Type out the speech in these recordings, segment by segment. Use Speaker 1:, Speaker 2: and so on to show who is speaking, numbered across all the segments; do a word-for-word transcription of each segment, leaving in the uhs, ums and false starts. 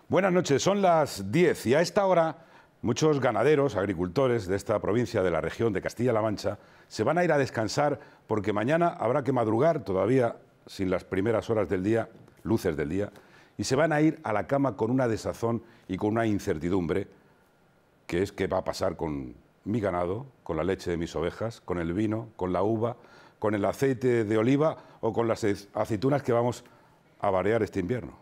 Speaker 1: Buenas noches, son las diez y a esta hora muchos ganaderos, agricultores de esta provincia de la región de Castilla-La Mancha se van a ir a descansar porque mañana habrá que madrugar todavía sin las primeras horas del día, luces del día, y se van a ir a la cama con una desazón y con una incertidumbre, que es qué va a pasar con mi ganado, con la leche de mis ovejas, con el vino, con la uva, con el aceite de oliva o con las aceitunas que vamos a variar este invierno.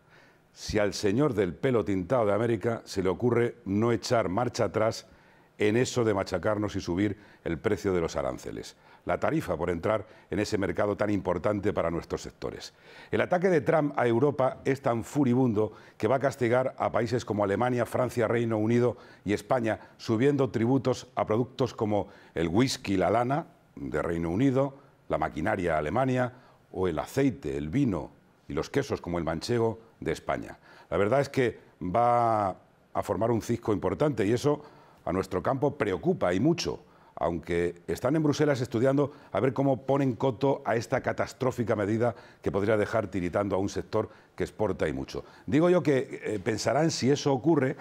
Speaker 1: Si al señor del pelo tintado de América se le ocurre no echar marcha atrás en eso de machacarnos y subir el precio de los aranceles, la tarifa por entrar en ese mercado tan importante para nuestros sectores. El ataque de Trump a Europa es tan furibundo que va a castigar a países como Alemania, Francia, Reino Unido y España, subiendo tributos a productos como el whisky, la lana de Reino Unido, la maquinaria Alemania o el aceite, el vino y los quesos como el manchego de España. La verdad es que va a formar un cisco importante y eso a nuestro campo preocupa y mucho, aunque están en Bruselas estudiando a ver cómo ponen coto a esta catastrófica medida que podría dejar tiritando a un sector que exporta y mucho. Digo yo que eh, pensarán, si eso ocurre,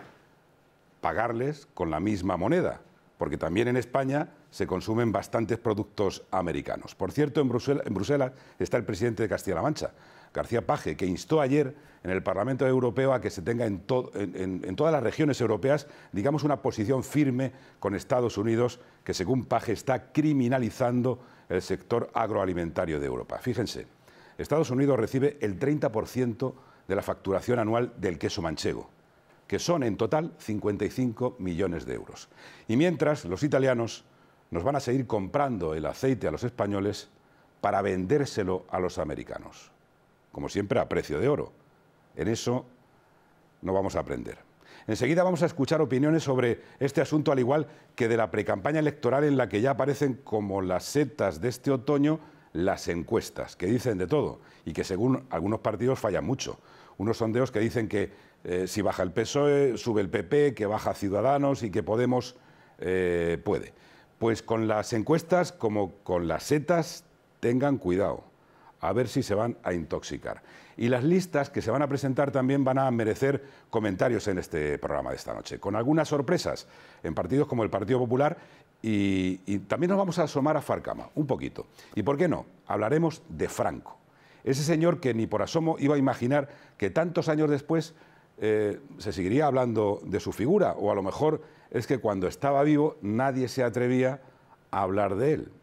Speaker 1: pagarles con la misma moneda, porque también en España se consumen bastantes productos americanos. Por cierto, en Bruselas, en Bruselas está el presidente de Castilla-La Mancha, García Paje, que instó ayer en el Parlamento Europeo a que se tenga en, to en, en, en todas las regiones europeas, digamos, una posición firme con Estados Unidos, que según Paje está criminalizando el sector agroalimentario de Europa. Fíjense, Estados Unidos recibe el treinta por ciento de la facturación anual del queso manchego, que son en total cincuenta y cinco millones de euros. Y mientras, los italianos nos van a seguir comprando el aceite a los españoles para vendérselo a los americanos, como siempre a precio de oro. En eso no vamos a aprender. Enseguida vamos a escuchar opiniones sobre este asunto, al igual que de la precampaña electoral en la que ya aparecen como las setas de este otoño las encuestas, que dicen de todo y que según algunos partidos fallan mucho. Unos sondeos que dicen que eh, si baja el P S O E, sube el P P, que baja Ciudadanos y que Podemos eh, puede. Pues con las encuestas, como con las setas, tengan cuidado, a ver si se van a intoxicar. Y las listas que se van a presentar también van a merecer comentarios en este programa de esta noche, con algunas sorpresas en partidos como el Partido Popular y, y también nos vamos a asomar a Farcama, un poquito. ¿Y por qué no? Hablaremos de Franco, ese señor que ni por asomo iba a imaginar que tantos años después eh, se seguiría hablando de su figura, o a lo mejor es que cuando estaba vivo nadie se atrevía a hablar de él.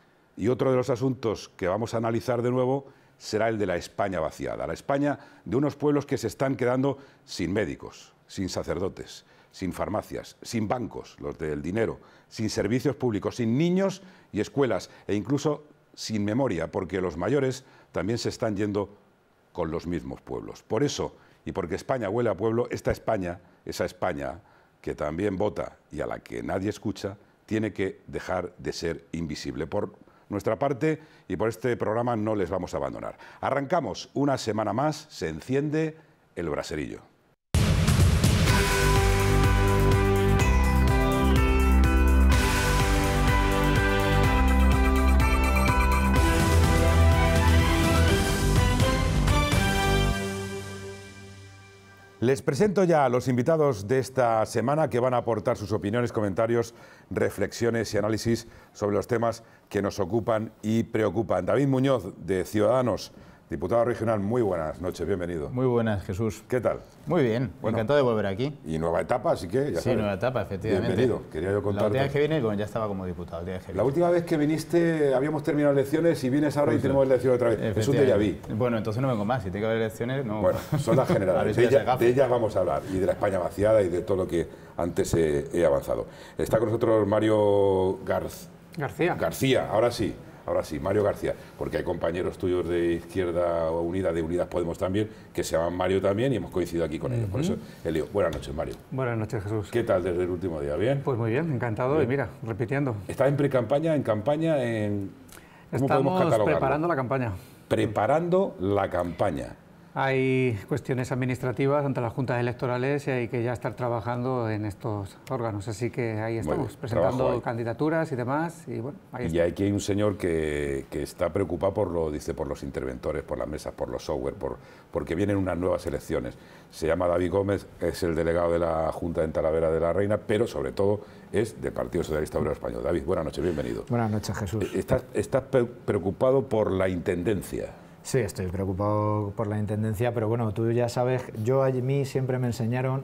Speaker 1: Y otro de los asuntos que vamos a analizar de nuevo será el de la España vaciada, la España de unos pueblos que se están quedando sin médicos, sin sacerdotes, sin farmacias, sin bancos, los del dinero, sin servicios públicos, sin niños y escuelas e incluso sin memoria, porque los mayores también se están yendo con los mismos pueblos. Por eso, y porque España huele a pueblo, esta España, esa España que también vota y a la que nadie escucha, tiene que dejar de ser invisible. Por nuestra parte y por este programa no les vamos a abandonar. Arrancamos una semana más, se enciende el braserillo. Les presento ya a los invitados de esta semana que van a aportar sus opiniones, comentarios, reflexiones y análisis sobre los temas que nos ocupan y preocupan. David Muñoz, de Ciudadanos, diputado regional, muy buenas noches, bienvenido.
Speaker 2: Muy buenas, Jesús.
Speaker 1: ¿Qué tal?
Speaker 2: Muy bien, bueno, encantado de volver aquí.
Speaker 1: Y nueva etapa, así que ya
Speaker 2: Sí,
Speaker 1: sabes.
Speaker 2: nueva etapa, efectivamente.
Speaker 1: Bienvenido, quería yo contarte.
Speaker 2: La última vez que vine, bueno, ya estaba como diputado. El día que
Speaker 1: La
Speaker 2: vine.
Speaker 1: última vez que viniste habíamos terminado elecciones y vienes ahora y tenemos elecciones otra vez. Es un déjà vu.
Speaker 2: Bueno, entonces no vengo más, si tiene que haber elecciones, no.
Speaker 1: Bueno, son las generales, de, ella, de ellas vamos a hablar, y de la España vaciada y de todo lo que antes he, he avanzado. Está con nosotros Mario Garz...
Speaker 3: García.
Speaker 1: García, ahora sí. Ahora sí, Mario García, porque hay compañeros tuyos de Izquierda Unida, de Unidas Podemos también, que se llaman Mario también y hemos coincidido aquí con ellos. Uh-huh. Por eso, Elio, buenas noches, Mario.
Speaker 3: Buenas noches, Jesús.
Speaker 1: ¿Qué tal desde el último día? ¿Bien?
Speaker 3: Pues muy bien, encantado. Bien. Y mira, repitiendo.
Speaker 1: ¿Estás en pre-campaña, en campaña, en...? ¿Cómo
Speaker 3: Estamos
Speaker 1: podemos catalogarlo?
Speaker 3: preparando la campaña.
Speaker 1: Preparando la campaña.
Speaker 3: Hay cuestiones administrativas ante las juntas electorales y hay que ya estar trabajando en estos órganos. Así que ahí estamos, presentando candidaturas y demás. Y bueno, ahí está.
Speaker 1: Y aquí hay un señor que, que está preocupado por lo, dice, por los interventores, por las mesas, por los software, por, porque vienen unas nuevas elecciones. Se llama David Gómez, es el delegado de la Junta en Talavera de la Reina, pero sobre todo es del Partido Socialista Obrero Español. David, buenas noches, bienvenido.
Speaker 2: Buenas noches, Jesús.
Speaker 1: ¿Estás, estás preocupado por la intendencia?
Speaker 2: Sí, estoy preocupado por la intendencia, pero bueno, tú ya sabes, yo a mí siempre me enseñaron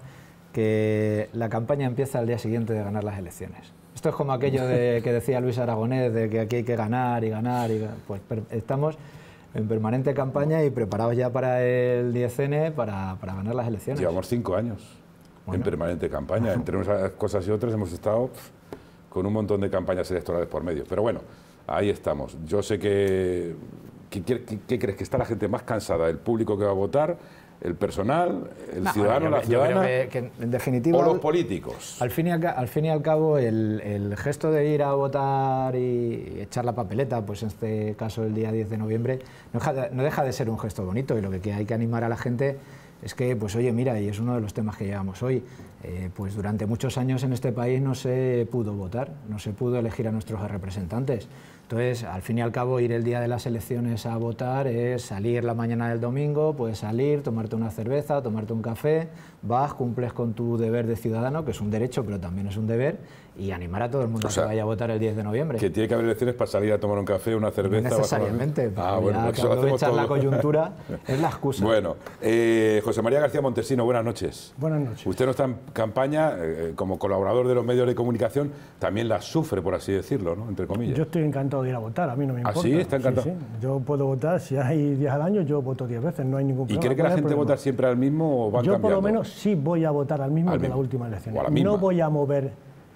Speaker 2: que la campaña empieza al día siguiente de ganar las elecciones. Esto es como aquello de, que decía Luis Aragonés, de que aquí hay que ganar y ganar, y pues estamos en permanente campaña y preparados ya para el diez ene para, para ganar las elecciones.
Speaker 1: Llevamos cinco años bueno. en permanente campaña. Entre unas cosas y otras hemos estado pff, con un montón de campañas electorales por medio. Pero bueno, ahí estamos. Yo sé que... ¿Qué, qué, qué crees? ¿Que está la gente más cansada? ¿El público que va a votar? ¿El personal? ¿El no, ciudadano?
Speaker 2: Yo,
Speaker 1: ¿La ciudadana?
Speaker 2: Yo creo que, que en definitiva...
Speaker 1: ¿O los políticos?
Speaker 2: Al fin y al, al, fin y al cabo, el, el gesto de ir a votar y echar la papeleta, pues en este caso el día diez de noviembre, no deja de, no deja de ser un gesto bonito, y lo que hay que animar a la gente es que, pues oye, mira, y es uno de los temas que llevamos hoy, eh, pues durante muchos años en este país no se pudo votar, no se pudo elegir a nuestros representantes. Entonces, al fin y al cabo, ir el día de las elecciones a votar es salir la mañana del domingo, puedes salir, tomarte una cerveza, tomarte un café, vas, cumples con tu deber de ciudadano, que es un derecho, pero también es un deber, y animar a todo el mundo o sea, a que vaya a votar el diez de noviembre.
Speaker 1: Que tiene que haber elecciones para salir a tomar un café, una cerveza...
Speaker 2: No necesariamente,
Speaker 1: ah, bueno,
Speaker 2: ya que aprovechar la coyuntura es la excusa.
Speaker 1: Bueno, eh, José María García Montesino, buenas noches.
Speaker 4: Buenas noches.
Speaker 1: Usted no está en campaña, eh, como colaborador de los medios de comunicación, también la sufre, por así decirlo, ¿no? Entre comillas.
Speaker 4: Yo estoy encantado de ir a votar, a mí no me importa.
Speaker 1: ¿Ah, sí? ¿Está encantado?
Speaker 4: Sí, sí. Yo puedo votar, si hay diez al año, yo voto diez veces, no hay ningún problema.
Speaker 1: ¿Y cree que la gente problema. vota siempre al mismo o van
Speaker 4: yo
Speaker 1: cambiando?
Speaker 4: Yo por lo menos sí voy a votar al mismo
Speaker 1: al
Speaker 4: que
Speaker 1: mismo.
Speaker 4: la última elección.
Speaker 1: La misma.
Speaker 4: No voy a mover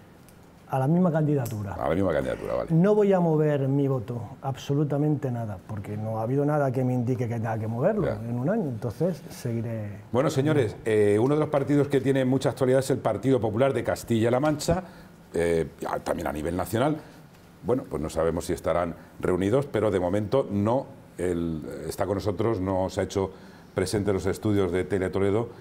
Speaker 4: a la misma candidatura.
Speaker 1: A la misma candidatura, vale.
Speaker 4: No voy a mover mi voto, absolutamente nada, porque no ha habido nada que me indique que tenga que moverlo ya. en un año, entonces seguiré...
Speaker 1: Bueno, señores, eh, uno de los partidos que tiene mucha actualidad es el Partido Popular de Castilla-La Mancha, eh, también a nivel nacional. Bueno, pues no sabemos si estarán reunidos, pero de momento no el, está con nosotros, no se ha hecho presente en los estudios de Tele Toledo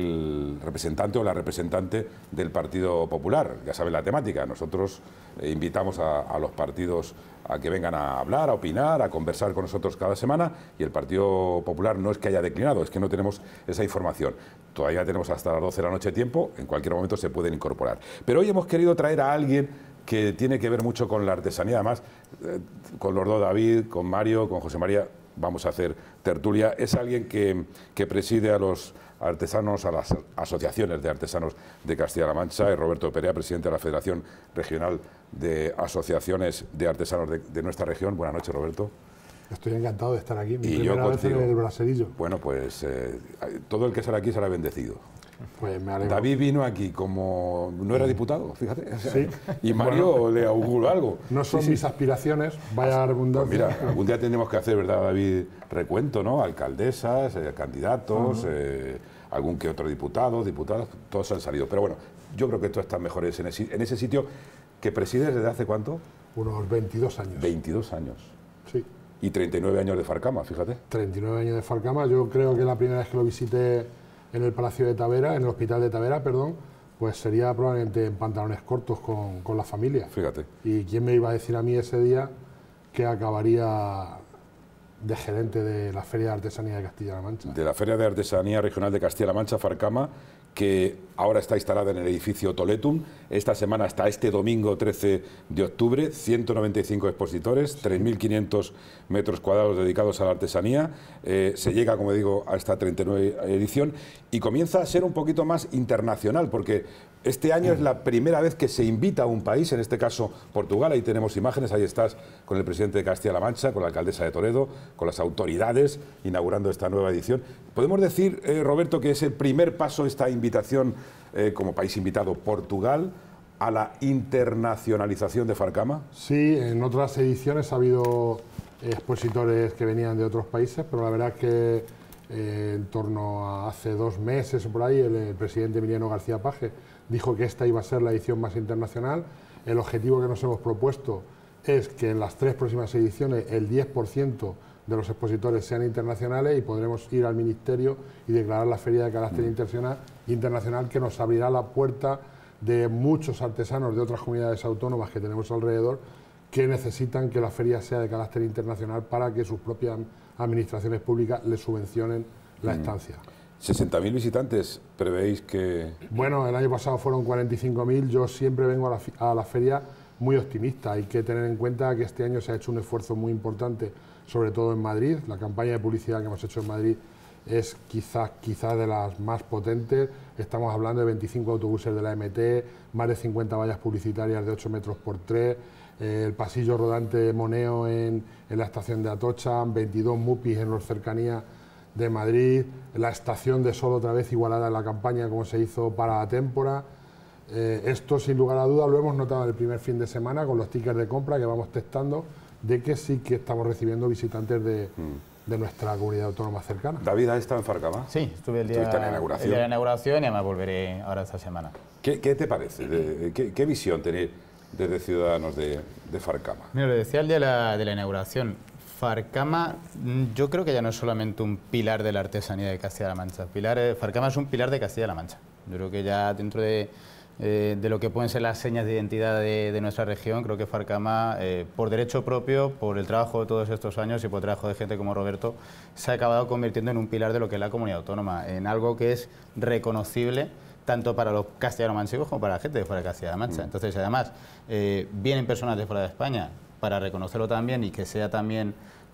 Speaker 1: el representante o la representante del Partido Popular. Ya saben la temática, nosotros eh, invitamos a, a los partidos a que vengan a hablar, a opinar, a conversar con nosotros cada semana, y el Partido Popular no es que haya declinado, es que no tenemos esa información. Todavía tenemos hasta las doce de la noche tiempo, en cualquier momento se pueden incorporar. Pero hoy hemos querido traer a alguien que tiene que ver mucho con la artesanía, además, eh, con los dos David, con Mario, con José María, vamos a hacer tertulia. Es alguien que, que preside a los artesanos, a las asociaciones de artesanos de Castilla-La Mancha, es Roberto Perea, presidente de la Federación Regional de Asociaciones de Artesanos de, de nuestra región. Buenas noches, Roberto.
Speaker 5: Estoy encantado de estar aquí, mi
Speaker 1: y
Speaker 5: primera
Speaker 1: yo
Speaker 5: vez en el Braserillo.
Speaker 1: Bueno, pues eh, todo el que sale aquí será bendecido.
Speaker 5: Pues me alegro.
Speaker 1: David vino aquí como... no era diputado, fíjate. O sea,
Speaker 5: sí.
Speaker 1: Y Mario bueno, le auguró algo.
Speaker 5: No son sí, mis sí. aspiraciones, vaya redundancia.
Speaker 1: Pues mira, algún día tendremos que hacer, ¿verdad, David? Recuento, ¿no? Alcaldesas, eh, candidatos, uh-huh. eh, algún que otro diputado, diputadas, todos han salido. Pero bueno, yo creo que tú estás mejor en ese, en ese sitio que presides desde hace ¿cuánto?
Speaker 5: Unos veintidós años.
Speaker 1: veintidós años.
Speaker 5: Sí.
Speaker 1: Y treinta y nueve años de Farcama, fíjate.
Speaker 5: treinta y nueve años de Farcama. Yo creo que la primera vez que lo visité en el Palacio de Tavera, en el Hospital de Tavera, perdón, pues sería probablemente en pantalones cortos con, con la familia.
Speaker 1: Fíjate.
Speaker 5: Y quién me iba a decir a mí ese día que acabaría de gerente de la Feria de Artesanía de Castilla-La Mancha.
Speaker 1: De la Feria de Artesanía Regional de Castilla-La Mancha, Farcama, que ahora está instalada en el edificio Toletum. Esta semana, hasta este domingo trece de octubre, ciento noventa y cinco expositores, tres mil quinientos metros cuadrados dedicados a la artesanía. Eh, se llega, como digo, a esta treinta y nueve edición y comienza a ser un poquito más internacional, porque este año es la primera vez que se invita a un país, en este caso Portugal. Ahí tenemos imágenes, ahí estás con el presidente de Castilla-La Mancha, con la alcaldesa de Toledo, con las autoridades inaugurando esta nueva edición. ¿Podemos decir, eh, Roberto, que es el primer paso esta invitación eh, como país invitado Portugal a la internacionalización de Farcama?
Speaker 5: Sí, en otras ediciones ha habido expositores que venían de otros países, pero la verdad es que eh, en torno a hace dos meses o por ahí el, el presidente Emiliano García Paje dijo que esta iba a ser la edición más internacional. El objetivo que nos hemos propuesto es que en las tres próximas ediciones el diez por ciento de los expositores sean internacionales y podremos ir al Ministerio y declarar la feria de carácter internacional, internacional que nos abrirá la puerta de muchos artesanos de otras comunidades autónomas que tenemos alrededor que necesitan que la feria sea de carácter internacional para que sus propias administraciones públicas les subvencionen la estancia.
Speaker 1: sesenta mil visitantes, ¿prevéis que...?
Speaker 5: Bueno, el año pasado fueron cuarenta y cinco mil, yo siempre vengo a la, a la feria muy optimista. Hay que tener en cuenta que este año se ha hecho un esfuerzo muy importante, sobre todo en Madrid. La campaña de publicidad que hemos hecho en Madrid es quizás quizá de las más potentes. Estamos hablando de veinticinco autobuses de la M T, más de cincuenta vallas publicitarias de ocho metros por tres, eh, el pasillo rodante Moneo en, en la estación de Atocha, veintidós mupis en las cercanías de Madrid, la estación de Sol otra vez igualada en la campaña como se hizo para la Témpora. Eh, esto sin lugar a dudas lo hemos notado en el primer fin de semana con los tickets de compra que vamos testando, de que sí que estamos recibiendo visitantes de, mm. de nuestra comunidad autónoma cercana.
Speaker 1: David, ¿has estado en Farcama?
Speaker 6: Sí, estuve el día,
Speaker 1: en la inauguración.
Speaker 6: el día de la inauguración y además volveré ahora esta semana.
Speaker 1: ¿Qué, qué te parece? De, qué, ¿Qué visión tenéis desde Ciudadanos de, de Farcama?
Speaker 6: Mira, lo decía el día de la, de la inauguración. Farcama, yo creo que ya no es solamente un pilar de la artesanía de Castilla-La Mancha. Pilar, Farcama es un pilar de Castilla-La Mancha. Yo creo que ya dentro de, eh, de lo que pueden ser las señas de identidad de, de nuestra región, creo que Farcama, eh, por derecho propio, por el trabajo de todos estos años y por el trabajo de gente como Roberto, se ha acabado convirtiendo en un pilar de lo que es la comunidad autónoma, en algo que es reconocible tanto para los castellano-manchegos como para la gente de fuera de Castilla-La Mancha. Mm. Entonces, además, eh, vienen personas de fuera de España para reconocerlo también y que sea también,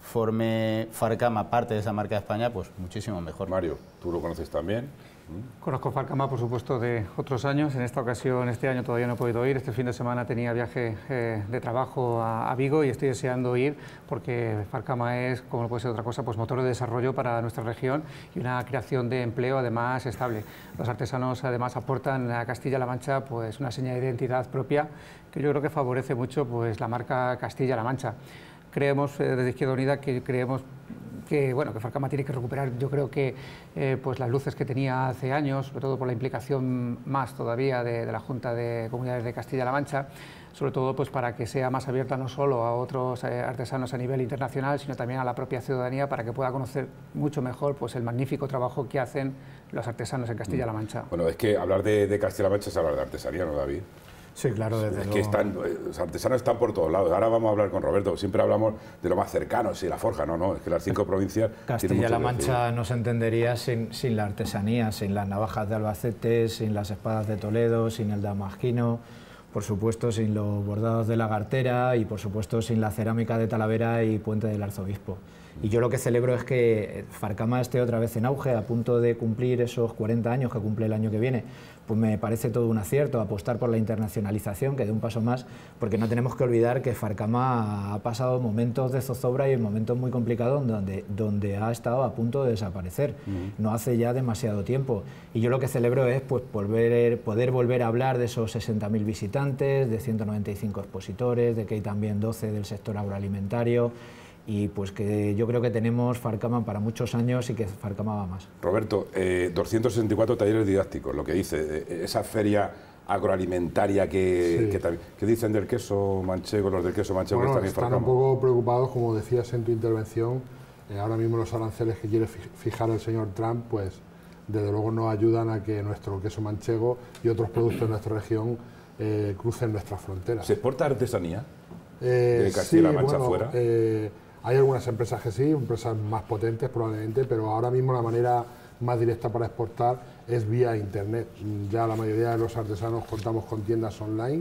Speaker 6: forme Farcama parte de esa marca de España, pues muchísimo mejor.
Speaker 1: Mario, ¿tú lo conoces también?
Speaker 3: Conozco Farcama, por supuesto, de otros años. En esta ocasión, este año todavía no he podido ir. Este fin de semana tenía viaje eh, de trabajo a, a Vigo y estoy deseando ir porque Farcama es, como no puede ser otra cosa, pues motor de desarrollo para nuestra región y una creación de empleo además estable. Los artesanos además aportan a Castilla-La Mancha pues una seña de identidad propia que yo creo que favorece mucho pues la marca Castilla-La Mancha. Creemos eh, desde Izquierda Unida que creemos que bueno que Farcama tiene que recuperar, yo creo que eh, pues las luces que tenía hace años, sobre todo por la implicación más todavía de, de la Junta de Comunidades de Castilla-La Mancha, sobre todo pues para que sea más abierta no solo a otros eh, artesanos a nivel internacional, sino también a la propia ciudadanía para que pueda conocer mucho mejor pues el magnífico trabajo que hacen los artesanos en Castilla-La Mancha.
Speaker 1: Bueno, es que hablar de, de Castilla-La Mancha es hablar de artesanía, ¿no, David?
Speaker 2: Sí, claro, desde
Speaker 1: es
Speaker 2: luego.
Speaker 1: que están, los artesanos están por todos lados. Ahora vamos a hablar con Roberto, siempre hablamos de lo más cercano, sí, la forja, no, no, es que las cinco provincias...
Speaker 2: Castilla-La Mancha no se entendería sin, sin la artesanía, sin las navajas de Albacete, sin las espadas de Toledo, sin el damasquino, por supuesto sin los bordados de Lagartera y por supuesto sin la cerámica de Talavera y Puente del Arzobispo. Y yo lo que celebro es que Farcama esté otra vez en auge, a punto de cumplir esos cuarenta años que cumple el año que viene. Pues me parece todo un acierto apostar por la internacionalización, que dé un paso más, porque no tenemos que olvidar que Farcama ha pasado momentos de zozobra y momentos muy complicados donde, donde ha estado a punto de desaparecer, uh-huh. no hace ya demasiado tiempo. Y yo lo que celebro es pues, volver, poder volver a hablar de esos sesenta mil visitantes, de ciento noventa y cinco expositores, de que hay también doce del sector agroalimentario, y pues que yo creo que tenemos Farcama para muchos años y que Farcama va más.
Speaker 1: Roberto, eh, doscientos sesenta y cuatro talleres didácticos, lo que dice, eh, esa feria agroalimentaria que, sí. que, que dicen del queso manchego, los del queso manchego
Speaker 5: bueno,
Speaker 1: que están en
Speaker 5: Farcama.
Speaker 1: Farcama.
Speaker 5: Un poco preocupados, como decías en tu intervención, eh, ahora mismo los aranceles que quiere fijar el señor Trump, pues desde luego no ayudan a que nuestro queso manchego y otros productos de nuestra región eh, crucen nuestras fronteras.
Speaker 1: ¿Se exporta artesanía
Speaker 5: eh,
Speaker 1: de Castilla-La
Speaker 5: sí,
Speaker 1: Mancha
Speaker 5: bueno,
Speaker 1: fuera?
Speaker 5: Eh, Hay algunas empresas que sí, empresas más potentes probablemente, pero ahora mismo la manera más directa para exportar es vía Internet. Ya la mayoría de los artesanos contamos con tiendas online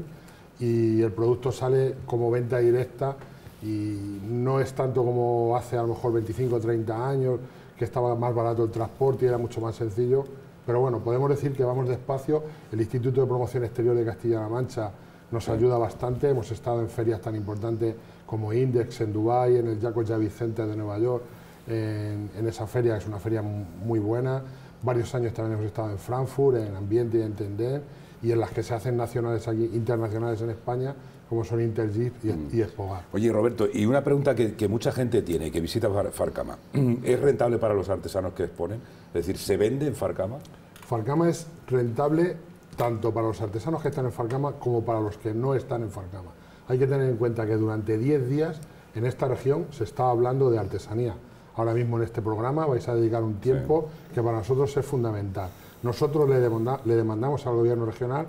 Speaker 5: y el producto sale como venta directa y no es tanto como hace a lo mejor veinticinco o treinta años, que estaba más barato el transporte y era mucho más sencillo. Pero bueno, podemos decir que vamos despacio. El Instituto de Promoción Exterior de Castilla-La Mancha nos ayuda bastante. Hemos estado en ferias tan importantes como Index en Dubái, en el Jacob Javits Center de Nueva York, en, en esa feria, que es una feria muy buena. Varios años también hemos estado en Frankfurt, en Ambiente y en Tender, y en las que se hacen nacionales aquí, internacionales en España, como son Intergip y, mm. y Expogar.
Speaker 1: Oye, Roberto, y una pregunta que, que mucha gente tiene, que visita Farcama. ¿Es rentable para los artesanos que exponen? Es decir, ¿se vende en Farcama?
Speaker 5: Farcama es rentable tanto para los artesanos que están en Farcama como para los que no están en Farcama. Hay que tener en cuenta que durante diez días en esta región se está hablando de artesanía. Ahora mismo en este programa vais a dedicar un tiempo sí. que para nosotros es fundamental. Nosotros le, demanda, le demandamos al gobierno regional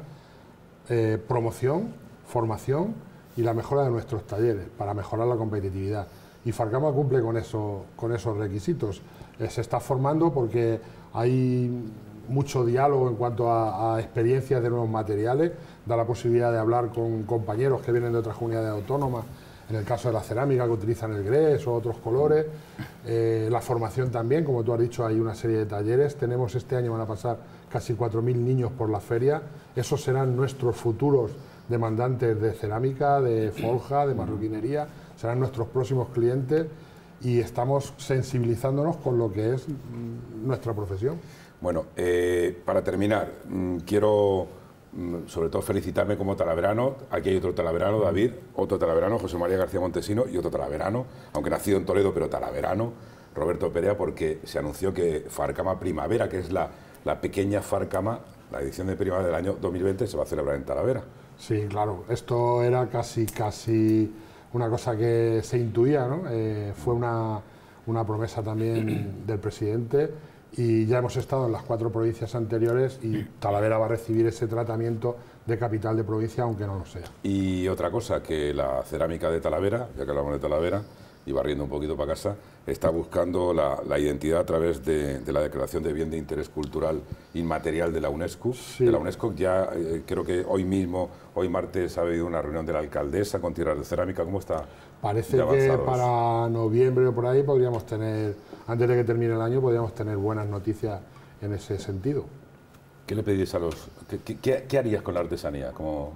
Speaker 5: eh, promoción, formación y la mejora de nuestros talleres para mejorar la competitividad. Y Farcama cumple con, eso, con esos requisitos. eh, se está formando porque hay mucho diálogo en cuanto a, a experiencias de nuevos materiales, da la posibilidad de hablar con compañeros que vienen de otras comunidades autónomas, en el caso de la cerámica que utilizan el grés o otros colores, eh, la formación también, como tú has dicho, hay una serie de talleres, tenemos este año, van a pasar casi cuatro mil niños por la feria, esos serán nuestros futuros demandantes de cerámica, de forja, de marroquinería, serán nuestros próximos clientes y estamos sensibilizándonos con lo que es nuestra profesión.
Speaker 1: Bueno, eh, para terminar, mmm, quiero mmm, sobre todo felicitarme como talaverano. Aquí hay otro talaverano, David, otro talaverano, José María García Montesino, y otro talaverano, aunque nacido en Toledo, pero talaverano, Roberto Perea, porque se anunció que Farcama Primavera, que es la, la pequeña Farcama, la edición de primavera del año dos mil veinte, se va a celebrar en Talavera.
Speaker 5: Sí, claro, esto era casi, casi una cosa que se intuía, ¿no? Eh, fue una, una promesa también del presidente y ya hemos estado en las cuatro provincias anteriores y Talavera va a recibir ese tratamiento de capital de provincia, aunque no lo sea.
Speaker 1: Y otra cosa, que la cerámica de Talavera, ya que hablamos de Talavera, y barriendo un poquito para casa, está buscando la, la identidad a través de, de la Declaración de Bien de Interés Cultural Inmaterial de la UNESCO. Sí. De la UNESCO ya eh, creo que hoy mismo, hoy martes, ha habido una reunión de la alcaldesa con tierras de cerámica. ¿Cómo está?
Speaker 5: Parece que para noviembre o por ahí podríamos tener, antes de que termine el año, podríamos tener buenas noticias en ese sentido.
Speaker 1: ¿Qué le pedirías a los... ¿Qué, qué, qué harías con la artesanía? Como...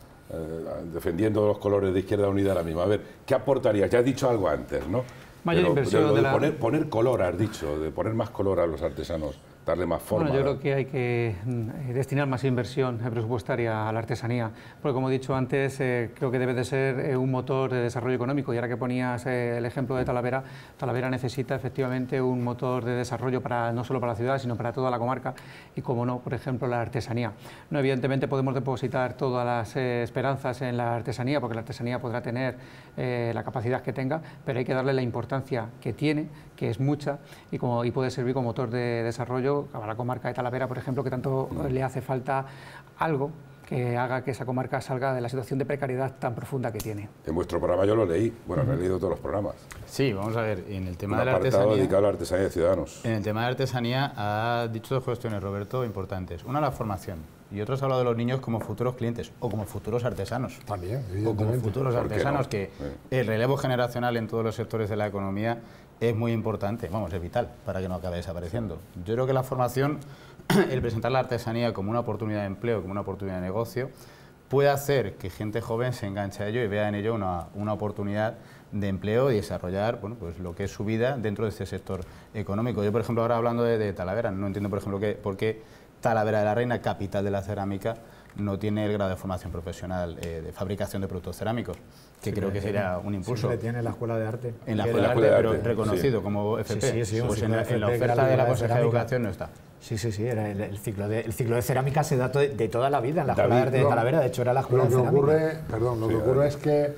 Speaker 1: Eh, defendiendo los colores de Izquierda Unida ahora mismo. A ver, ¿qué aportarías? Ya has dicho algo antes, ¿no?
Speaker 3: Mayor
Speaker 1: Pero,
Speaker 3: inversión
Speaker 1: de, de,
Speaker 3: de la...
Speaker 1: poner, poner color, has dicho, de poner más color a los artesanos, darle más forma.
Speaker 3: Bueno, yo creo que hay que destinar más inversión presupuestaria a la artesanía, porque como he dicho antes, eh, creo que debe de ser eh, un motor de desarrollo económico, y ahora que ponías eh, el ejemplo de Talavera, Talavera necesita efectivamente un motor de desarrollo para, no solo para la ciudad, sino para toda la comarca, y como no, por ejemplo, la artesanía. No, evidentemente podemos depositar todas las eh, esperanzas en la artesanía, porque la artesanía podrá tener eh, la capacidad que tenga, pero hay que darle la importancia que tiene, que es mucha, y, como, y puede servir como motor de desarrollo a la comarca de Talavera, por ejemplo, que tanto le hace falta algo que haga que esa comarca salga de la situación de precariedad tan profunda que tiene.
Speaker 1: En vuestro programa yo lo leí, bueno, uh-huh. he leído todos los programas.
Speaker 6: Sí, vamos a ver, en el tema
Speaker 1: Un
Speaker 6: de la artesanía...
Speaker 1: dedicado a la artesanía de Ciudadanos.
Speaker 6: En el tema de la artesanía ha dicho dos cuestiones, Roberto, importantes. Una, la formación, y otro, ha hablado de los niños como futuros clientes, o como futuros artesanos.
Speaker 5: También,
Speaker 6: o como futuros artesanos, no? que sí. El relevo generacional en todos los sectores de la economía es muy importante, vamos, es vital para que no acabe desapareciendo. Yo creo que la formación, el presentar la artesanía como una oportunidad de empleo, como una oportunidad de negocio, puede hacer que gente joven se enganche a ello y vea en ello una, una oportunidad de empleo y desarrollar, bueno, pues lo que es su vida dentro de este sector económico. Yo, por ejemplo, ahora hablando de, de Talavera, no entiendo, por ejemplo, que, por qué Talavera de la Reina, capital de la cerámica, no tiene el grado de formación profesional eh, de fabricación de productos cerámicos, que sí, creo que sería un impulso.
Speaker 2: Sí, tiene la Escuela de Arte.
Speaker 6: En la Escuela de Arte, pero reconocido sí. como F P.
Speaker 2: Sí, sí, sí,
Speaker 6: pues en,
Speaker 2: en,
Speaker 6: la, en la oferta de la Consejería de Educación no está.
Speaker 2: Sí, sí, sí, era el, el, ciclo de, el ciclo de cerámica se da de, de toda la vida en la Escuela de Arte de Talavera, de hecho era la Escuela
Speaker 5: lo
Speaker 2: de Cerámica.
Speaker 5: Ocurre, perdón, lo sí, que ocurre es que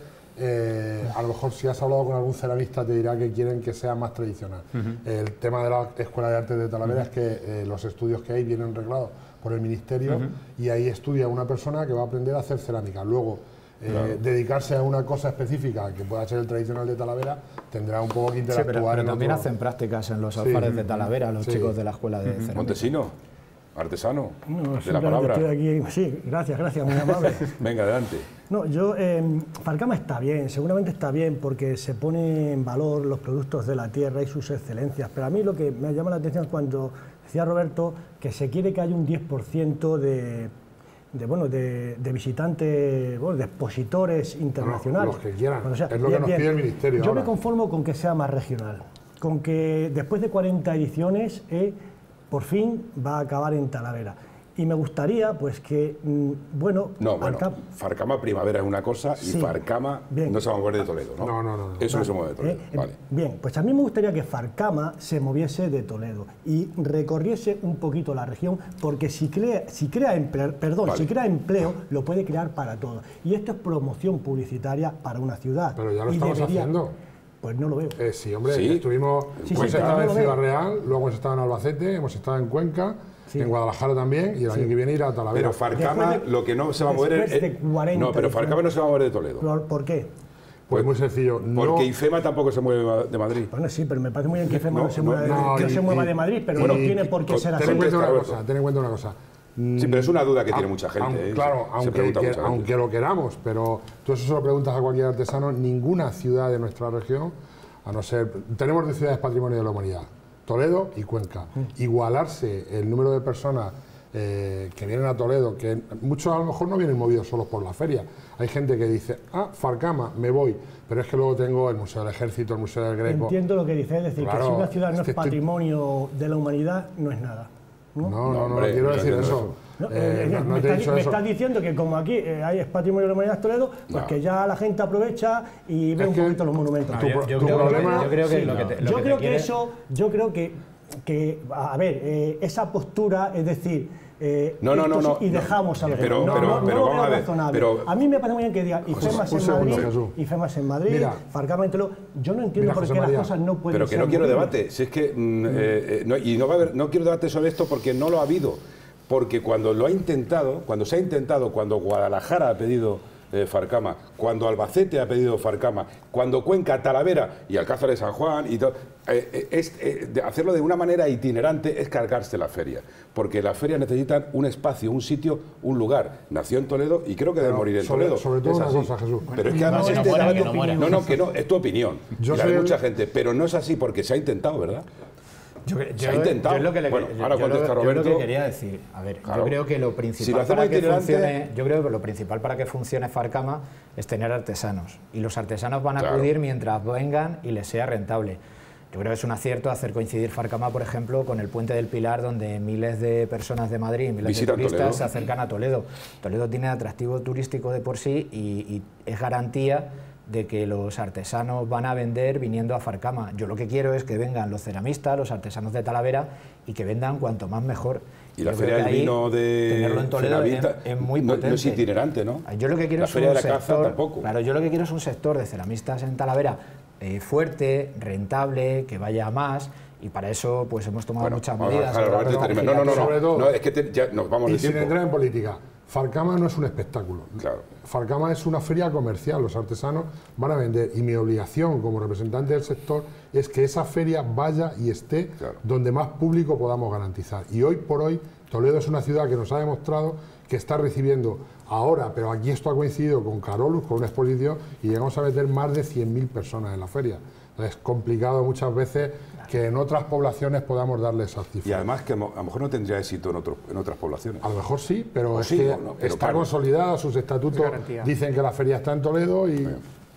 Speaker 5: eh, a lo mejor si has hablado con algún ceramista te dirá que quieren que sea más tradicional. Uh-huh. El tema de la Escuela de Arte de Talavera uh-huh. es que eh, los estudios que hay vienen reglados por el Ministerio uh-huh. y ahí estudia una persona que va a aprender a hacer cerámica. Luego, eh, claro. dedicarse a una cosa específica que pueda ser el tradicional de Talavera, tendrá un poco que interactuar.
Speaker 2: Sí, pero, pero
Speaker 5: en
Speaker 2: también
Speaker 5: otro...
Speaker 2: hacen prácticas en los alfares sí. de Talavera, los sí. chicos de la Escuela de uh-huh. Cerámica.
Speaker 1: Montesino, artesano,
Speaker 4: no,
Speaker 1: de la palabra.
Speaker 4: Estoy aquí. Sí, gracias, gracias, muy amable.
Speaker 1: Venga, adelante.
Speaker 4: No, yo, eh, Farcama está bien, seguramente está bien porque se pone en valor los productos de la tierra y sus excelencias, pero a mí lo que me llama la atención es cuando decía Roberto que se quiere que haya un diez por ciento de, de, bueno, de, de visitantes, bueno, de expositores internacionales.
Speaker 5: No, los que quieran,
Speaker 4: bueno, o sea,
Speaker 5: es lo
Speaker 4: bien,
Speaker 5: que nos
Speaker 4: bien.
Speaker 5: pide el Ministerio.
Speaker 4: Yo
Speaker 5: ahora.
Speaker 4: me conformo con que sea más regional, con que después de cuarenta ediciones, eh, por fin va a acabar en Talavera. Y me gustaría, pues, que, mmm, bueno...
Speaker 1: No, bueno, Farcama, Farcama Primavera es una cosa y sí, Farcama
Speaker 4: bien.
Speaker 1: no se va a mover de Toledo, ¿no?
Speaker 5: No, no, no. no.
Speaker 1: Eso
Speaker 4: vale.
Speaker 1: no se mueve de Toledo,
Speaker 4: eh,
Speaker 1: vale.
Speaker 4: Bien, pues a mí me gustaría que Farcama se moviese de Toledo y recorriese un poquito la región, porque si crea, si crea, empleo, perdón, vale. si crea empleo, lo puede crear para todos. Y esto es promoción publicitaria para una ciudad.
Speaker 5: Pero ya lo
Speaker 4: y
Speaker 5: estamos
Speaker 4: debería,
Speaker 5: haciendo.
Speaker 4: Pues no lo veo.
Speaker 5: Eh, sí, hombre,
Speaker 1: ¿Sí?
Speaker 5: estuvimos...
Speaker 4: Sí,
Speaker 5: hemos
Speaker 4: sí,
Speaker 5: estado
Speaker 4: no
Speaker 5: en Ciudad Real, luego hemos estado en Albacete, hemos estado en Cuenca... Sí. En Guadalajara también, y el sí. año que viene ir a Talavera.
Speaker 1: Pero Farcama, de, lo que no se va a mover es...
Speaker 4: De cuarenta,
Speaker 1: no, pero Farcama no se va a mover de Toledo.
Speaker 4: ¿Por qué?
Speaker 5: Pues muy sencillo.
Speaker 1: Porque
Speaker 5: no...
Speaker 1: IFEMA tampoco se mueve de Madrid.
Speaker 4: Bueno, sí, pero me parece muy bien que IFEMA
Speaker 1: No,
Speaker 4: no, se,
Speaker 1: no,
Speaker 4: mueva,
Speaker 5: no,
Speaker 4: que
Speaker 5: y-
Speaker 4: se mueva
Speaker 5: y-
Speaker 4: de Madrid, pero
Speaker 1: bueno,
Speaker 4: no tiene por qué
Speaker 1: con-
Speaker 4: ser
Speaker 5: Ten
Speaker 4: así.
Speaker 5: en cuenta una
Speaker 1: Roberto.
Speaker 5: cosa, ten en cuenta una cosa.
Speaker 1: Sí, pero es una duda que tiene
Speaker 5: Aun-
Speaker 1: mucha gente.
Speaker 5: aun-
Speaker 1: ¿eh?
Speaker 5: claro,
Speaker 1: Se
Speaker 5: aunque,
Speaker 1: pregunta
Speaker 5: que-
Speaker 1: mucha gente.
Speaker 5: aunque lo queramos, pero tú eso se lo preguntas a cualquier artesano, ninguna ciudad de nuestra región, a no ser... Tenemos dos ciudades patrimonio de la humanidad, Toledo y Cuenca. Igualarse el número de personas eh, que vienen a Toledo, que muchos a lo mejor no vienen movidos solos por la feria. Hay gente que dice, ah, Farcama, me voy, pero es que luego tengo el Museo del Ejército, el Museo del Greco...
Speaker 4: Entiendo lo que dices, es decir,
Speaker 5: Claro,
Speaker 4: que si una ciudad no
Speaker 5: es
Speaker 4: es
Speaker 5: que estoy-
Speaker 4: patrimonio de la humanidad, no es nada. ¿no?
Speaker 5: No, no, no,
Speaker 1: hombre,
Speaker 5: quiero
Speaker 1: no
Speaker 5: decir
Speaker 1: entiendo
Speaker 5: eso.
Speaker 1: eso.
Speaker 4: No,
Speaker 5: Eh,
Speaker 4: eh,
Speaker 5: no- no
Speaker 4: me,
Speaker 5: te he
Speaker 4: estás,
Speaker 5: dicho
Speaker 4: me
Speaker 5: eso.
Speaker 4: estás diciendo que como aquí eh, hay patrimonio de la humanidad Toledo, pues
Speaker 1: No.
Speaker 4: que ya la gente aprovecha y ve
Speaker 5: Es
Speaker 4: un
Speaker 5: que-
Speaker 4: poquito los monumentos.
Speaker 2: No,
Speaker 5: Tu
Speaker 2: yo,
Speaker 5: pro-
Speaker 2: yo
Speaker 5: tu
Speaker 2: creo,
Speaker 5: problema-
Speaker 2: que, yo creo que
Speaker 4: Sí,
Speaker 2: lo que
Speaker 4: no.
Speaker 2: te, lo
Speaker 4: yo
Speaker 2: que te
Speaker 4: creo que
Speaker 2: quiere-
Speaker 4: eso, yo creo que, que a ver, eh, esa postura, es decir, eh,
Speaker 1: No, no,
Speaker 4: esto
Speaker 1: no,
Speaker 4: sí,
Speaker 1: no,
Speaker 4: y
Speaker 1: no.
Speaker 4: dejamos a los
Speaker 1: Pero-
Speaker 4: demás.
Speaker 1: pero-
Speaker 4: no, no,
Speaker 1: pero
Speaker 4: no lo
Speaker 1: vamos
Speaker 4: veo
Speaker 1: a ver,
Speaker 4: razonable.
Speaker 1: pero-
Speaker 4: a mí me parece muy bien que diga IFEMAS
Speaker 5: un
Speaker 4: en
Speaker 5: segundo,
Speaker 4: Madrid,
Speaker 5: Jesús.
Speaker 4: IFEMAS en Madrid,
Speaker 5: Mira.
Speaker 4: Farcama en Toledo. Yo no entiendo
Speaker 5: Mira,
Speaker 4: por
Speaker 5: José
Speaker 4: qué
Speaker 5: María,
Speaker 4: las cosas no pueden
Speaker 1: Pero
Speaker 4: ser
Speaker 1: que no quiero
Speaker 4: movibles.
Speaker 1: debate, si es que mm, eh, eh, no, y no va a haber, no quiero debate sobre esto porque no lo ha habido, porque cuando lo ha intentado, cuando se ha intentado, cuando Guadalajara ha pedido eh, Farcama, cuando Albacete ha pedido Farcama, cuando Cuenca, Talavera y Alcázar de San Juan y todo, eh, eh, es, eh, de hacerlo de una manera itinerante es cargarse la feria, porque las ferias necesitan un espacio, un sitio, un lugar. Nació en Toledo y creo que debe
Speaker 5: Pero
Speaker 1: morir en
Speaker 5: sobre-
Speaker 1: Toledo.
Speaker 5: sobre todo
Speaker 1: Es
Speaker 5: una
Speaker 1: así.
Speaker 5: cosa, Jesús.
Speaker 1: Pero es que
Speaker 4: No,
Speaker 1: además
Speaker 4: que no
Speaker 1: este
Speaker 4: muera,
Speaker 1: debate-
Speaker 4: que no muera.
Speaker 1: no, no, que no, es tu opinión.
Speaker 5: Yo
Speaker 1: y la de
Speaker 5: soy el-
Speaker 1: mucha gente, pero no es así porque se ha intentado, ¿verdad?
Speaker 2: Yo,
Speaker 1: Se ha intentado.
Speaker 2: yo lo que le-
Speaker 1: Bueno,
Speaker 2: yo-
Speaker 1: ahora
Speaker 2: yo
Speaker 1: contesta
Speaker 2: lo- yo
Speaker 1: Roberto.
Speaker 2: lo que quería decir, a ver,
Speaker 1: Claro.
Speaker 2: yo creo que lo
Speaker 1: Si
Speaker 2: principal
Speaker 1: lo hacemos
Speaker 2: para que
Speaker 1: itinerante-
Speaker 2: funcione, yo creo que lo principal para que funcione Farcama es tener artesanos y los artesanos van a
Speaker 1: Claro.
Speaker 2: acudir mientras vengan y les sea rentable. Yo creo que es un acierto hacer coincidir Farcama, por ejemplo, con el Puente del Pilar, donde miles de personas de Madrid, miles
Speaker 1: Visitan
Speaker 2: de turistas
Speaker 1: Toledo.
Speaker 2: se acercan a Toledo. Toledo tiene atractivo turístico de por sí y, y es garantía de que los artesanos van a vender viniendo a Farcama. Yo lo que quiero es que vengan los ceramistas, los artesanos de Talavera y que vendan cuanto más mejor.
Speaker 1: Y la
Speaker 2: Yo
Speaker 1: feria
Speaker 2: creo
Speaker 1: del
Speaker 2: que ahí
Speaker 1: vino de
Speaker 2: tenerlo en Toledo es,
Speaker 1: Feravita
Speaker 2: es muy
Speaker 1: no,
Speaker 2: potente.
Speaker 1: no es itinerante, ¿no?
Speaker 2: Yo lo que quiero
Speaker 1: La
Speaker 2: es
Speaker 1: feria
Speaker 2: un
Speaker 1: de la caza
Speaker 2: sector,
Speaker 1: tampoco.
Speaker 2: Claro, yo lo que quiero es un sector de ceramistas en Talavera eh, fuerte, rentable, que vaya a más. Y para eso pues hemos tomado
Speaker 1: Bueno,
Speaker 2: muchas
Speaker 1: vamos a
Speaker 2: medidas.
Speaker 1: dejar a
Speaker 2: a lo
Speaker 1: Roberto
Speaker 2: largo de la
Speaker 1: terminar. No, no, no,
Speaker 5: Sobre todo-
Speaker 1: no, es que te- ya nos vamos
Speaker 5: Y
Speaker 1: de
Speaker 5: sin
Speaker 1: tiempo.
Speaker 5: entrar en política, Farcama no es un espectáculo.
Speaker 1: Claro.
Speaker 5: Farcama es una feria comercial, los artesanos van a vender y mi obligación como representante del sector es que esa feria vaya y esté
Speaker 1: Claro.
Speaker 5: donde más público podamos garantizar. Y hoy por hoy Toledo es una ciudad que nos ha demostrado que está recibiendo ahora, pero aquí esto ha coincidido con Carolus, con una exposición, y llegamos a meter más de cien mil personas en la feria. Es complicado muchas veces que en otras poblaciones podamos darle esas
Speaker 1: Y
Speaker 5: cifras.
Speaker 1: además que mo- a lo mejor no tendría éxito en, otros- en otras poblaciones.
Speaker 5: A lo mejor sí, pero
Speaker 1: O
Speaker 5: es
Speaker 1: sí,
Speaker 5: que
Speaker 1: o no, pero
Speaker 5: está
Speaker 1: claro.
Speaker 5: consolidada, sus estatutos
Speaker 3: Es garantía.
Speaker 5: dicen que la feria está en Toledo y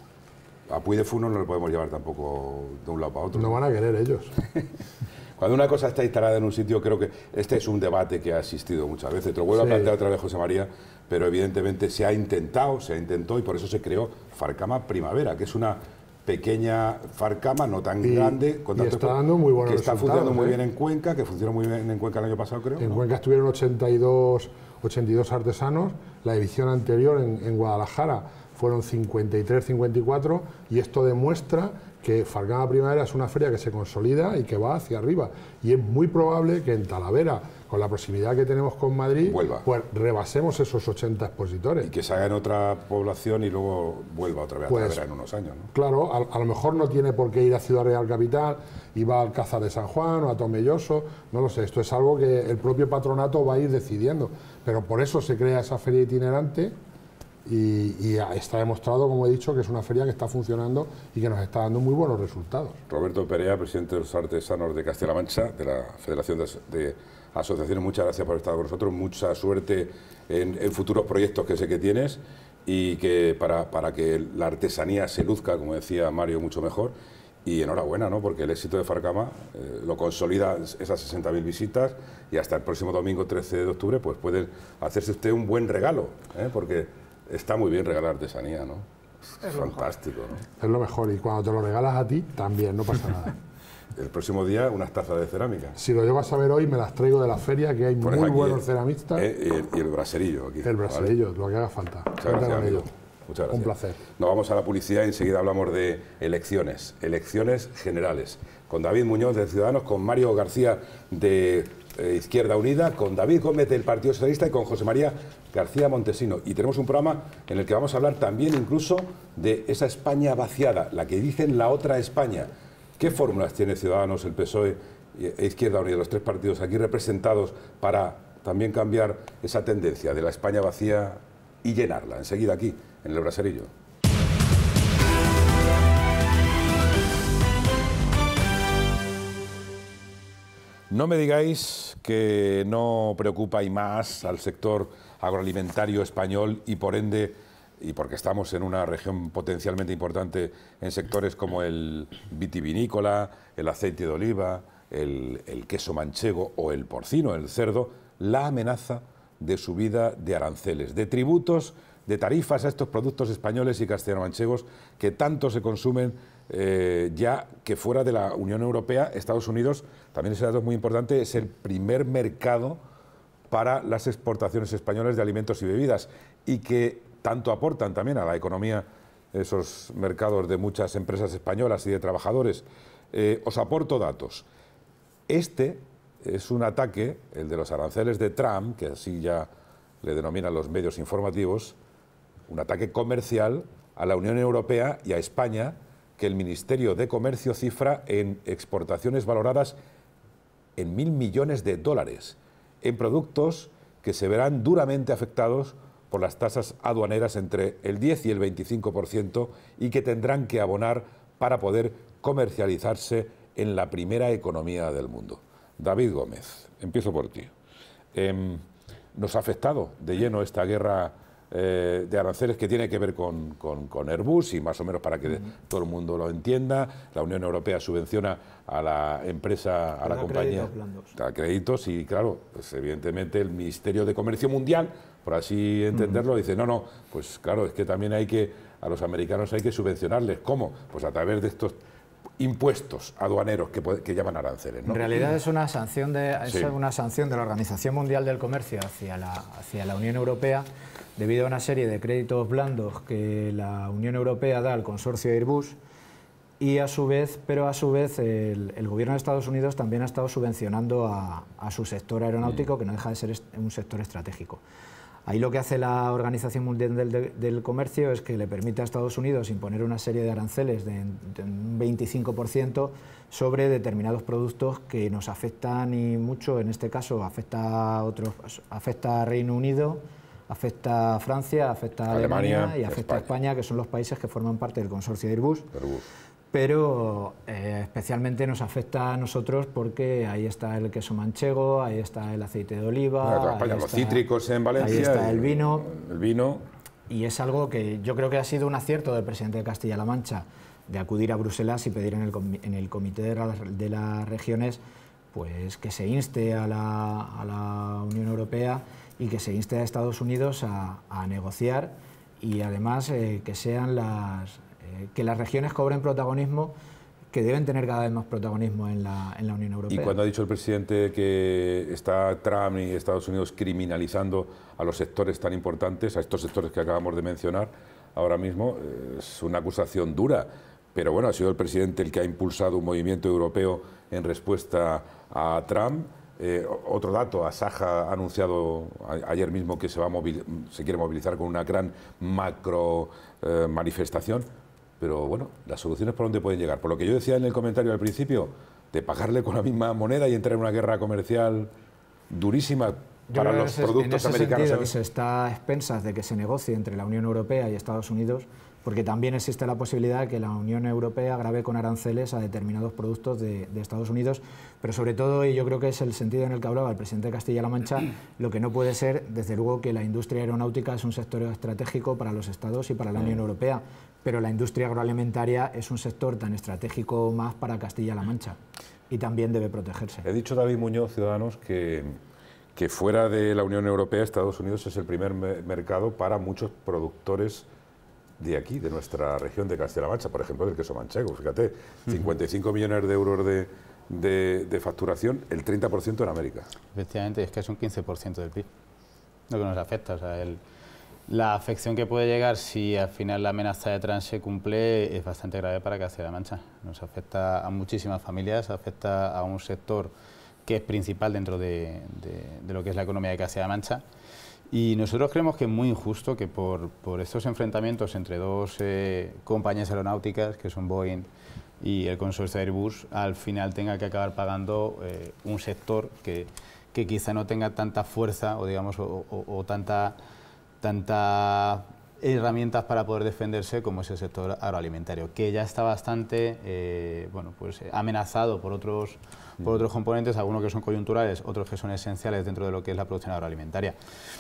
Speaker 1: A Puy de Funo no le podemos llevar tampoco de un lado para otro.
Speaker 5: no van a querer ellos.
Speaker 1: Cuando una cosa está instalada en un sitio, creo que este es un debate que ha existido muchas veces. Te lo vuelvo
Speaker 5: Sí.
Speaker 1: a plantear otra vez, José María, pero evidentemente se ha intentado, se intentó y por eso se creó Farcama Primavera, que es una pequeña Farcama, no tan
Speaker 5: Y-
Speaker 1: grande, con
Speaker 5: y
Speaker 1: tanto-
Speaker 5: está dando muy buenos
Speaker 1: que está
Speaker 5: resultados,
Speaker 1: funcionando muy
Speaker 5: ¿eh?
Speaker 1: bien en Cuenca, que funcionó muy bien en Cuenca el año pasado, creo.
Speaker 5: En
Speaker 1: ¿no?
Speaker 5: Cuenca estuvieron ochenta y dos, ochenta y dos artesanos, la edición anterior en, en Guadalajara fueron cincuenta y tres, cincuenta y cuatro y esto demuestra que Farcama Primavera es una feria que se consolida y que va hacia arriba. Y es muy probable que en Talavera, con la proximidad que tenemos con Madrid,
Speaker 1: Vuelva.
Speaker 5: pues rebasemos esos ochenta expositores.
Speaker 1: Y que se haga en otra población y luego vuelva otra vez a
Speaker 5: Pues-
Speaker 1: Talavera en unos años. ¿no?
Speaker 5: Claro, a, a lo mejor no tiene por qué ir a Ciudad Real Capital y va a Alcázar de San Juan o a Tomelloso, no lo sé, esto es algo que el propio patronato va a ir decidiendo, pero por eso se crea esa feria itinerante y, y está demostrado, como he dicho, que es una feria que está funcionando y que nos está dando muy buenos resultados.
Speaker 1: Roberto Perea, presidente de los artesanos de Castilla-La Mancha, de la Federación de, As- de Asociaciones, muchas gracias por estar con nosotros, mucha suerte en, en futuros proyectos que sé que tienes y que para, para que la artesanía se luzca, como decía Mario, mucho mejor. Y enhorabuena, ¿no? Porque el éxito de Farcama eh, lo consolida esas sesenta mil visitas y hasta el próximo domingo trece de octubre pues puede hacerse usted un buen regalo, ¿eh? Porque está muy bien regalar artesanía, ¿no? Es fantástico, ¿no?
Speaker 5: Es lo mejor y cuando te lo regalas a ti, también, no pasa nada.
Speaker 1: El próximo día unas tazas de cerámica.
Speaker 5: Si lo llego a saber hoy, me las traigo de la feria, que hay
Speaker 1: Pones
Speaker 5: muy
Speaker 1: aquí,
Speaker 5: buenos ceramistas.
Speaker 1: eh, y, el, y el braserillo aquí.
Speaker 5: el
Speaker 1: ¿vale?
Speaker 5: braserillo, lo que haga falta.
Speaker 1: Muchas
Speaker 5: Cuenta
Speaker 1: gracias,
Speaker 5: con
Speaker 1: amigo.
Speaker 5: ello.
Speaker 1: Muchas gracias.
Speaker 5: Un placer.
Speaker 1: Nos vamos a la publicidad y enseguida hablamos de elecciones, elecciones generales. Con David Muñoz de Ciudadanos, con Mario García de eh, Izquierda Unida, con David Gómez del Partido Socialista y con José María García Montesino. Y tenemos un programa en el que vamos a hablar también incluso de esa España vaciada, la que dicen la otra España. ¿Qué fórmulas tiene Ciudadanos, el P S O E e Izquierda Unida, los tres partidos aquí representados, para también cambiar esa tendencia de la España vacía y llenarla? Enseguida aquí, en el Braserillo. No me digáis que no preocupa y más al sector agroalimentario español y por ende, y porque estamos en una región potencialmente importante en sectores como el vitivinícola, el aceite de oliva, el, el queso manchego o el porcino, el cerdo, la amenaza de subida de aranceles, de tributos, de tarifas a estos productos españoles y castellano-manchegos que tanto se consumen eh, ya que fuera de la Unión Europea. Estados Unidos, también ese dato es muy importante, es el primer mercado para las exportaciones españolas de alimentos y bebidas y que tanto aportan también a la economía esos mercados de muchas empresas españolas y de trabajadores. Eh, os aporto datos. Este es un ataque, el de los aranceles de Trump, que así ya le denominan los medios informativos, un ataque comercial a la Unión Europea y a España, que el Ministerio de Comercio cifra en exportaciones valoradas en mil millones de dólares, en productos que se verán duramente afectados por las tasas aduaneras entre el diez y el veinticinco por ciento y que tendrán que abonar para poder comercializarse en la primera economía del mundo. David Gómez, empiezo por ti. Eh, ¿Nos ha afectado de lleno esta guerra eh, de aranceles que tiene que ver con, con, con Airbus? Y más o menos para que uh-huh. todo el mundo lo entienda, la Unión Europea subvenciona a la empresa, a la compañía, a créditos y claro, pues evidentemente el Ministerio de Comercio Mundial, por así entenderlo, uh-huh. dice, no, no, pues claro, es que también hay que, a los americanos hay que subvencionarles. ¿Cómo? Pues a través de estos impuestos aduaneros que, que llaman aranceles, ¿no?
Speaker 2: En realidad es una sanción de es sí. una sanción de la Organización Mundial del Comercio hacia la, hacia la Unión Europea debido a una serie de créditos blandos que la Unión Europea da al consorcio Airbus y a su vez, pero a su vez el, el gobierno de Estados Unidos también ha estado subvencionando a, a su sector aeronáutico, que no deja de ser un sector estratégico. Ahí lo que hace la Organización Mundial del, del Comercio es que le permite a Estados Unidos imponer una serie de aranceles de, de un veinticinco por ciento sobre determinados productos que nos afectan y mucho, en este caso afecta a, otros, afecta a Reino Unido, afecta a Francia, afecta a Alemania, Alemania y afecta España. a España, que son los países que forman parte del consorcio de Airbus. Airbus. Pero eh, especialmente nos afecta a nosotros porque ahí está el queso manchego, ahí está el aceite de oliva,
Speaker 1: bueno, España,
Speaker 2: ahí
Speaker 1: los
Speaker 2: está,
Speaker 1: cítricos en Valencia,
Speaker 2: ahí está el vino,
Speaker 1: el vino.
Speaker 2: Y es algo que yo creo que ha sido un acierto del presidente de Castilla-La Mancha de acudir a Bruselas y pedir en el, en el Comité de, la, de las Regiones pues que se inste a la, a la Unión Europea y que se inste a Estados Unidos a, a negociar y además eh, que sean las... que las regiones cobren protagonismo, que deben tener cada vez más protagonismo en la, en la Unión Europea.
Speaker 1: Y cuando ha dicho el presidente que está Trump y Estados Unidos criminalizando a los sectores tan importantes, a estos sectores que acabamos de mencionar ahora mismo, es una acusación dura, pero bueno, ha sido el presidente el que ha impulsado un movimiento europeo en respuesta a Trump. Eh, otro dato, Asaja ha anunciado a, ayer mismo que se, va a movil, se quiere movilizar con una gran macro eh, manifestación. Pero bueno, las soluciones por dónde pueden llegar. Por lo que yo decía en el comentario al principio, de pagarle con la misma moneda y entrar en una guerra comercial durísima para los
Speaker 2: ese,
Speaker 1: productos
Speaker 2: en ese
Speaker 1: americanos.
Speaker 2: Sentido, se está a expensas de que se negocie entre la Unión Europea y Estados Unidos, porque también existe la posibilidad de que la Unión Europea grave con aranceles a determinados productos de, de Estados Unidos, pero sobre todo, y yo creo que es el sentido en el que hablaba el presidente de Castilla-La Mancha, lo que no puede ser, desde luego, que la industria aeronáutica es un sector estratégico para los Estados y para la Unión Europea, pero la industria agroalimentaria es un sector tan estratégico más para Castilla-La Mancha y también debe protegerse.
Speaker 1: He dicho David Muñoz, Ciudadanos, que, que fuera de la Unión Europea, Estados Unidos es el primer me mercado para muchos productores de aquí, de nuestra región de Castilla-La Mancha, por ejemplo, del queso manchego. Fíjate, cincuenta y cinco millones de euros de, de, de facturación, el treinta por ciento en América.
Speaker 6: Efectivamente, es que es un quince por ciento del P I B, lo que nos afecta. O sea, el, la afección que puede llegar si al final la amenaza de Trump se cumple es bastante grave para Castilla-La Mancha. Nos afecta a muchísimas familias, afecta a un sector que es principal dentro de, de, de lo que es la economía de Castilla-La Mancha. Y nosotros creemos que es muy injusto que por, por estos enfrentamientos entre dos eh, compañías aeronáuticas, que son Boeing y el consorcio Airbus, al final tenga que acabar pagando eh, un sector que, que quizá no tenga tanta fuerza o, digamos, o, o, o tanta, tanta herramientas para poder defenderse como es el sector agroalimentario, que ya está bastante eh, bueno, pues, amenazado por otros, por otros componentes, algunos que son coyunturales, otros que son esenciales dentro de lo que es la producción agroalimentaria.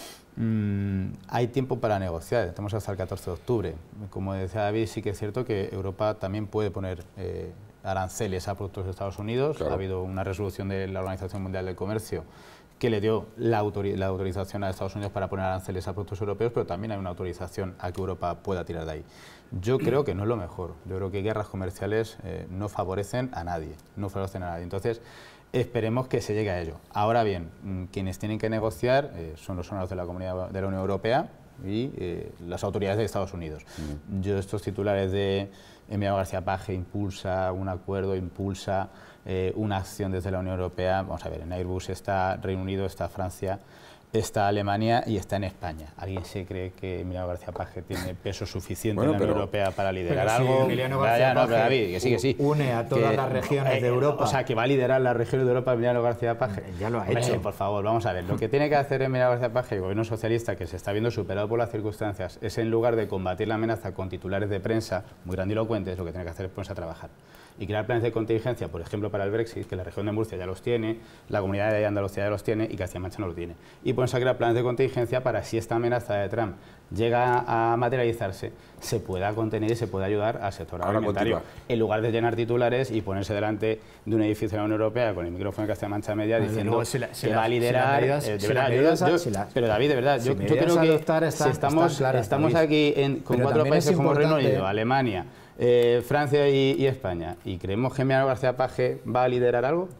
Speaker 6: Mm, hay tiempo para negociar, estamos hasta el catorce de octubre. Como decía David, sí que es cierto que Europa también puede poner eh, aranceles a productos de Estados Unidos. Claro. Ha habido una resolución de la Organización Mundial del Comercio que le dio la, autori la autorización a Estados Unidos para poner aranceles a productos europeos, pero también hay una autorización a que Europa pueda tirar de ahí. Yo creo que no es lo mejor. Yo creo que guerras comerciales eh, no favorecen a nadie, no favorecen a nadie. Entonces, esperemos que se llegue a ello. Ahora bien, quienes tienen que negociar eh, son los órganos de la Comunidad de la Unión Europea y eh, las autoridades de Estados Unidos. Mm. Yo estos titulares de Emiliano García Paje impulsa un acuerdo, impulsa eh, una acción desde la Unión Europea. Vamos a ver, en Airbus está Reino Unido, está Francia, está Alemania y está en España. ¿Alguien se cree que Emiliano García Paje tiene peso suficiente bueno, en la Unión pero, Europea para liderar algo?
Speaker 2: Si Emiliano García Paje
Speaker 6: no, David, que sí, que sí.
Speaker 2: une a todas
Speaker 6: que,
Speaker 2: las regiones eh, de Europa.
Speaker 6: O sea, que va a liderar las regiones de Europa Emiliano García Paje.
Speaker 2: Ya lo ha
Speaker 6: Hombre,
Speaker 2: hecho.
Speaker 6: Por favor, vamos a ver. Lo que tiene que hacer Emiliano García Paje, el gobierno socialista, que se está viendo superado por las circunstancias, es en lugar de combatir la amenaza con titulares de prensa muy grandilocuentes, lo que tiene que hacer es ponerse a trabajar y crear planes de contingencia, por ejemplo, para el Brexit, que la región de Murcia ya los tiene, la comunidad de Andalucía ya los tiene y Castilla-La Mancha no lo tiene. Y ponerse a crear planes de contingencia para si esta amenaza de Trump llega a materializarse, se pueda contener y se pueda ayudar al sector
Speaker 1: Ahora
Speaker 6: alimentario.
Speaker 1: continúa.
Speaker 6: En lugar de llenar titulares y ponerse delante de un edificio de la Unión Europea con el micrófono de Castilla-La Mancha Media
Speaker 2: bueno,
Speaker 6: diciendo
Speaker 2: si la, si
Speaker 6: que
Speaker 2: la,
Speaker 6: va a liderar...
Speaker 2: Si medidas,
Speaker 6: eh, de
Speaker 2: si
Speaker 6: verdad,
Speaker 2: medidas,
Speaker 6: yo, yo,
Speaker 2: si la,
Speaker 6: pero David, de verdad,
Speaker 2: si
Speaker 6: yo, yo creo que
Speaker 2: están,
Speaker 6: si estamos,
Speaker 2: claras,
Speaker 6: estamos
Speaker 2: David.
Speaker 6: aquí en, con
Speaker 2: pero
Speaker 6: cuatro países como Reino
Speaker 2: importante...
Speaker 6: Unido, Alemania, Eh, Francia y, y España, y creemos que Emiliano García Paje va a liderar algo.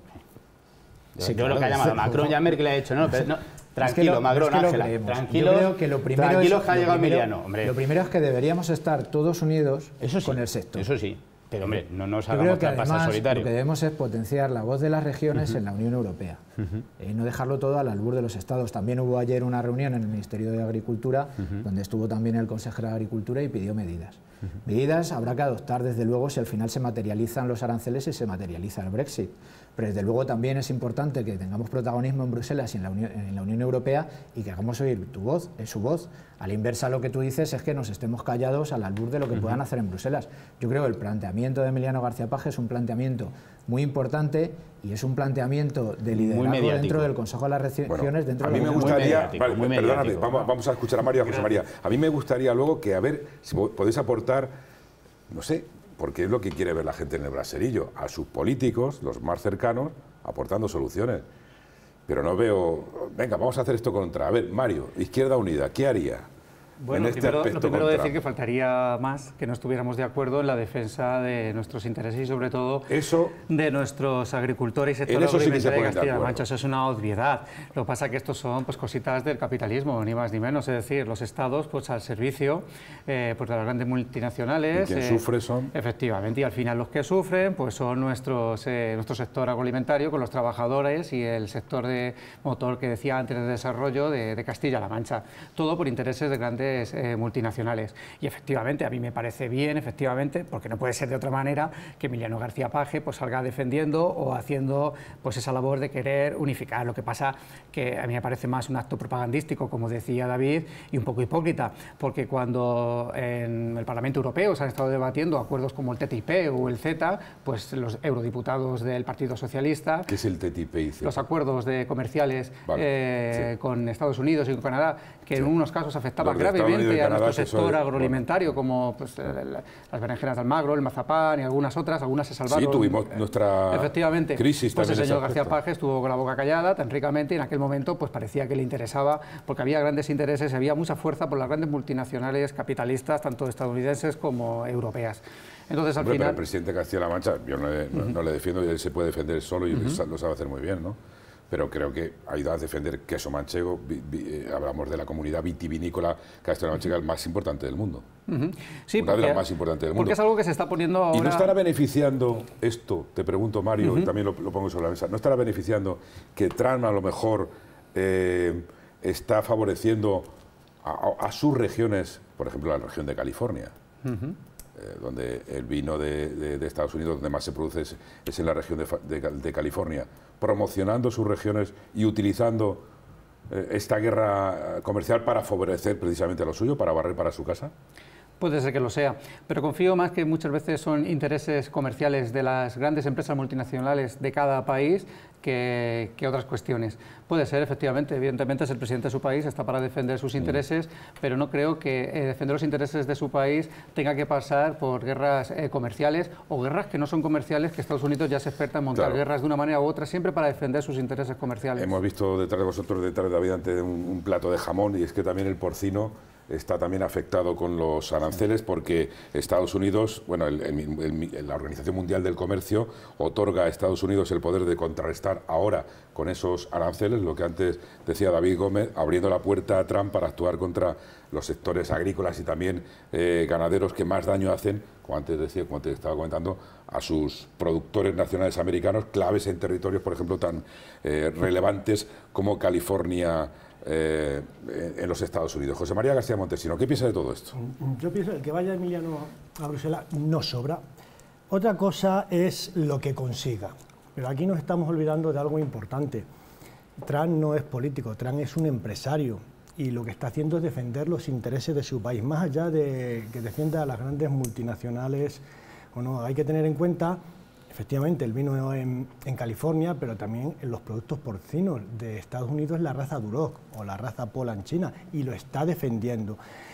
Speaker 6: Yo,
Speaker 2: sí,
Speaker 6: yo
Speaker 2: claro,
Speaker 6: lo que ha llamado Macron y a Merkel le ha hecho, no, pero, no tranquilo,
Speaker 2: es que lo,
Speaker 6: Macron,
Speaker 2: es que
Speaker 6: Ángela, tranquilo,
Speaker 2: creo que lo primero
Speaker 6: tranquilo
Speaker 2: es,
Speaker 6: que ha llegado
Speaker 2: primero,
Speaker 6: Emiliano, hombre.
Speaker 2: Lo primero es que deberíamos estar todos unidos
Speaker 6: eso sí,
Speaker 2: con el sector.
Speaker 6: Eso sí, pero hombre, no nos
Speaker 2: Yo
Speaker 6: hagamos
Speaker 2: creo que
Speaker 6: trampas
Speaker 2: además
Speaker 6: al solitario.
Speaker 2: lo que debemos es potenciar la voz de las regiones
Speaker 6: uh-huh.
Speaker 2: en la Unión Europea y
Speaker 6: uh-huh.
Speaker 2: eh, no dejarlo todo al albur de los estados. También hubo ayer una reunión en el Ministerio de Agricultura uh-huh. donde estuvo también el consejero de Agricultura y pidió medidas. Uh-huh. Medidas habrá que adoptar desde luego si al final se materializan los aranceles y se materializa el Brexit. Pero desde luego también es importante que tengamos protagonismo en Bruselas y en la Unión, en la Unión Europea y que hagamos oír tu voz, eh, su voz. A la inversa, lo que tú dices es que nos estemos callados al albur de lo que uh-huh. puedan hacer en Bruselas. Yo creo que el planteamiento de Emiliano García Paje es un planteamiento muy importante y es un planteamiento de liderazgo dentro del Consejo de las Regiones.
Speaker 1: Bueno,
Speaker 2: dentro
Speaker 1: a mí
Speaker 2: de
Speaker 1: me
Speaker 2: la
Speaker 1: gustaría,
Speaker 6: mediático,
Speaker 1: vale, perdóname, vamos, vamos a escuchar a María José María. A mí me gustaría luego que, a ver, si podéis aportar, no sé, porque es lo que quiere ver la gente en el braserillo, a sus políticos, los más cercanos, aportando soluciones. Pero no veo, venga, vamos a hacer esto contra. A ver, Mario, Izquierda Unida, ¿qué haría?
Speaker 3: Bueno,
Speaker 1: en este
Speaker 3: primero,
Speaker 1: aspecto
Speaker 3: lo primero
Speaker 1: contra...
Speaker 3: decir que faltaría más que no estuviéramos de acuerdo en la defensa de nuestros intereses y sobre todo
Speaker 1: eso,
Speaker 3: de nuestros agricultores y sector agroalimentario sí de Castilla-La Mancha. Eso es una obviedad. Lo que pasa es que estos son pues, cositas del capitalismo, ni más ni menos. Es decir, los estados pues, al servicio eh, pues, de las grandes multinacionales.
Speaker 1: ¿Y quien eh, sufre son?
Speaker 3: Efectivamente, y al final los que sufren pues, son nuestros, eh, nuestro sector agroalimentario con los trabajadores y el sector de motor que decía antes de desarrollo de, de Castilla-La Mancha. Todo por intereses de grandes Eh, multinacionales. Y efectivamente, a mí me parece bien, efectivamente, porque no puede ser de otra manera que Emiliano García Paje pues, salga defendiendo o haciendo pues, esa labor de querer unificar. Lo que pasa que a mí me parece más un acto propagandístico, como decía David, y un poco hipócrita, porque cuando en el Parlamento Europeo se han estado debatiendo acuerdos como el T T I P o el CETA, pues los eurodiputados del Partido Socialista...
Speaker 1: ¿Qué es el T T I P y CETA?
Speaker 3: Los acuerdos de comerciales vale, eh, sí. con Estados Unidos y con Canadá, que sí. en unos casos afectaban gravemente a nuestro sector agroalimentario, como pues, las berenjenas de Almagro, el mazapán y algunas otras, algunas se salvaron.
Speaker 1: Sí, tuvimos nuestra
Speaker 3: efectivamente,
Speaker 1: crisis
Speaker 3: pues
Speaker 1: también.
Speaker 3: El señor García Paje estuvo con la boca callada tan ricamente y en aquel momento pues parecía que le interesaba, porque había grandes intereses, había mucha fuerza por las grandes multinacionales capitalistas, tanto estadounidenses como europeas. Entonces, al
Speaker 1: Hombre,
Speaker 3: final...
Speaker 1: pero el presidente de Castilla-La Mancha, yo no le, no, uh-huh. no le defiendo, y él se puede defender solo y uh-huh. lo sabe hacer muy bien, ¿no? pero creo que ha ido a defender queso manchego. Vi, vi, eh, hablamos de la comunidad vitivinícola Castilla-La Mancha, el más importante del mundo.
Speaker 3: Uh-huh. Sí,
Speaker 1: una
Speaker 3: porque,
Speaker 1: de las más importantes del mundo.
Speaker 3: Porque es algo que se está poniendo ahora...
Speaker 1: ¿Y no estará beneficiando esto, te pregunto, Mario, uh-huh. y también lo, lo pongo sobre la mesa, no estará beneficiando que Trump a lo mejor eh, está favoreciendo a, a, a sus regiones, por ejemplo, la región de California? Uh-huh. Eh, donde el vino de, de, de Estados Unidos, donde más se produce, es, es en la región de, de, de California, promocionando sus regiones y utilizando eh, esta guerra comercial para favorecer precisamente a lo suyo, para barrer para su casa?
Speaker 3: Puede ser que lo sea, pero confío más que muchas veces son intereses comerciales de las grandes empresas multinacionales de cada país que, que otras cuestiones. Puede ser, efectivamente, evidentemente es el presidente de su país, está para defender sus intereses, mm. pero no creo que eh, defender los intereses de su país tenga que pasar por guerras eh, comerciales o guerras que no son comerciales, que Estados Unidos ya se experta en montar claro. guerras de una manera u otra, siempre para defender sus intereses comerciales.
Speaker 1: Hemos visto detrás de vosotros, detrás de David, ante un, un plato de jamón, y es que también el porcino está también afectado con los aranceles porque Estados Unidos, bueno, el, el, el, la Organización Mundial del Comercio otorga a Estados Unidos el poder de contrarrestar ahora con esos aranceles, lo que antes decía David Gómez, abriendo la puerta a Trump para actuar contra los sectores agrícolas y también eh, ganaderos que más daño hacen, como antes decía, como te estaba comentando, a sus productores nacionales americanos, claves en territorios, por ejemplo, tan eh, relevantes como California, Eh, en los Estados Unidos. José María García Montesino, ¿qué piensa de todo esto?
Speaker 4: Yo pienso que vaya Emiliano a Bruselas no sobra. Otra cosa es lo que consiga. Pero aquí nos estamos olvidando de algo importante. Trump no es político, Trump es un empresario y lo que está haciendo es defender los intereses de su país, más allá de que defienda a las grandes multinacionales o no. Hay que tener en cuenta, efectivamente, el vino en, en California, pero también en los productos porcinos de Estados Unidos, la raza Duroc o la raza Pola en China, y lo está defendiendo.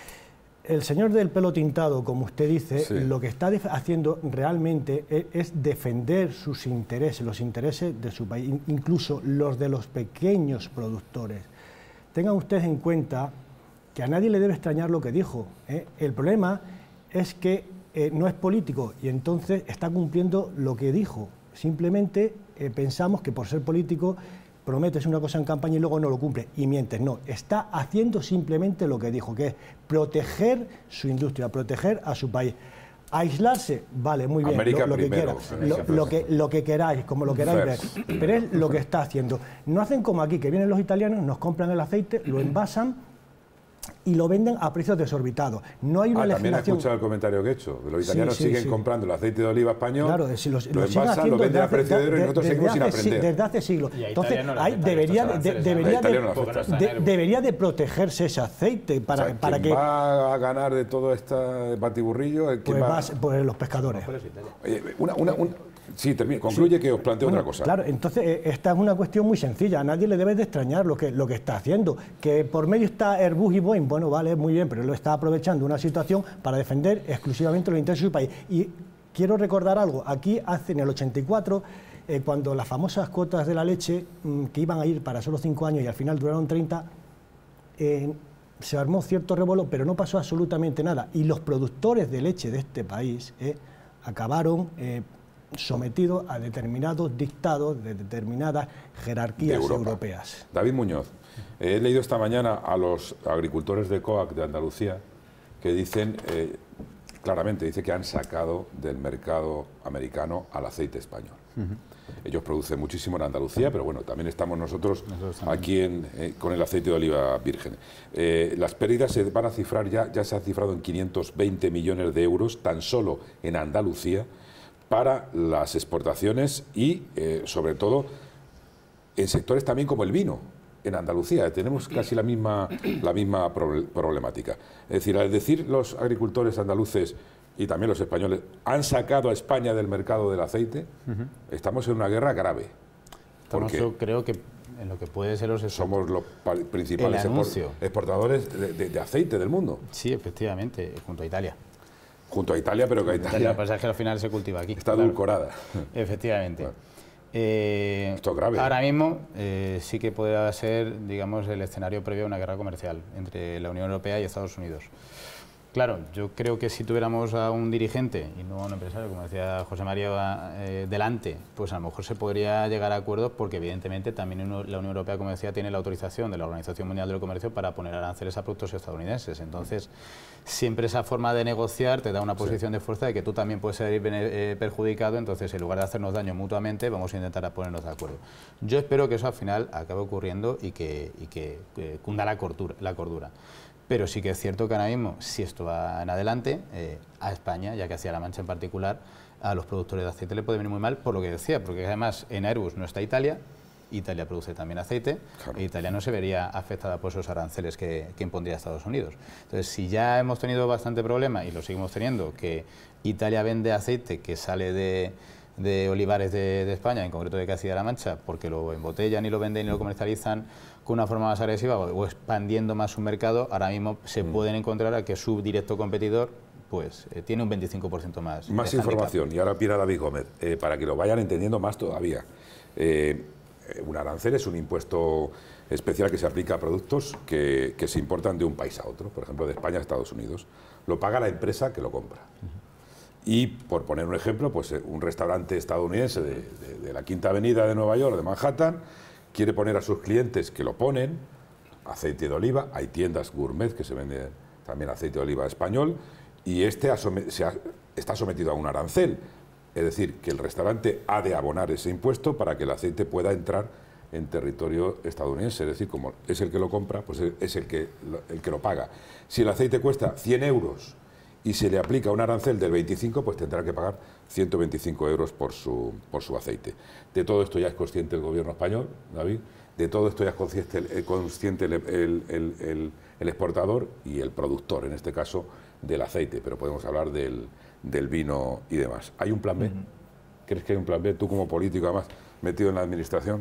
Speaker 4: El señor del pelo tintado, como usted dice, sí. lo que está haciendo realmente es, es defender sus intereses, los intereses de su país, incluso los de los pequeños productores. Tengan ustedes en cuenta que a nadie le debe extrañar lo que dijo, ¿eh? El problema es que Eh, no es político y entonces está cumpliendo lo que dijo. Simplemente eh, pensamos que por ser político prometes una cosa en campaña y luego no lo cumple y mientes. No, está haciendo simplemente lo que dijo, que es proteger su industria, proteger a su país. Aislarse, vale, muy bien,
Speaker 1: América
Speaker 4: lo, lo que
Speaker 1: primero,
Speaker 4: quiera, lo, lo, que, lo que queráis, como lo queráis ver, pero es lo que está haciendo. No hacen como aquí, que vienen los italianos, nos compran el aceite, lo envasan y lo venden a precios desorbitados. No hay una
Speaker 1: ah,
Speaker 4: legislación...
Speaker 1: También he escuchado el comentario que he hecho. Los italianos sí, sí, siguen sí. comprando el aceite de oliva español,
Speaker 4: claro, si los,
Speaker 1: lo
Speaker 4: los
Speaker 1: envasan, lo venden a precio de oro y nosotros seguimos sin aprender.
Speaker 4: Desde hace siglos. Entonces, hay, debería, de, debería, de, de, debería de protegerse ese aceite para,
Speaker 1: o sea,
Speaker 4: para que...
Speaker 1: va a ganar de todo este batiburrillo? El
Speaker 4: pues,
Speaker 1: va...
Speaker 4: va, pues los pescadores.
Speaker 1: Oye, una, una, una, sí, termine, concluye sí. que os planteo bueno, otra cosa.
Speaker 4: Claro, entonces esta es una cuestión muy sencilla. A nadie le debe de extrañar lo que, lo que está haciendo. Que por medio está Airbus y Boeing, bueno, vale, muy bien, pero lo está aprovechando una situación para defender exclusivamente los intereses de su país. Y quiero recordar algo, aquí hace en el ochenta y cuatro, eh, cuando las famosas cuotas de la leche, mmm, que iban a ir para solo cinco años y al final duraron treinta, eh, se armó cierto revuelo, pero no pasó absolutamente nada. Y los productores de leche de este país eh, acabaron eh, sometidos a determinados dictados de determinadas jerarquías de europeas.
Speaker 1: David Muñoz. He leído esta mañana a los agricultores de COAC de Andalucía que dicen, eh, claramente, dice que han sacado del mercado americano al aceite español. Uh-huh. Ellos producen muchísimo en Andalucía, pero bueno, también estamos nosotros, nosotros también. aquí en, eh, con el aceite de oliva virgen. Eh, las pérdidas se van a cifrar, ya, ya se ha cifrado en quinientos veinte millones de euros tan solo en Andalucía para las exportaciones y, eh, sobre todo, en sectores también como el vino. En Andalucía tenemos casi la misma, la misma problemática. Es decir, al decir los agricultores andaluces y también los españoles han sacado a España del mercado del aceite, uh-huh. estamos en una guerra grave.
Speaker 6: Estamos, porque yo creo que en lo que puede ser los
Speaker 1: somos los principales exportadores de, de, de aceite del mundo.
Speaker 6: Sí, efectivamente, junto a Italia.
Speaker 1: Junto a Italia, pero que a Italia...
Speaker 6: Lo que pasa es que al final se cultiva aquí.
Speaker 1: Está
Speaker 6: claro.
Speaker 1: edulcorada.
Speaker 6: Efectivamente. Bueno. Eh,
Speaker 1: Esto es grave.
Speaker 6: Ahora mismo eh, sí que podrá ser, digamos, el escenario previo a una guerra comercial entre la Unión Europea y Estados Unidos. Claro, yo creo que si tuviéramos a un dirigente y no a un empresario, como decía José María, eh, delante, pues a lo mejor se podría llegar a acuerdos, porque evidentemente también uno, la Unión Europea, como decía, tiene la autorización de la Organización Mundial del Comercio para poner aranceles a productos estadounidenses. Entonces, siempre esa forma de negociar te da una posición sí. de fuerza de que tú también puedes ser eh, perjudicado, entonces en lugar de hacernos daño mutuamente, vamos a intentar ponernos de acuerdo. Yo espero que eso al final acabe ocurriendo y que, y que, que cunda la cordura. La cordura. Pero sí que es cierto que ahora mismo, si esto va en adelante, eh, a España, ya que Castilla-La Mancha en particular, a los productores de aceite le puede venir muy mal, por lo que decía, porque además en Airbus no está Italia, Italia produce también aceite, claro. e Italia no se vería afectada por esos aranceles que, que impondría Estados Unidos. Entonces, si ya hemos tenido bastante problema, y lo seguimos teniendo, que Italia vende aceite que sale de, de olivares de, de España, en concreto de Castilla-La Mancha, porque lo embotellan y lo venden y lo comercializan con una forma más agresiva o expandiendo más su mercado, ahora mismo se mm. pueden encontrar a que su directo competidor pues eh, tiene un veinticinco por ciento más.
Speaker 1: Más información, y ahora opina David Gómez, eh, para que lo vayan entendiendo más todavía. Eh, un arancel es un impuesto especial que se aplica a productos que, que se importan de un país a otro, por ejemplo de España a Estados Unidos. Lo paga la empresa que lo compra. Uh-huh. Y, por poner un ejemplo, pues un restaurante estadounidense de, de, de la Quinta Avenida de Nueva York, de Manhattan, quiere poner a sus clientes, que lo ponen, aceite de oliva. Hay tiendas gourmet que se venden también aceite de oliva español, y este ha se ha, está sometido a un arancel. Es decir, que el restaurante ha de abonar ese impuesto para que el aceite pueda entrar en territorio estadounidense. Es decir, como es el que lo compra, pues es el que, el que lo paga. Si el aceite cuesta cien euros y se le aplica un arancel del veinticinco, pues tendrá que pagar ciento veinticinco euros por su, por su aceite. De todo esto ya es consciente el gobierno español, David, de todo esto ya es consciente, el, consciente el, el, el, el, el exportador y el productor, en este caso, del aceite, pero podemos hablar del, del vino y demás. ¿Hay un plan B? Uh-huh. ¿Crees que hay un plan B? Tú como político, además, metido en la administración.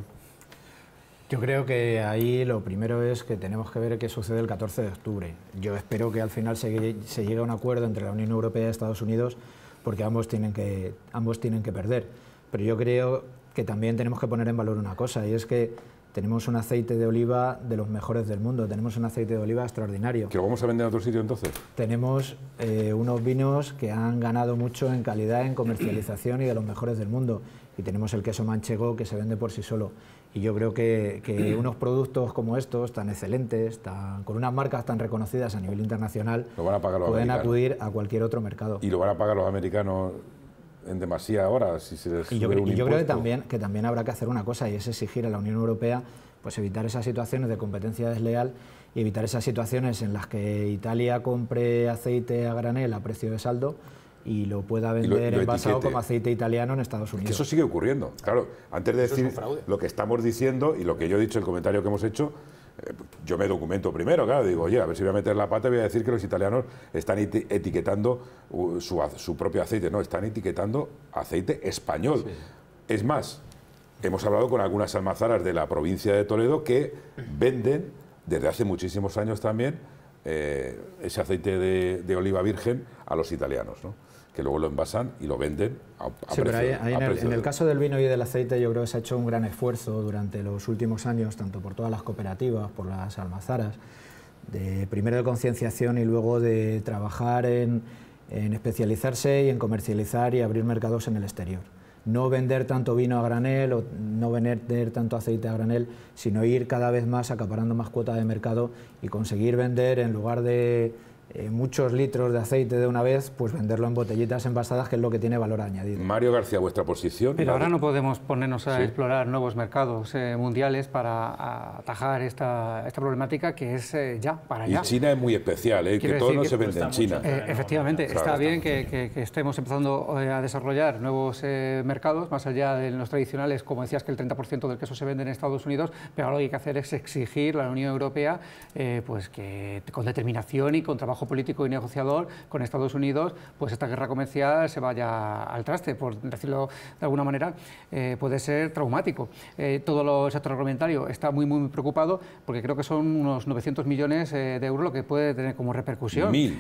Speaker 2: Yo creo que ahí lo primero es que tenemos que ver qué sucede el catorce de octubre. Yo espero que al final se, se llegue a un acuerdo entre la Unión Europea y Estados Unidos, porque ambos tienen que, ambos tienen que perder. Pero yo creo que también tenemos que poner en valor una cosa, y es que tenemos un aceite de oliva de los mejores del mundo, tenemos un aceite de oliva extraordinario.
Speaker 1: ¿Que lo vamos a vender en otro sitio entonces?
Speaker 2: Tenemos eh, unos vinos que han ganado mucho en calidad, en comercialización y de los mejores del mundo. Y tenemos el queso manchego, que se vende por sí solo. Y yo creo que, que unos productos como estos, tan excelentes, tan, con unas marcas tan reconocidas a nivel internacional,
Speaker 1: lo van a pagar los
Speaker 2: pueden
Speaker 1: americanos.
Speaker 2: Acudir a cualquier otro mercado.
Speaker 1: ¿Y lo van a pagar los americanos en demasía ahora? Si se les
Speaker 2: y yo, un y yo creo que también, que también habrá que hacer una cosa, y es exigir a la Unión Europea pues evitar esas situaciones de competencia desleal y evitar esas situaciones en las que Italia compre aceite a granel a precio de saldo y lo pueda vender lo, lo envasado como aceite italiano en Estados Unidos.
Speaker 1: Es que eso sigue ocurriendo. Claro, antes de decir lo que estamos diciendo y lo que yo he dicho, el comentario que hemos hecho, eh, yo me documento primero, claro, digo, oye, a ver si voy a meter la pata y voy a decir que los italianos están etiquetando uh, su, su propio aceite. No, están etiquetando aceite español. Sí. Es más, hemos hablado con algunas almazaras de la provincia de Toledo que venden desde hace muchísimos años también eh, ese aceite de, de oliva virgen a los italianos, ¿no? Que luego lo envasan y lo venden a, a
Speaker 2: sí,
Speaker 1: precio,
Speaker 2: pero ahí, ahí
Speaker 1: a
Speaker 2: en, el,
Speaker 1: precio
Speaker 2: en el
Speaker 1: de...
Speaker 2: caso del vino y del aceite yo creo que se ha hecho un gran esfuerzo durante los últimos años, tanto por todas las cooperativas, por las almazaras, de, primero de concienciación y luego de trabajar en, en especializarse y en comercializar y abrir mercados en el exterior. No vender tanto vino a granel o no vender tanto aceite a granel, sino ir cada vez más acaparando más cuota de mercado y conseguir vender, en lugar de eh, muchos litros de aceite de una vez, pues venderlo en botellitas envasadas, que es lo que tiene valor añadido.
Speaker 1: Mario García, vuestra posición.
Speaker 3: Pero ahora no podemos ponernos a sí. explorar nuevos mercados eh, mundiales para atajar esta, esta problemática que es eh, ya, para allá.
Speaker 1: Y China es muy especial, ¿eh? que todo no se vende en China.
Speaker 3: Eh, efectivamente, claro, está bien que, que, que estemos empezando a desarrollar nuevos eh, mercados, más allá de los tradicionales, como decías, que el treinta por ciento del queso se vende en Estados Unidos, pero ahora lo que hay que hacer es exigir a la Unión Europea eh, pues que con determinación y con trabajo político y negociador con Estados Unidos, pues esta guerra comercial se vaya al traste, por decirlo de alguna manera. Eh, puede ser traumático. Eh, todo el sector agroalimentario está muy, muy preocupado porque creo que son unos novecientos millones eh, de euros lo que puede tener como repercusión.
Speaker 1: Mil.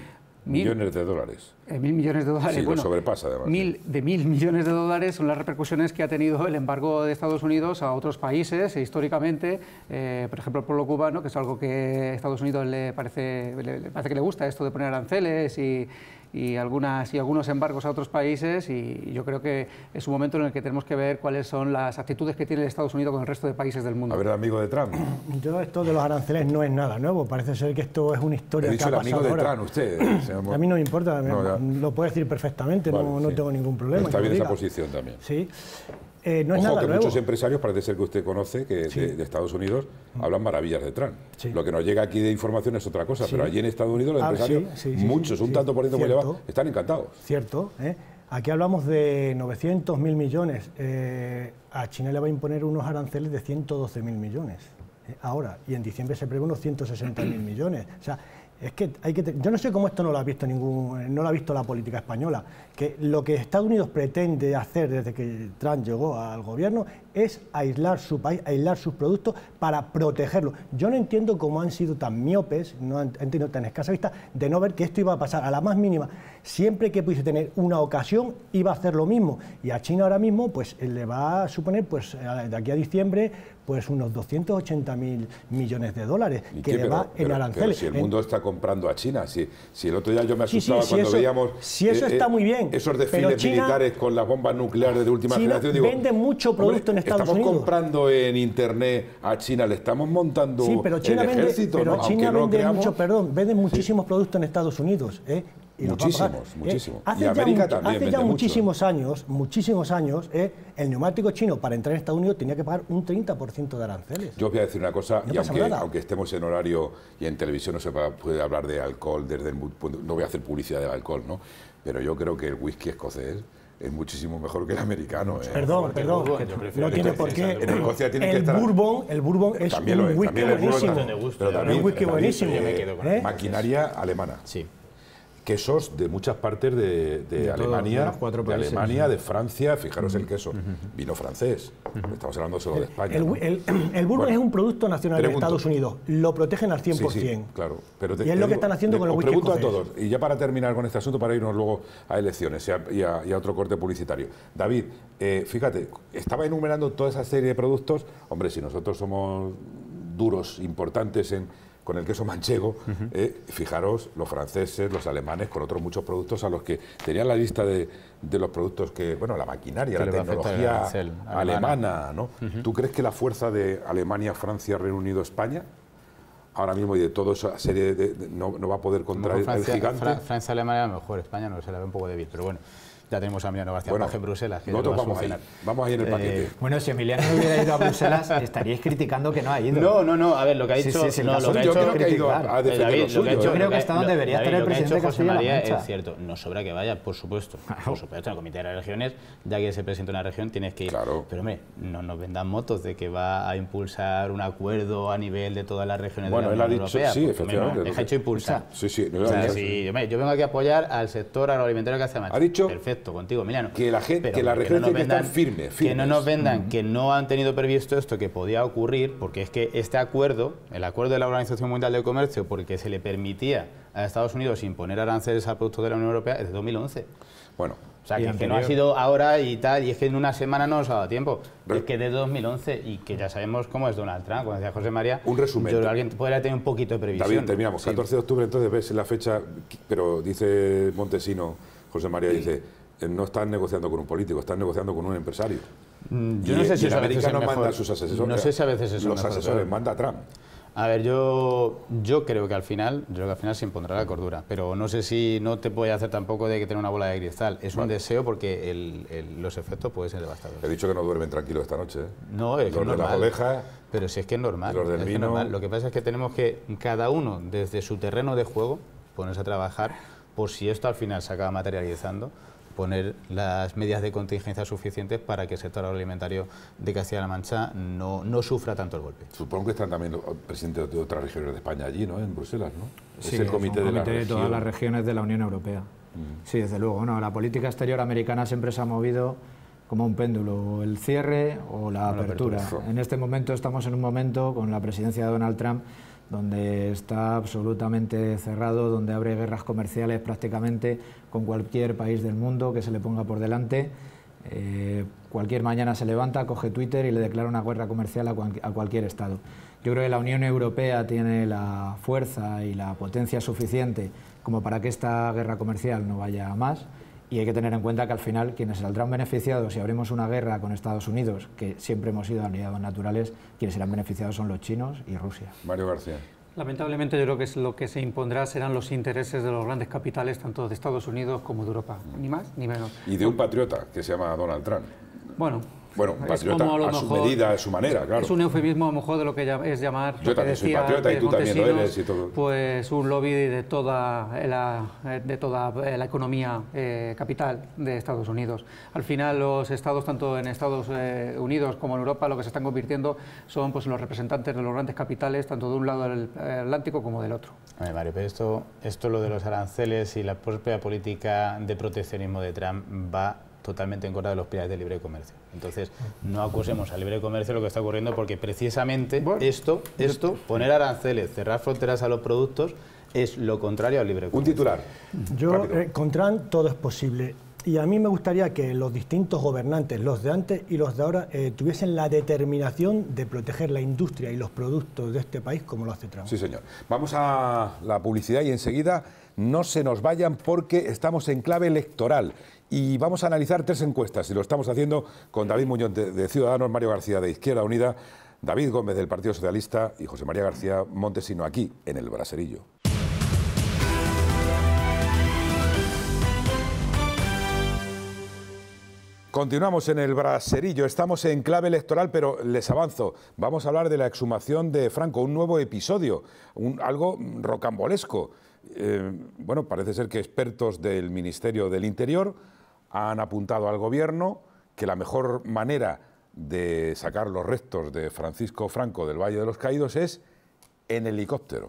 Speaker 1: millones de dólares.
Speaker 3: Eh, mil millones de dólares.
Speaker 1: Sí,
Speaker 3: bueno,
Speaker 1: lo sobrepasa además.
Speaker 3: Mil, de mil millones de dólares son las repercusiones que ha tenido el embargo de Estados Unidos a otros países, e históricamente, eh, por ejemplo, el pueblo cubano, que es algo que a Estados Unidos le parece, le, le parece que le gusta, esto de poner aranceles y, y, algunas, y algunos embargos a otros países, y yo creo que es un momento en el que tenemos que ver cuáles son las actitudes que tiene Estados Unidos con el resto de países del mundo.
Speaker 1: A ver, el amigo de Trump.
Speaker 4: Yo esto de los aranceles no es nada nuevo, parece ser que esto es una historia
Speaker 1: He dicho
Speaker 4: que ha
Speaker 1: el amigo
Speaker 4: pasado
Speaker 1: de
Speaker 4: ahora.
Speaker 1: Trump, usted. Señor...
Speaker 4: A mí no me importa,
Speaker 1: No,
Speaker 4: lo puede decir perfectamente,
Speaker 1: vale,
Speaker 4: no, no
Speaker 1: sí.
Speaker 4: tengo ningún problema.
Speaker 1: Está bien
Speaker 4: que
Speaker 1: esa
Speaker 4: lo diga.
Speaker 1: posición también.
Speaker 4: Sí. Eh, no es
Speaker 1: Ojo,
Speaker 4: nada
Speaker 1: que
Speaker 4: nuevo.
Speaker 1: muchos empresarios, parece ser que usted conoce, que
Speaker 4: Sí.
Speaker 1: de, de Estados Unidos hablan maravillas de Trump.
Speaker 4: Sí.
Speaker 1: Lo que nos llega aquí de información es otra cosa,
Speaker 4: Sí.
Speaker 1: pero allí en Estados Unidos los
Speaker 4: Ah,
Speaker 1: empresarios,
Speaker 4: sí, sí, sí,
Speaker 1: muchos,
Speaker 4: sí,
Speaker 1: un
Speaker 4: sí.
Speaker 1: tanto por ciento muy
Speaker 4: Cierto.
Speaker 1: elevado, están encantados.
Speaker 4: Cierto, ¿eh? Aquí hablamos de novecientos mil millones. Eh, a China le va a imponer unos aranceles de ciento doce mil millones. eh, ahora, y en diciembre se prevé unos ciento sesenta mil millones. O sea, es que hay que te- yo no sé cómo esto no lo ha visto ningún, no lo ha visto la política española, que lo que Estados Unidos pretende hacer desde que Trump llegó al gobierno es aislar su país, aislar sus productos para protegerlo. Yo no entiendo cómo han sido tan miopes, no han, han tenido tan escasa vista de no ver que esto iba a pasar a la más mínima. Siempre que pudiese tener una ocasión iba a hacer lo mismo, y a China ahora mismo pues le va a suponer pues de aquí a diciembre pues unos doscientos ochenta mil millones de dólares
Speaker 1: ¿Y
Speaker 4: que
Speaker 1: qué?
Speaker 4: le
Speaker 1: Pero-
Speaker 4: va en
Speaker 1: pero-
Speaker 4: aranceles.
Speaker 1: pero si el
Speaker 4: En-
Speaker 1: mundo está comprando a China, si, si el otro día yo me
Speaker 4: Sí, sí,
Speaker 1: asustaba
Speaker 4: sí,
Speaker 1: cuando
Speaker 4: eso-
Speaker 1: veíamos
Speaker 4: si eso está muy bien,
Speaker 1: esos
Speaker 4: pero
Speaker 1: desfiles
Speaker 4: China-
Speaker 1: militares con las bombas nucleares de última
Speaker 4: China
Speaker 1: generación. Digo,
Speaker 4: vende mucho producto en Estados
Speaker 1: estamos
Speaker 4: Unidos.
Speaker 1: comprando en internet a China, le estamos montando
Speaker 4: Sí, pero China
Speaker 1: el
Speaker 4: vende,
Speaker 1: ejército,
Speaker 4: pero
Speaker 1: ¿no?
Speaker 4: China
Speaker 1: Aunque no
Speaker 4: vende
Speaker 1: creamos,
Speaker 4: mucho, perdón, vende muchísimos productos en Estados Unidos, ¿eh? Y los va a pagar,
Speaker 1: Muchísimos,
Speaker 4: ¿eh?
Speaker 1: muchísimos.
Speaker 4: Hace
Speaker 1: Y
Speaker 4: ya
Speaker 1: América
Speaker 4: mucho-
Speaker 1: también
Speaker 4: Hace
Speaker 1: vende
Speaker 4: ya
Speaker 1: mucho,
Speaker 4: muchísimos años, muchísimos años, ¿eh? El neumático chino para entrar en Estados Unidos tenía que pagar un treinta por ciento de aranceles.
Speaker 1: Yo os voy a decir una cosa,
Speaker 4: No
Speaker 1: y
Speaker 4: pasa
Speaker 1: aunque,
Speaker 4: nada.
Speaker 1: aunque estemos en horario y en televisión no se va- puede hablar de alcohol, desde el, punto- no voy a hacer publicidad del alcohol, ¿no? Pero yo creo que el whisky escocés es muchísimo mejor que el americano. ¿eh?
Speaker 4: Perdón, perdón,
Speaker 6: Bourbon, yo prefiero
Speaker 4: no
Speaker 6: el
Speaker 4: tiene
Speaker 6: escocés,
Speaker 4: por qué.
Speaker 6: el
Speaker 1: En Escocia tiene que
Speaker 4: El
Speaker 1: estar...
Speaker 4: bourbon, el bourbon es
Speaker 1: También lo
Speaker 4: un
Speaker 1: es,
Speaker 4: whisky
Speaker 1: también el bourbon
Speaker 4: buenísimo.
Speaker 1: también
Speaker 6: de gusto,
Speaker 1: pero
Speaker 6: ya,
Speaker 1: también-
Speaker 4: un whisky
Speaker 1: también,
Speaker 4: buenísimo.
Speaker 6: yo me quedo con
Speaker 4: ¿eh?
Speaker 1: Maquinaria alemana.
Speaker 6: Sí.
Speaker 1: Quesos de muchas partes de, de
Speaker 2: De todos,
Speaker 1: Alemania,
Speaker 2: de los cuatro
Speaker 1: de
Speaker 2: países.
Speaker 1: Alemania, de Francia, fijaros el queso, vino francés, estamos hablando solo de España.
Speaker 4: El,
Speaker 1: ¿no?
Speaker 4: el, el bourbon
Speaker 1: Bueno,
Speaker 4: es un producto nacional de
Speaker 1: pregunto.
Speaker 4: Estados Unidos, lo protegen al cien por
Speaker 1: Sí, sí,
Speaker 4: ciento.
Speaker 1: claro. Pero te-
Speaker 4: Y es
Speaker 1: te
Speaker 4: lo que
Speaker 1: digo,
Speaker 4: están haciendo
Speaker 1: le-
Speaker 4: con los
Speaker 1: os
Speaker 4: whisky
Speaker 1: pregunto a
Speaker 4: escoceses.
Speaker 1: todos, y ya para terminar con este asunto, para irnos luego a elecciones y a, y a- y a otro corte publicitario. David, eh, fíjate, estaba enumerando toda esa serie de productos. Hombre, si nosotros somos duros, importantes en con el queso manchego, eh, fijaros, los franceses, los alemanes, con otros muchos productos a los que tenían la lista de, de los productos que, bueno, la maquinaria,
Speaker 6: Que
Speaker 1: la
Speaker 6: le va a afectar el
Speaker 1: tecnología
Speaker 6: arancel
Speaker 1: alemana, ¿no? ¿Tú crees que la fuerza de Alemania, Francia, Reino Unido, España, ahora mismo y de toda esa serie, de, de- no, no va a poder contra el, el
Speaker 6: Francia,
Speaker 1: gigante?
Speaker 6: Fra- Francia, Alemania, a lo mejor España no se la ve un poco débil, pero bueno, ya tenemos a Emiliano García
Speaker 1: Bueno,
Speaker 6: Paje en Bruselas, que ya lo
Speaker 1: nosotros
Speaker 6: va a
Speaker 1: vamos ahí,
Speaker 6: solucionar.
Speaker 1: vamos ahí en el
Speaker 6: Eh,
Speaker 1: paquete.
Speaker 2: Bueno, si Emiliano no hubiera ido a Bruselas, estaríais criticando que no ha ido.
Speaker 6: No, no, no, a ver, lo que ha
Speaker 2: Sí,
Speaker 6: dicho...
Speaker 2: sí, sí, el
Speaker 6: no,
Speaker 2: caso
Speaker 6: lo que ha
Speaker 1: yo
Speaker 6: hecho-
Speaker 1: creo que ha ido a, a
Speaker 6: Eh,
Speaker 1: defender
Speaker 6: David,
Speaker 1: lo
Speaker 6: lo que
Speaker 1: suyo.
Speaker 6: ha hecho-
Speaker 2: Yo creo
Speaker 1: ¿eh?
Speaker 2: que hasta
Speaker 6: lo-
Speaker 2: donde debería
Speaker 6: David,
Speaker 2: estar el
Speaker 6: lo que ha
Speaker 2: presidente
Speaker 6: hecho
Speaker 2: de
Speaker 6: José
Speaker 2: Castilla-La
Speaker 6: María
Speaker 2: Mancha.
Speaker 6: es cierto, no sobra que vaya, por supuesto, por supuesto, el comité de las regiones, ya que se presenta una región, tienes que ir.
Speaker 1: Claro.
Speaker 6: Pero hombre, no nos vendan motos de que va a impulsar un acuerdo a nivel de todas las regiones
Speaker 1: Bueno,
Speaker 6: de
Speaker 1: él
Speaker 6: la
Speaker 1: ha
Speaker 6: Unión
Speaker 1: dicho-
Speaker 6: Europea.
Speaker 1: sí,
Speaker 6: porque, hombre,
Speaker 1: efectivamente.
Speaker 6: no, deja hecho impulsar.
Speaker 1: Sí, sí, no,
Speaker 6: O sea,
Speaker 1: ya-
Speaker 6: si- hombre, yo vengo aquí a apoyar al sector agroalimentario que hace Mancha.
Speaker 1: Ha dicho
Speaker 6: perfecto, contigo, Emiliano.
Speaker 1: que la gente-
Speaker 6: Pero,
Speaker 1: que la
Speaker 6: hombre,
Speaker 1: región
Speaker 6: no nos
Speaker 1: tiene que estar
Speaker 6: vendan-
Speaker 1: firme,
Speaker 6: Que no
Speaker 1: firmes.
Speaker 6: nos vendan que no han tenido previsto esto que podía ocurrir, porque es que este acuerdo, el acuerdo de la Organización Mundial del Comercio, porque se le permitía a Estados Unidos imponer aranceles a productos de la Unión Europea, es de dos mil once.
Speaker 1: Bueno,
Speaker 6: O sea,
Speaker 2: Y
Speaker 6: que, que no ha
Speaker 2: anterior.
Speaker 6: sido ahora y tal, y es que en una semana no nos ha dado tiempo.
Speaker 1: Re-
Speaker 6: Es que desde dos mil once, y que ya sabemos cómo es Donald Trump, como decía José María,
Speaker 1: Un resumen.
Speaker 6: yo creo que alguien podría tener un poquito de previsión.
Speaker 1: David, terminamos.
Speaker 6: Sí.
Speaker 1: catorce de octubre, entonces ves la fecha, pero dice Montesino, José María, dice, eh, no están negociando con un político, están negociando con un empresario.
Speaker 6: Mm,
Speaker 1: Y-
Speaker 6: Yo no sé
Speaker 1: y
Speaker 6: si
Speaker 1: el
Speaker 6: eso a veces es
Speaker 1: americano
Speaker 6: mejor.
Speaker 1: manda a sus asesores.
Speaker 6: No sé si a veces eso
Speaker 1: Los
Speaker 6: es mejor,
Speaker 1: asesores
Speaker 6: pero-
Speaker 1: manda a Trump.
Speaker 6: A ver, yo, yo creo que al final, yo creo que al final se impondrá la cordura, pero no sé si no te puede hacer tampoco de que tener una bola de cristal. Es un
Speaker 1: Vale.
Speaker 6: deseo porque el- el- los efectos pueden ser devastadores.
Speaker 1: He dicho que no duermen tranquilos esta noche. ¿eh?
Speaker 6: No, es que
Speaker 1: Los
Speaker 6: es
Speaker 1: de las
Speaker 6: normal.
Speaker 1: ovejas,
Speaker 6: Pero si es que es normal.
Speaker 1: Los del
Speaker 6: es que es
Speaker 1: vino.
Speaker 6: normal. Lo que pasa es que tenemos que, cada uno, desde su terreno de juego, ponerse a trabajar por si esto al final se acaba materializando, poner las medidas de contingencia suficientes para que el sector agroalimentario de Castilla-La Mancha no, no sufra tanto el golpe.
Speaker 1: supongo que están también los presidentes de otras regiones de España allí, ¿no? En Bruselas, ¿no?
Speaker 2: Sí,
Speaker 1: es el comité,
Speaker 2: un
Speaker 1: de, la
Speaker 2: comité de todas
Speaker 1: región.
Speaker 2: las regiones de la Unión Europea. Sí, desde luego. No, la política exterior americana siempre se ha movido como un péndulo, el cierre o la
Speaker 6: O la
Speaker 2: apertura.
Speaker 1: apertura.
Speaker 2: En este momento estamos en un momento con la presidencia de Donald Trump donde está absolutamente cerrado, donde abre guerras comerciales prácticamente con cualquier país del mundo que se le ponga por delante. Eh, cualquier mañana se levanta, coge Twitter y le declara una guerra comercial a, cual, a cualquier Estado. Yo creo que la Unión Europea tiene la fuerza y la potencia suficiente como para que esta guerra comercial no vaya a más, y hay que tener en cuenta que al final quienes saldrán beneficiados si abrimos una guerra con Estados Unidos, que siempre hemos sido aliados naturales, quienes serán beneficiados son los chinos y Rusia.
Speaker 1: Mario García.
Speaker 3: Lamentablemente yo creo que es lo que se impondrá serán los intereses de los grandes capitales, tanto de Estados Unidos como de Europa, ni más ni menos.
Speaker 1: Y de un patriota que se llama Donald Trump.
Speaker 3: Bueno,
Speaker 1: Bueno, un patriota a, a su medida, a su manera, claro.
Speaker 3: Es un eufemismo a lo mejor de lo que es llamar,
Speaker 1: yo también soy patriota y tú también lo eres y todo.
Speaker 3: Pues un lobby de toda la, de toda la economía eh, capital de Estados Unidos. Al final los estados, tanto en Estados eh, Unidos como en Europa, lo que se están convirtiendo son pues los representantes de los grandes capitales, tanto de un lado del Atlántico como del otro.
Speaker 6: A ver, Mario, pero esto, esto lo de los aranceles y la propia política de proteccionismo de Trump va totalmente en contra de los pilares de libre comercio. Entonces, no acusemos al libre comercio lo que está ocurriendo, porque precisamente bueno, esto, esto, poner aranceles, cerrar fronteras a los productos, es lo contrario al libre comercio.
Speaker 1: Un titular.
Speaker 4: Yo, eh, con Trump todo es posible. Y a mí me gustaría que los distintos gobernantes, los de antes y los de ahora, eh, tuviesen la determinación de proteger la industria y los productos de este país como lo hace Trump.
Speaker 1: Sí, señor. Vamos a la publicidad y enseguida no se nos vayan porque estamos en clave electoral. Y vamos a analizar tres encuestas, y lo estamos haciendo con David Muñoz de, de Ciudadanos, Mario García de Izquierda Unida, David Gómez del Partido Socialista y José María García Montesino, aquí en El Braserillo. Continuamos en El Braserillo, estamos en clave electoral, pero les avanzo, vamos a hablar de la exhumación de Franco, un nuevo episodio, un, algo rocambolesco. Eh, bueno, parece ser que expertos del Ministerio del Interior han apuntado al Gobierno que la mejor manera de sacar los restos de Francisco Franco del Valle de los Caídos es en helicóptero.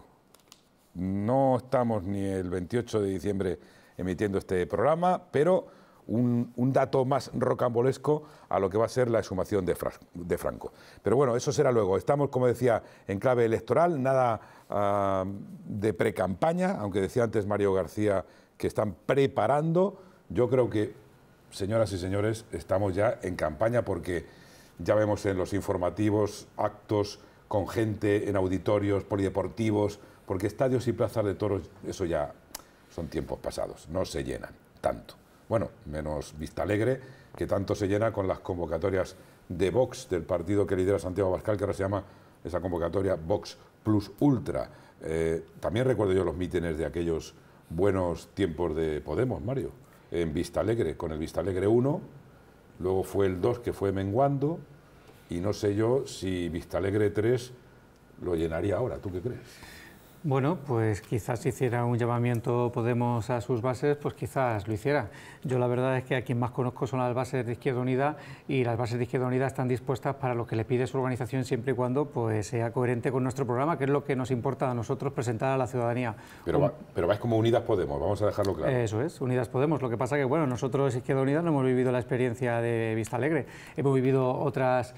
Speaker 1: No estamos ni el veintiocho de diciembre emitiendo este programa, pero un, un dato más rocambolesco a lo que va a ser la exhumación de, Fra de Franco. Pero bueno, eso será luego. Estamos, como decía, en clave electoral, nada uh, de precampaña, aunque decía antes Mario García que están preparando. Yo creo que, señoras y señores, estamos ya en campaña porque ya vemos en los informativos actos con gente en auditorios polideportivos, porque estadios y plazas de toros, eso ya son tiempos pasados, no se llenan tanto. Bueno, menos Vistalegre, que tanto se llena con las convocatorias de Vox, del partido que lidera Santiago Abascal, que ahora se llama esa convocatoria Vox Plus Ultra. Eh, también recuerdo yo los mítines de aquellos buenos tiempos de Podemos, Mario, en Vistalegre, con el Vistalegre uno, luego fue el dos que fue menguando, y no sé yo si Vistalegre tres lo llenaría ahora. ¿Tú qué crees?
Speaker 3: Bueno, pues quizás si hiciera un llamamiento Podemos a sus bases, pues quizás lo hiciera. Yo la verdad es que a quien más conozco son las bases de Izquierda Unida, y las bases de Izquierda Unida están dispuestas para lo que le pide su organización, siempre y cuando pues sea coherente con nuestro programa, que es lo que nos importa a nosotros presentar a la ciudadanía.
Speaker 1: Pero, va, pero vais como Unidas Podemos, vamos a dejarlo claro.
Speaker 3: Eso es, Unidas Podemos. Lo que pasa que, bueno, nosotros Izquierda Unida no hemos vivido la experiencia de Vistalegre, hemos vivido otras...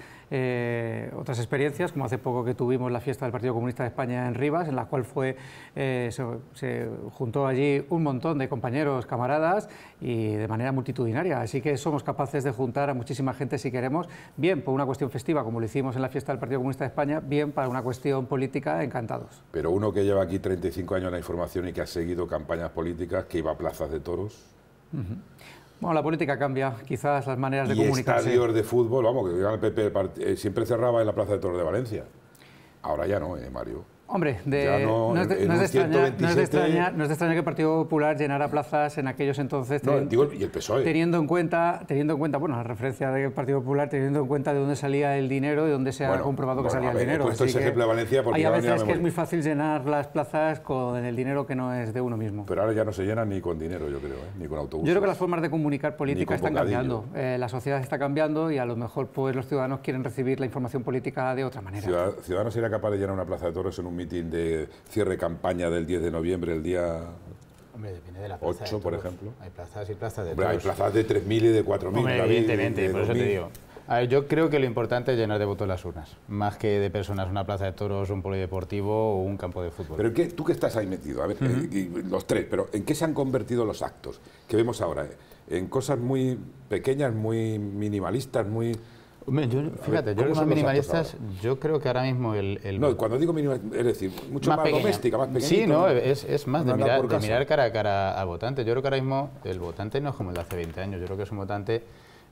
Speaker 3: Eh, otras experiencias, como hace poco que tuvimos la fiesta del Partido Comunista de España en Rivas, en la cual fue eh, se, se juntó allí un montón de compañeros, camaradas, y de manera multitudinaria. Así que somos capaces de juntar a muchísima gente si queremos, bien por una cuestión festiva, como lo hicimos en la fiesta del Partido Comunista de España, bien para una cuestión política, encantados.
Speaker 1: Pero uno que lleva aquí treinta y cinco años en la información y que ha seguido campañas políticas, que iba a plazas de toros...
Speaker 3: Uh-huh. Bueno, la política cambia, quizás las maneras de
Speaker 1: y
Speaker 3: comunicarse.
Speaker 1: Estadios de fútbol, vamos, que el P P siempre cerraba en la Plaza de Toros de Valencia. Ahora ya no, ¿eh, Mario?
Speaker 3: Hombre, de, no, no, es de, no, es de extrañar, no, es de extrañar, no es de extrañar que el Partido Popular llenara plazas en aquellos entonces,
Speaker 1: no, ten, digo, y el P S O E.
Speaker 3: teniendo en cuenta, teniendo en cuenta, bueno, la referencia del Partido Popular, teniendo en cuenta de dónde salía el dinero y dónde se
Speaker 1: bueno,
Speaker 3: ha comprobado
Speaker 1: bueno,
Speaker 3: que salía
Speaker 1: ver,
Speaker 3: el dinero.
Speaker 1: Esto es ejemplo de Valencia porque
Speaker 3: hay a veces que es muy fácil llenar las plazas con el dinero que no es de uno mismo.
Speaker 1: Pero ahora ya no se llenan ni con dinero, yo creo, ¿eh? Ni con autobuses.
Speaker 3: Yo creo que las formas de comunicar política están cambiando. Eh, la sociedad está cambiando y a lo mejor pues los ciudadanos quieren recibir la información política de otra manera.
Speaker 1: Ciudadanos sería capaz de llenar una plaza de toros en un mitin de cierre de campaña del diez de noviembre, el día
Speaker 6: Hombre, depende de la plaza
Speaker 1: ocho,
Speaker 6: de
Speaker 1: por ejemplo.
Speaker 6: Hay plazas y plazas de
Speaker 1: Hombre,
Speaker 6: toros.
Speaker 1: hay plazas de tres mil y de cuatro mil.
Speaker 6: Hombre, evidentemente, por eso te digo. A ver, yo creo que lo importante es llenar de votos las urnas, más que de personas una plaza de toros, un polideportivo o un campo de fútbol.
Speaker 1: Pero ¿qué, tú que estás ahí metido, a ver, uh-huh. eh, los tres, pero ¿en qué se han convertido los actos que vemos ahora? En cosas muy pequeñas, muy minimalistas, muy...
Speaker 6: Hombre, yo, fíjate, ver, yo creo que son minimalistas, yo creo que ahora mismo el... el
Speaker 1: no, cuando digo minimalista, es decir, mucho más, más doméstica, más pequeñita.
Speaker 6: Sí, no, es, es más de mirar, de mirar cara a cara al votante. Yo creo que ahora mismo el votante no es como el de hace veinte años, yo creo que es un votante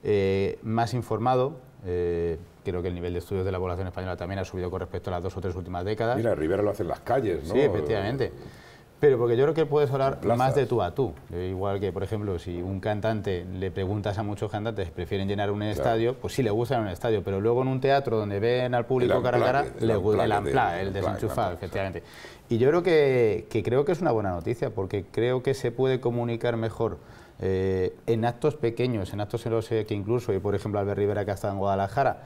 Speaker 6: eh, más informado. Eh, creo que el nivel de estudios de la población española también ha subido con respecto a las dos o tres últimas décadas.
Speaker 1: Mira, Rivera lo hace en las calles, ¿no?
Speaker 6: Sí, efectivamente. Pero porque yo creo que puedes hablar más de tú a tú. Igual que, por ejemplo, si un cantante le preguntas a muchos cantantes prefieren llenar un claro. estadio, pues sí le gusta en un estadio, pero luego en un teatro donde ven al público cara a cara, le gusta el amplá, el desenchufado, efectivamente. Y yo creo que, que creo que es una buena noticia, porque creo que se puede comunicar mejor eh, en actos pequeños, en actos en los que incluso, y por ejemplo Albert Rivera, que ha estado en Guadalajara,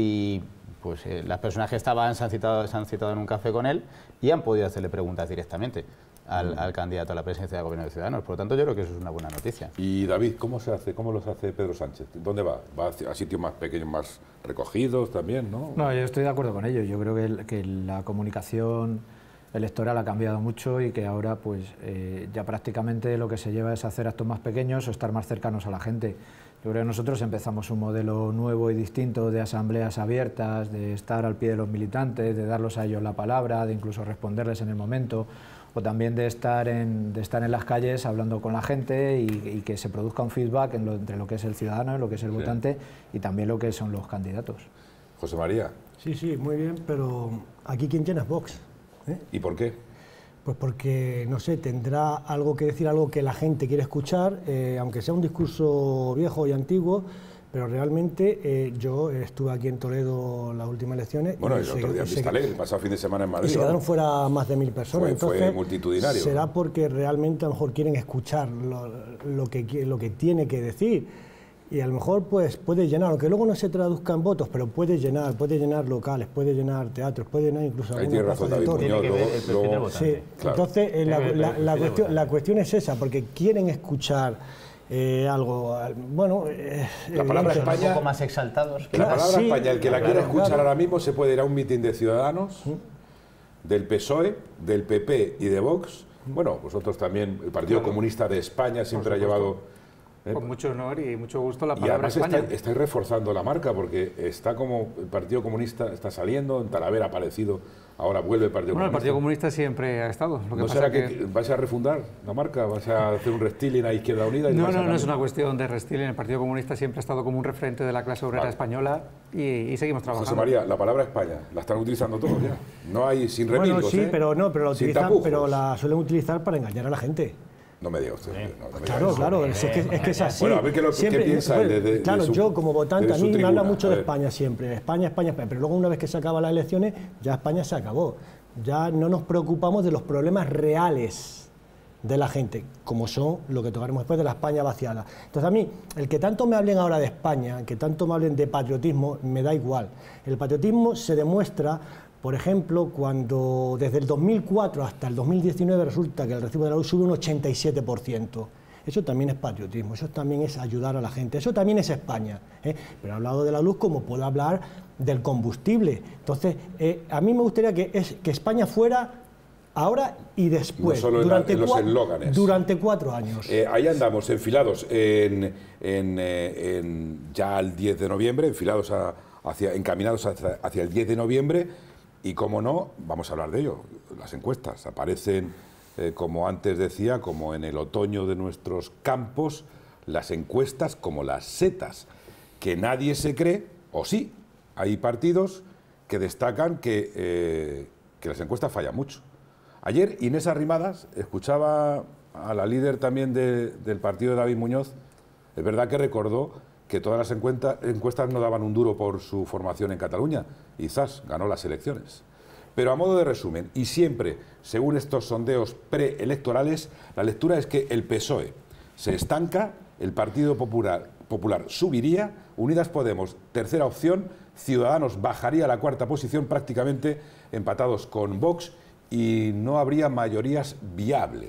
Speaker 6: y pues eh, las personas que estaban se han, citado, se han citado en un café con él y han podido hacerle preguntas directamente al, mm. al candidato a la presidencia del Gobierno de Ciudadanos. Por lo tanto, yo creo que eso es una buena noticia.
Speaker 1: Y David, ¿cómo se hace? ¿Cómo los hace Pedro Sánchez? ¿Dónde va? ¿Va a sitios más pequeños, más recogidos también, no?
Speaker 2: No, yo estoy de acuerdo con ello. Yo creo que, el, que la comunicación electoral ha cambiado mucho y que ahora pues eh, ya prácticamente lo que se lleva es hacer actos más pequeños o estar más cercanos a la gente. Yo creo que nosotros empezamos un modelo nuevo y distinto de asambleas abiertas, de estar al pie de los militantes, de darlos a ellos la palabra, de incluso responderles en el momento, o también de estar en, de estar en las calles hablando con la gente y, y que se produzca un feedback en lo, entre lo que es el ciudadano, lo que es el sí. votante y también lo que son los candidatos.
Speaker 1: José María.
Speaker 4: Sí, sí, muy bien, pero aquí quien tiene es Vox. ¿eh?
Speaker 1: ¿Y por qué?
Speaker 4: Pues porque, no sé, tendrá algo que decir, algo que la gente quiere escuchar, eh, aunque sea un discurso viejo y antiguo, pero realmente eh, yo estuve aquí en Toledo las últimas elecciones.
Speaker 1: Bueno, y el otro día en Vista Alegre, el pasado fin de semana en Madrid.
Speaker 4: Y se quedaron fuera más de mil personas.
Speaker 1: Fue,
Speaker 4: Entonces,
Speaker 1: fue multitudinario.
Speaker 4: Será porque realmente a lo mejor quieren escuchar lo, lo, que, lo que tiene que decir. Y a lo mejor pues puede llenar, aunque luego no se traduzca en votos, pero puede llenar, puede llenar locales, puede llenar teatros, puede llenar incluso
Speaker 1: alguna plaza razón, de David toros. Muñoz, luego, luego,
Speaker 4: sí, claro. Entonces eh, la, la, la, cuestión, la cuestión es esa, porque quieren escuchar eh, algo, bueno... Eh,
Speaker 1: la palabra España...
Speaker 6: un poco más exaltados.
Speaker 1: La palabra sí, España, el que la quiera escuchar claro. ahora mismo se puede ir a un mitin de Ciudadanos, ¿sí? del P S O E, del P P y de Vox. Bueno, vosotros también, el Partido claro. Comunista de España siempre ha llevado...
Speaker 3: Con mucho honor y mucho gusto la palabra
Speaker 1: y además
Speaker 3: España.
Speaker 1: Está, estáis reforzando la marca porque está como el Partido Comunista está saliendo, en Talavera ha aparecido, ahora vuelve el Partido
Speaker 3: bueno,
Speaker 1: Comunista.
Speaker 3: el Partido Comunista siempre ha estado. Lo que
Speaker 1: ¿No
Speaker 3: pasa
Speaker 1: será que,
Speaker 3: que
Speaker 1: vais a refundar la marca? ¿Vas a hacer un restyling a Izquierda Unida? Y
Speaker 3: no, no, no es una cuestión de restyling. El Partido Comunista siempre ha estado como un referente de la clase obrera vale. española y, y seguimos trabajando.
Speaker 1: José María, la palabra España, la están utilizando todos ya. No hay sin remilgos,
Speaker 4: bueno, sí,
Speaker 1: ¿eh?
Speaker 4: pero no, pero la utilizan, pero la suelen utilizar para engañar a la gente.
Speaker 1: No me diga usted. Sí. No, no me
Speaker 4: claro,
Speaker 1: diga
Speaker 4: claro, es, es, que, es que es así.
Speaker 1: Bueno, a ver qué, lo, siempre, qué piensa
Speaker 4: bueno,
Speaker 1: de, de,
Speaker 4: Claro,
Speaker 1: de su,
Speaker 4: yo como votante, a mí
Speaker 1: tribuna,
Speaker 4: me habla mucho de España siempre. España, España, España. Pero luego una vez que se acaban las elecciones, ya España se acabó. Ya no nos preocupamos de los problemas reales de la gente, como son lo que tocaremos después de la España vaciada. Entonces a mí, el que tanto me hablen ahora de España, que tanto me hablen de patriotismo, me da igual. El patriotismo se demuestra... Por ejemplo, cuando desde el dos mil cuatro hasta el dos mil diecinueve resulta que el recibo de la luz sube un ochenta y siete por ciento. Eso también es patriotismo, eso también es ayudar a la gente, eso también es España. ¿eh? Pero he hablado de la luz como puedo hablar del combustible. Entonces, eh, a mí me gustaría que, es, que España fuera ahora y después,
Speaker 1: no solo
Speaker 4: durante,
Speaker 1: en la, en
Speaker 4: cua
Speaker 1: los eslóganes.
Speaker 4: durante cuatro años.
Speaker 1: Eh, ahí andamos, enfilados en, en, eh, en ya el diez de noviembre, enfilados a, hacia, encaminados hacia, hacia el diez de noviembre. Y como no, vamos a hablar de ello, las encuestas aparecen, eh, como antes decía, como en el otoño de nuestros campos, las encuestas como las setas, que nadie se cree, o sí, hay partidos que destacan que, eh, que las encuestas fallan mucho. Ayer Inés Arrimadas escuchaba a la líder también de, del partido de David Muñoz, es verdad que recordó que todas las encuestas, encuestas no daban un duro por su formación en Cataluña, y zas, ganó las elecciones. Pero a modo de resumen, y siempre según estos sondeos preelectorales, la lectura es que el P S O E se estanca, el Partido Popular, Popular subiría, Unidas Podemos, tercera opción, Ciudadanos bajaría a la cuarta posición, prácticamente empatados con Vox, y no habría mayorías viables.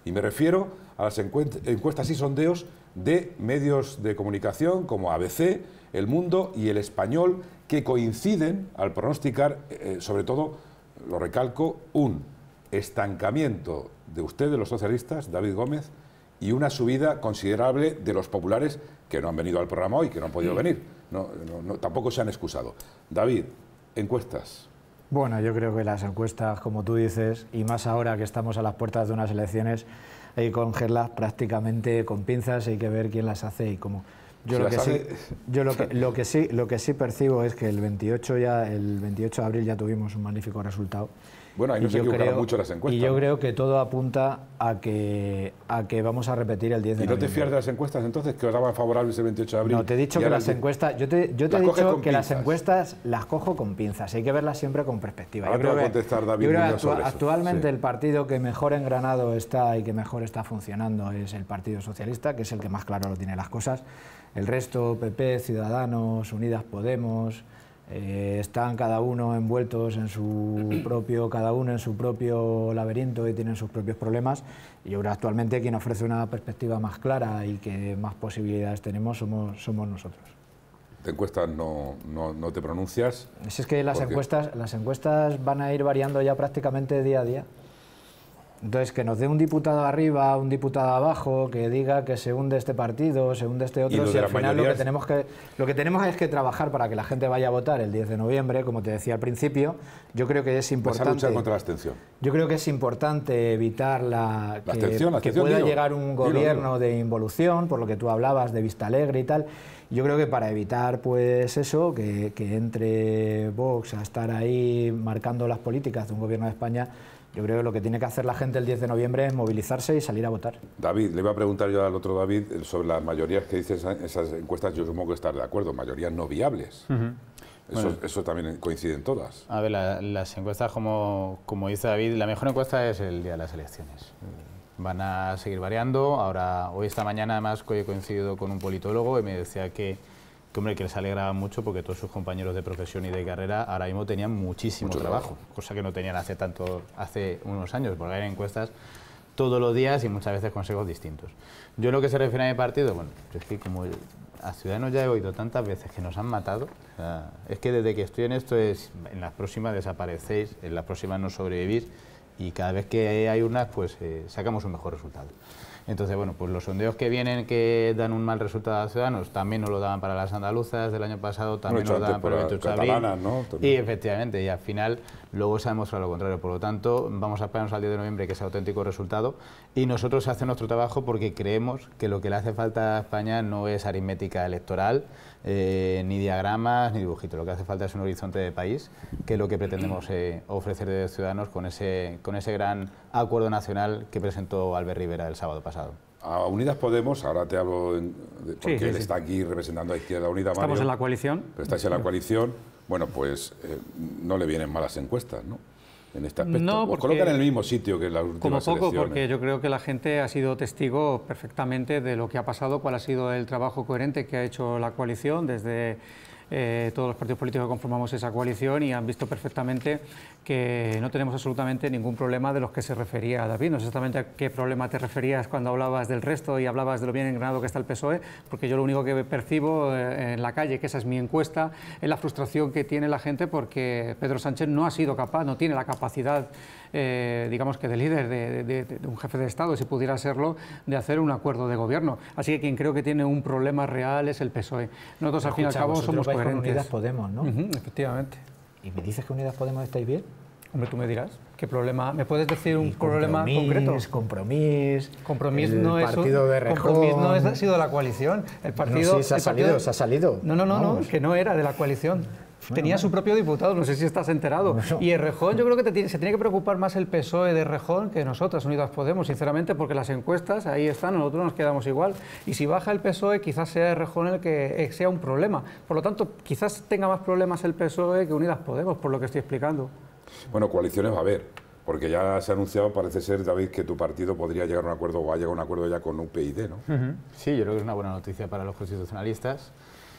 Speaker 1: Y me refiero a las encuestas y sondeos de medios de comunicación como A B C, El Mundo y El Español, que coinciden al pronosticar, eh, sobre todo, lo recalco, un estancamiento de ustedes, los socialistas, David Gómez, y una subida considerable de los populares que no han venido al programa hoy, que no han podido venir. No, no, no, tampoco se han excusado. David, encuestas.
Speaker 2: Bueno, yo creo que las encuestas, como tú dices, y más ahora que estamos a las puertas de unas elecciones, hay que cogerlas prácticamente con pinzas, hay que ver quién las hace y cómo. Yo, lo que, sí, yo lo, que, lo, que sí, lo que sí percibo es que el veintiocho, ya, el veintiocho de abril ya tuvimos un magnífico resultado.
Speaker 1: Bueno, ahí no se equivocaron mucho las encuestas.
Speaker 2: Y yo creo que todo apunta a que, a que vamos a repetir el diez de noviembre.
Speaker 1: ¿Y no te fías de las encuestas entonces que os daban favorables el veintiocho de abril?
Speaker 2: No, te he dicho que las encuestas, yo te, yo te he dicho que las encuestas las cojo con pinzas, hay que verlas siempre con perspectiva.
Speaker 1: Ahora
Speaker 2: yo
Speaker 1: te
Speaker 2: creo
Speaker 1: va a contestar David
Speaker 2: que,
Speaker 1: Muñoz sobre eso.
Speaker 2: Actualmente
Speaker 1: sí.
Speaker 2: el partido que mejor engranado está y que mejor está funcionando es el Partido Socialista, que es el que más claro lo tiene las cosas. El resto, P P, Ciudadanos, Unidas Podemos, eh, están cada uno envueltos en su propio, cada uno en su propio laberinto y tienen sus propios problemas. Y yo creo que actualmente quien ofrece una perspectiva más clara y que más posibilidades tenemos somos, somos nosotros.
Speaker 1: ¿De encuestas no, no, no te pronuncias?
Speaker 2: Si es que las encuestas, las encuestas van a ir variando ya prácticamente día a día. Entonces, que nos dé un diputado arriba, un diputado abajo, que diga que se hunde este partido, se hunde este otro, si al final lo que, tenemos que, lo que tenemos es que trabajar para que la gente vaya a votar el diez de noviembre, como te decía al principio. Yo creo que es importante...
Speaker 1: Vas a luchar contra la abstención.
Speaker 2: Yo creo que es importante evitar la,
Speaker 1: la
Speaker 2: que,
Speaker 1: abstención, la abstención,
Speaker 2: que pueda
Speaker 1: digo,
Speaker 2: llegar un gobierno
Speaker 1: digo, digo.
Speaker 2: de involución, por lo que tú hablabas, de Vista Alegre y tal. Yo creo que para evitar pues eso, que, que entre Vox a estar ahí marcando las políticas de un gobierno de España, yo creo que lo que tiene que hacer la gente el diez de noviembre es movilizarse y salir a votar. David,
Speaker 1: le iba a preguntar yo al otro David sobre las mayorías que dices esas encuestas, yo supongo que estás de acuerdo, mayorías no viables. Uh-huh. Eso, bueno, eso también coincide en todas.
Speaker 6: A ver, la, las encuestas, como, como dice David, la mejor encuesta es el día de las elecciones. Van a seguir variando. Ahora, hoy esta mañana además he coincidido con un politólogo y me decía que, que, hombre, que les alegraba mucho porque todos sus compañeros de profesión y de carrera ahora mismo tenían muchísimo Mucho trabajo, trabajo, cosa que no tenían hace tanto, hace unos años, porque hay encuestas todos los días y muchas veces consejos distintos. Yo en lo que se refiere a mi partido, bueno, es que como a Ciudadanos ya he oído tantas veces que nos han matado, o sea, es que desde que estoy en esto es, en las próximas desaparecéis, en las próximas no sobrevivís y cada vez que hay urnas pues eh, sacamos un mejor resultado. Entonces, bueno, pues los sondeos que vienen que dan un mal resultado a Ciudadanos también nos lo daban para las andaluzas del año pasado, también nos lo daban para el veintiocho de abril.
Speaker 1: ¿No?
Speaker 6: Y efectivamente, y al final luego se ha demostrado lo contrario. Por lo tanto, vamos a esperarnos al diez de noviembre que sea auténtico resultado y nosotros hacemos nuestro trabajo porque creemos que lo que le hace falta a España no es aritmética electoral, eh, ni diagramas, ni dibujitos. Lo que hace falta es un horizonte de país, que es lo que pretendemos eh, ofrecer de Ciudadanos con ese, con ese gran acuerdo nacional que presentó Albert Rivera el sábado pasado.
Speaker 1: A Unidas Podemos, ahora te hablo en, de, porque sí, sí, él sí. está aquí representando a Izquierda Unida.
Speaker 3: Estamos
Speaker 1: Mario,
Speaker 3: en la coalición.
Speaker 1: Pero estáis en la coalición. Bueno, pues eh, no le vienen malas encuestas, ¿no? En este aspecto.
Speaker 3: No,
Speaker 1: Os colocan en el mismo sitio que en las últimas
Speaker 3: como poco,
Speaker 1: elecciones.
Speaker 3: Porque yo creo que la gente ha sido testigo perfectamente de lo que ha pasado, cuál ha sido el trabajo coherente que ha hecho la coalición desde eh, todos los partidos políticos que conformamos esa coalición y han visto perfectamente que no tenemos absolutamente ningún problema de los que se refería David. No sé exactamente a qué problema te referías cuando hablabas del resto y hablabas de lo bien engranado que está el P S O E, porque yo lo único que percibo eh, en la calle, que esa es mi encuesta, es la frustración que tiene la gente porque Pedro Sánchez no ha sido capaz, no tiene la capacidad, eh, digamos que de líder, de, de, de un jefe de Estado, si pudiera serlo, de hacer un acuerdo de gobierno. Así que quien creo que tiene un problema real es el P S O E. Nosotros,
Speaker 2: Escucha,
Speaker 3: al fin y al cabo, somos coherentes.
Speaker 2: Con Unidas Podemos, ¿no?
Speaker 3: Uh-huh, efectivamente.
Speaker 2: ¿Y me dices que Unidas Podemos estáis bien?
Speaker 3: Hombre, tú me dirás, ¿qué problema? ¿Me puedes decir un problema concreto?
Speaker 2: Compromís,
Speaker 3: Compromís no es
Speaker 2: partido de Rejón.
Speaker 3: Compromís no es, ha sido de la coalición. El partido,
Speaker 2: no, sí, se ha salido,
Speaker 3: partido,
Speaker 2: se ha salido.
Speaker 3: No, no, no, no, que no era de la coalición. Bueno, Tenía bueno. su propio diputado, no sé si estás enterado. Bueno. Y Errejón, yo creo que te tiene, se tiene que preocupar más el P S O E de Errejón que nosotras, Unidas Podemos, sinceramente, porque las encuestas ahí están, nosotros nos quedamos igual. Y si baja el P S O E, quizás sea Errejón el que sea un problema. Por lo tanto, quizás tenga más problemas el P S O E que Unidas Podemos, por lo que estoy explicando.
Speaker 1: Bueno, coaliciones va a haber, porque ya se ha anunciado, parece ser, David, que tu partido podría llegar a un acuerdo o ha llegado a un acuerdo ya con U P YD, ¿no?
Speaker 6: Uh-huh. Sí, yo creo que es una buena noticia para los constitucionalistas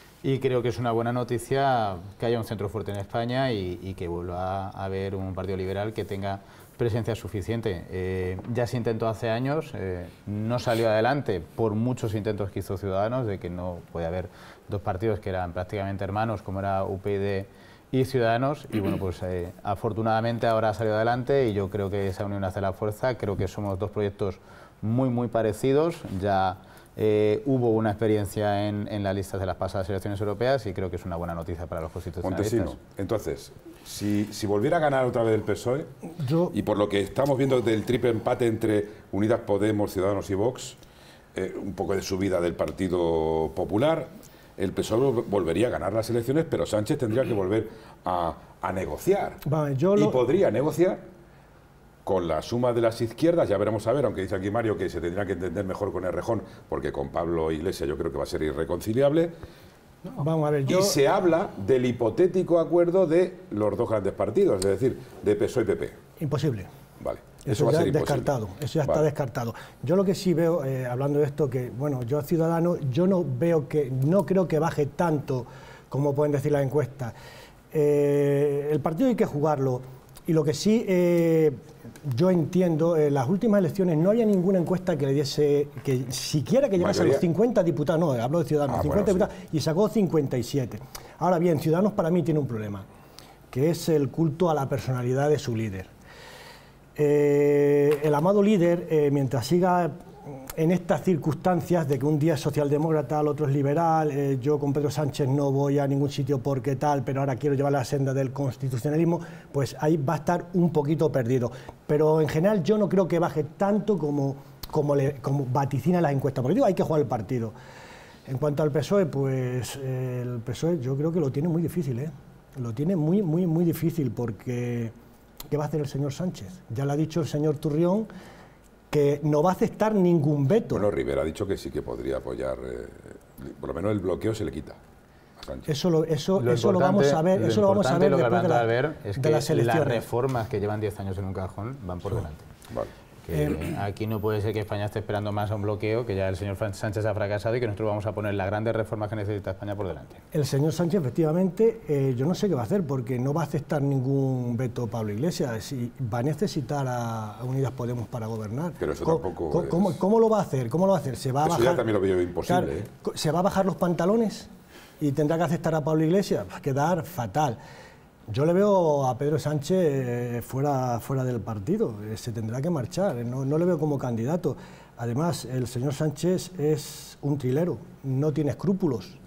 Speaker 6: y creo que es una buena noticia que haya un centro fuerte en España y, y que vuelva a haber un partido liberal que tenga presencia suficiente. Eh, ya se intentó hace años, eh, no salió adelante por muchos intentos que hizo Ciudadanos, de que no puede haber dos partidos que eran prácticamente hermanos, como era U P y D y Ciudadanos, y bueno, pues eh, afortunadamente ahora ha salido adelante y yo creo que esa unión hace la fuerza. Creo que somos dos proyectos muy, muy parecidos. Ya eh, hubo una experiencia en, en la lista de las pasadas elecciones europeas y creo que es una buena noticia para los constitucionalistas.
Speaker 1: Montesino, entonces, si, si volviera a ganar otra vez el P S O E,
Speaker 4: Yo...
Speaker 1: y por lo que estamos viendo del triple empate entre Unidas Podemos, Ciudadanos y Vox, eh, un poco de subida del Partido Popular, el P S O E volvería a ganar las elecciones, pero Sánchez tendría que volver a, a negociar.
Speaker 4: Vale, yo lo...
Speaker 1: Y podría negociar con la suma de las izquierdas, ya veremos a ver, aunque dice aquí Mario que se tendrá que entender mejor con Errejón, porque con Pablo Iglesias yo creo que va a ser irreconciliable.
Speaker 4: No. Vamos a ver, yo...
Speaker 1: Y se habla del hipotético acuerdo de los dos grandes partidos, es decir, de P S O E y P P.
Speaker 4: Imposible.
Speaker 1: Vale.
Speaker 4: Eso,
Speaker 1: Eso va
Speaker 4: ya
Speaker 1: a ser
Speaker 4: descartado, eso ya está
Speaker 1: vale.
Speaker 4: descartado. Yo lo que sí veo, eh, hablando de esto, que bueno, yo ciudadano, yo no veo que, no creo que baje tanto como pueden decir las encuestas. Eh, el partido hay que jugarlo, y lo que sí eh, yo entiendo, en las últimas elecciones no había ninguna encuesta que le diese, que siquiera que llegase a los cincuenta diputados, no, hablo de Ciudadanos,
Speaker 1: ah,
Speaker 4: cincuenta
Speaker 1: bueno,
Speaker 4: diputados, sí. Y sacó cincuenta y siete. Ahora bien, Ciudadanos para mí tiene un problema, que es el culto a la personalidad de su líder. Eh, el amado líder, eh, mientras siga en estas circunstancias de que un día es socialdemócrata, el otro es liberal, eh, yo con Pedro Sánchez no voy a ningún sitio porque tal, pero ahora quiero llevar la senda del constitucionalismo, pues ahí va a estar un poquito perdido. Pero en general yo no creo que baje tanto como, como, le, como vaticina las encuestas, porque digo, hay que jugar el partido. En cuanto al P S O E, pues eh, el P S O E yo creo que lo tiene muy difícil, ¿eh? Lo tiene muy, muy, muy difícil porque... ¿Qué va a hacer el señor Sánchez? Ya le ha dicho el señor Turrión que no va a aceptar ningún veto.
Speaker 1: Bueno, Rivera ha dicho que sí que podría apoyar, eh, por lo menos el bloqueo se le quita a Sánchez.
Speaker 4: Eso lo, eso,
Speaker 6: lo
Speaker 4: eso lo vamos a ver,
Speaker 6: lo
Speaker 4: eso lo vamos a ver
Speaker 6: lo que
Speaker 4: después de, la,
Speaker 6: ver es
Speaker 4: de
Speaker 6: que
Speaker 4: las elecciones.
Speaker 6: Las reformas que llevan diez años en un cajón van por delante.
Speaker 1: Vale.
Speaker 6: Que
Speaker 4: Eh,
Speaker 6: aquí no puede ser que España esté esperando más a un bloqueo, que ya el señor Sánchez ha fracasado y que nosotros vamos a poner las grandes reformas que necesita España por delante.
Speaker 4: El señor Sánchez, efectivamente, eh, yo no sé qué va a hacer, porque no va a aceptar ningún veto Pablo Iglesias y va a necesitar a, a Unidas Podemos para gobernar.
Speaker 1: Pero eso
Speaker 4: ¿Cómo,
Speaker 1: tampoco
Speaker 4: ¿cómo,
Speaker 1: es...
Speaker 4: cómo, cómo lo va a hacer? ¿Cómo lo va a hacer? ¿Se va a
Speaker 1: Eso
Speaker 4: bajar?
Speaker 1: ya también lo veo imposible.
Speaker 4: Claro,
Speaker 1: ¿eh?
Speaker 4: ¿se va a bajar los pantalones y tendrá que aceptar a Pablo Iglesias? Va a quedar fatal. Yo le veo a Pedro Sánchez eh, fuera, fuera del partido, eh, se tendrá que marchar, eh, no, no le veo como candidato. Además, el señor Sánchez es un trilero, no tiene escrúpulos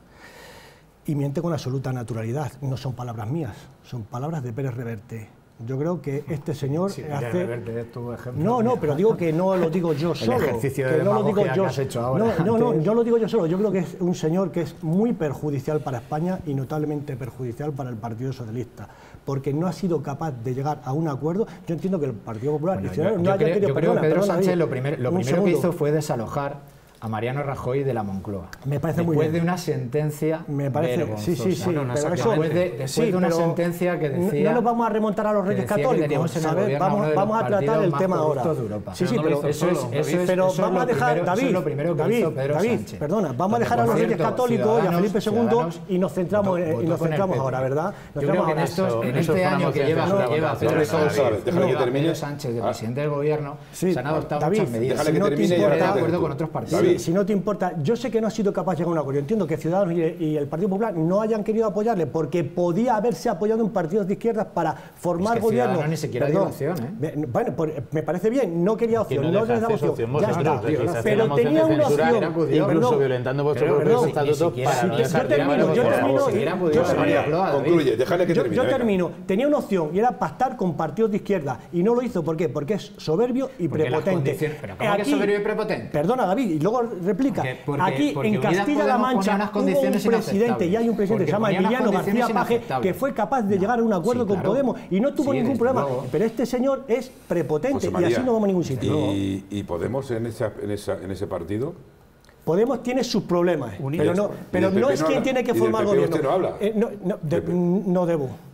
Speaker 4: y miente con absoluta naturalidad. No son palabras mías, son palabras de Pérez Reverte. Yo creo que este señor
Speaker 2: Sí,
Speaker 4: hace...
Speaker 2: Reverte es tu ejemplo.
Speaker 4: No, no, pero digo que no lo digo yo solo.
Speaker 2: El ejercicio de
Speaker 4: que no lo digo
Speaker 2: demagogia
Speaker 4: yo.
Speaker 2: que has hecho ahora
Speaker 4: No, no, no,
Speaker 2: antes.
Speaker 4: yo lo digo yo solo. Yo creo que es un señor que es muy perjudicial para España y notablemente perjudicial para el Partido Socialista, porque no ha sido capaz de llegar a un acuerdo. Yo entiendo que el Partido Popular
Speaker 2: Bueno,
Speaker 4: y Ciudadanos
Speaker 2: yo,
Speaker 4: no
Speaker 2: yo
Speaker 4: hayan
Speaker 2: creo,
Speaker 4: querido...
Speaker 2: yo creo
Speaker 4: perdona,
Speaker 2: que Pedro
Speaker 4: perdona,
Speaker 2: Sánchez
Speaker 4: David,
Speaker 2: lo, primer, lo
Speaker 4: un
Speaker 2: primero que
Speaker 4: segundo.
Speaker 2: hizo fue desalojar a Mariano Rajoy de la Moncloa.
Speaker 4: Me parece muy
Speaker 2: después
Speaker 4: bien.
Speaker 2: de una sentencia
Speaker 4: Me parece,
Speaker 2: vergonzosa.
Speaker 4: sí, sí, sí,
Speaker 2: No, no,
Speaker 4: pero
Speaker 2: después
Speaker 4: eso,
Speaker 2: de, después
Speaker 4: sí,
Speaker 2: de una
Speaker 4: pero
Speaker 2: sentencia que
Speaker 4: no-
Speaker 2: decía...
Speaker 4: no nos vamos a remontar a los
Speaker 2: que
Speaker 4: Reyes
Speaker 2: decía que
Speaker 4: Católicos,
Speaker 2: teníamos en el
Speaker 4: ¿sabes?
Speaker 2: gobierno
Speaker 4: Vamos,
Speaker 2: uno de los
Speaker 4: vamos a tratar
Speaker 2: partidos
Speaker 4: el
Speaker 2: más
Speaker 4: tema ahora.
Speaker 2: corruptos de Europa.
Speaker 4: Sí, sí,
Speaker 3: Pero no
Speaker 4: pero
Speaker 3: lo hizo
Speaker 2: Eso es,
Speaker 3: solo,
Speaker 2: eso es,
Speaker 4: pero
Speaker 2: eso es
Speaker 4: vamos
Speaker 2: lo
Speaker 4: a dejar,
Speaker 2: primero,
Speaker 4: David,
Speaker 2: eso es lo primero que
Speaker 4: David,
Speaker 2: hizo Pedro
Speaker 4: David,
Speaker 2: Sánchez.
Speaker 4: perdona, vamos a
Speaker 2: Donde,
Speaker 4: dejar a
Speaker 2: por
Speaker 4: los Reyes
Speaker 2: cierto,
Speaker 4: Católicos y a
Speaker 2: Ciudadanos-
Speaker 4: Felipe segundo
Speaker 2: Ciudadanos
Speaker 4: y nos centramos,
Speaker 2: votó-
Speaker 4: en- y
Speaker 2: votó
Speaker 4: nos
Speaker 2: con el
Speaker 4: centramos
Speaker 2: P P.
Speaker 4: ahora, ¿verdad? Nos
Speaker 2: Yo creo que en,
Speaker 4: centramos
Speaker 2: estos,
Speaker 4: ahora.
Speaker 2: en
Speaker 6: eso
Speaker 2: este
Speaker 6: fue una
Speaker 2: año que
Speaker 6: moción
Speaker 2: lleva,
Speaker 6: de censura
Speaker 2: lleva
Speaker 6: por
Speaker 2: Pedro
Speaker 6: parte de
Speaker 2: Sánchez,
Speaker 6: David.
Speaker 1: Déjale que
Speaker 2: lleva
Speaker 1: termine.
Speaker 2: Pedro Sánchez de
Speaker 1: Ah.
Speaker 2: presidente del gobierno,
Speaker 4: Sí,
Speaker 2: se han adoptado
Speaker 4: David,
Speaker 2: muchas medidas.
Speaker 1: déjale que
Speaker 2: Si no te
Speaker 1: termine y
Speaker 2: importa,
Speaker 1: ahora
Speaker 2: de
Speaker 1: te
Speaker 2: acuerdo
Speaker 1: tú.
Speaker 2: con otros partidos.
Speaker 1: David.
Speaker 4: Sí, si no te importa, yo sé que no ha sido capaz de llegar a un acuerdo. Yo entiendo que Ciudadanos y, y el Partido Popular no hayan querido apoyarle porque podía haberse apoyado en partidos de izquierdas para formar
Speaker 2: Es que
Speaker 4: gobierno.
Speaker 2: Ciudadanos ni siquiera dio opción, ¿eh?
Speaker 4: Me- Bueno, pues, me parece bien, no quería
Speaker 6: Que
Speaker 4: opción,
Speaker 6: no
Speaker 4: no les daba
Speaker 6: dejasteis
Speaker 4: opción.
Speaker 6: opción
Speaker 4: Ya
Speaker 6: vosotros,
Speaker 4: está.
Speaker 6: registrasteis
Speaker 4: Pero
Speaker 6: una moción
Speaker 4: tenía
Speaker 6: de
Speaker 4: una
Speaker 6: censura,
Speaker 4: opción.
Speaker 6: incluso
Speaker 4: Perdón,
Speaker 6: violentando vuestros
Speaker 2: pero-
Speaker 6: propios
Speaker 2: pero-
Speaker 6: estatutos
Speaker 2: ni siquiera-
Speaker 6: para no
Speaker 2: yo
Speaker 6: dejar
Speaker 4: termino,
Speaker 6: llevar a
Speaker 4: yo
Speaker 6: vuestros
Speaker 4: termino,
Speaker 6: amigos.
Speaker 4: yo-
Speaker 2: Ni siquiera
Speaker 4: yo-
Speaker 2: pudieron
Speaker 4: yo-
Speaker 2: salir a David.
Speaker 1: Concluye, déjale que
Speaker 4: Yo,
Speaker 1: termine.
Speaker 4: yo
Speaker 1: venga.
Speaker 4: termino. Tenía una opción y era pactar con partidos de izquierda y no lo hizo. ¿Por qué? Porque es soberbio y
Speaker 2: Porque las
Speaker 4: prepotente.
Speaker 2: condiciones- pero ¿cómo que soberbio y prepotente?
Speaker 4: Perdona, David, y luego replica.
Speaker 2: Porque- porque-
Speaker 4: Aquí
Speaker 2: porque
Speaker 4: en
Speaker 2: Unidas
Speaker 4: Castilla-La
Speaker 2: Podemos ponía
Speaker 4: Mancha
Speaker 2: unas
Speaker 4: hubo un
Speaker 2: condiciones
Speaker 4: presidente
Speaker 2: inaceptables.
Speaker 4: y hay un presidente que se llama
Speaker 2: Porque ponía unas
Speaker 4: Emiliano García
Speaker 2: condiciones
Speaker 4: Paje
Speaker 2: inaceptables.
Speaker 4: que fue capaz de
Speaker 2: No.
Speaker 4: llegar a un acuerdo
Speaker 2: Sí,
Speaker 4: con
Speaker 2: claro.
Speaker 4: Podemos y no tuvo
Speaker 2: Sí,
Speaker 4: ningún
Speaker 2: desde
Speaker 4: problema.
Speaker 2: luego.
Speaker 4: Pero este señor es prepotente
Speaker 1: José
Speaker 4: y
Speaker 1: María,
Speaker 4: así no vamos a ningún sitio.
Speaker 1: Y, y Podemos en, esa, en, esa, en ese partido.
Speaker 4: Podemos tiene sus problemas,
Speaker 3: Unidas.
Speaker 4: pero no,
Speaker 1: ¿Y
Speaker 4: pero
Speaker 1: del
Speaker 4: no
Speaker 1: P P
Speaker 4: es
Speaker 1: no
Speaker 4: quien
Speaker 1: habla?
Speaker 4: tiene que
Speaker 1: ¿Y del
Speaker 4: formar
Speaker 1: P P
Speaker 4: gobierno.
Speaker 1: usted no habla?
Speaker 4: Eh, no, no, de-
Speaker 1: P P.
Speaker 4: no debo.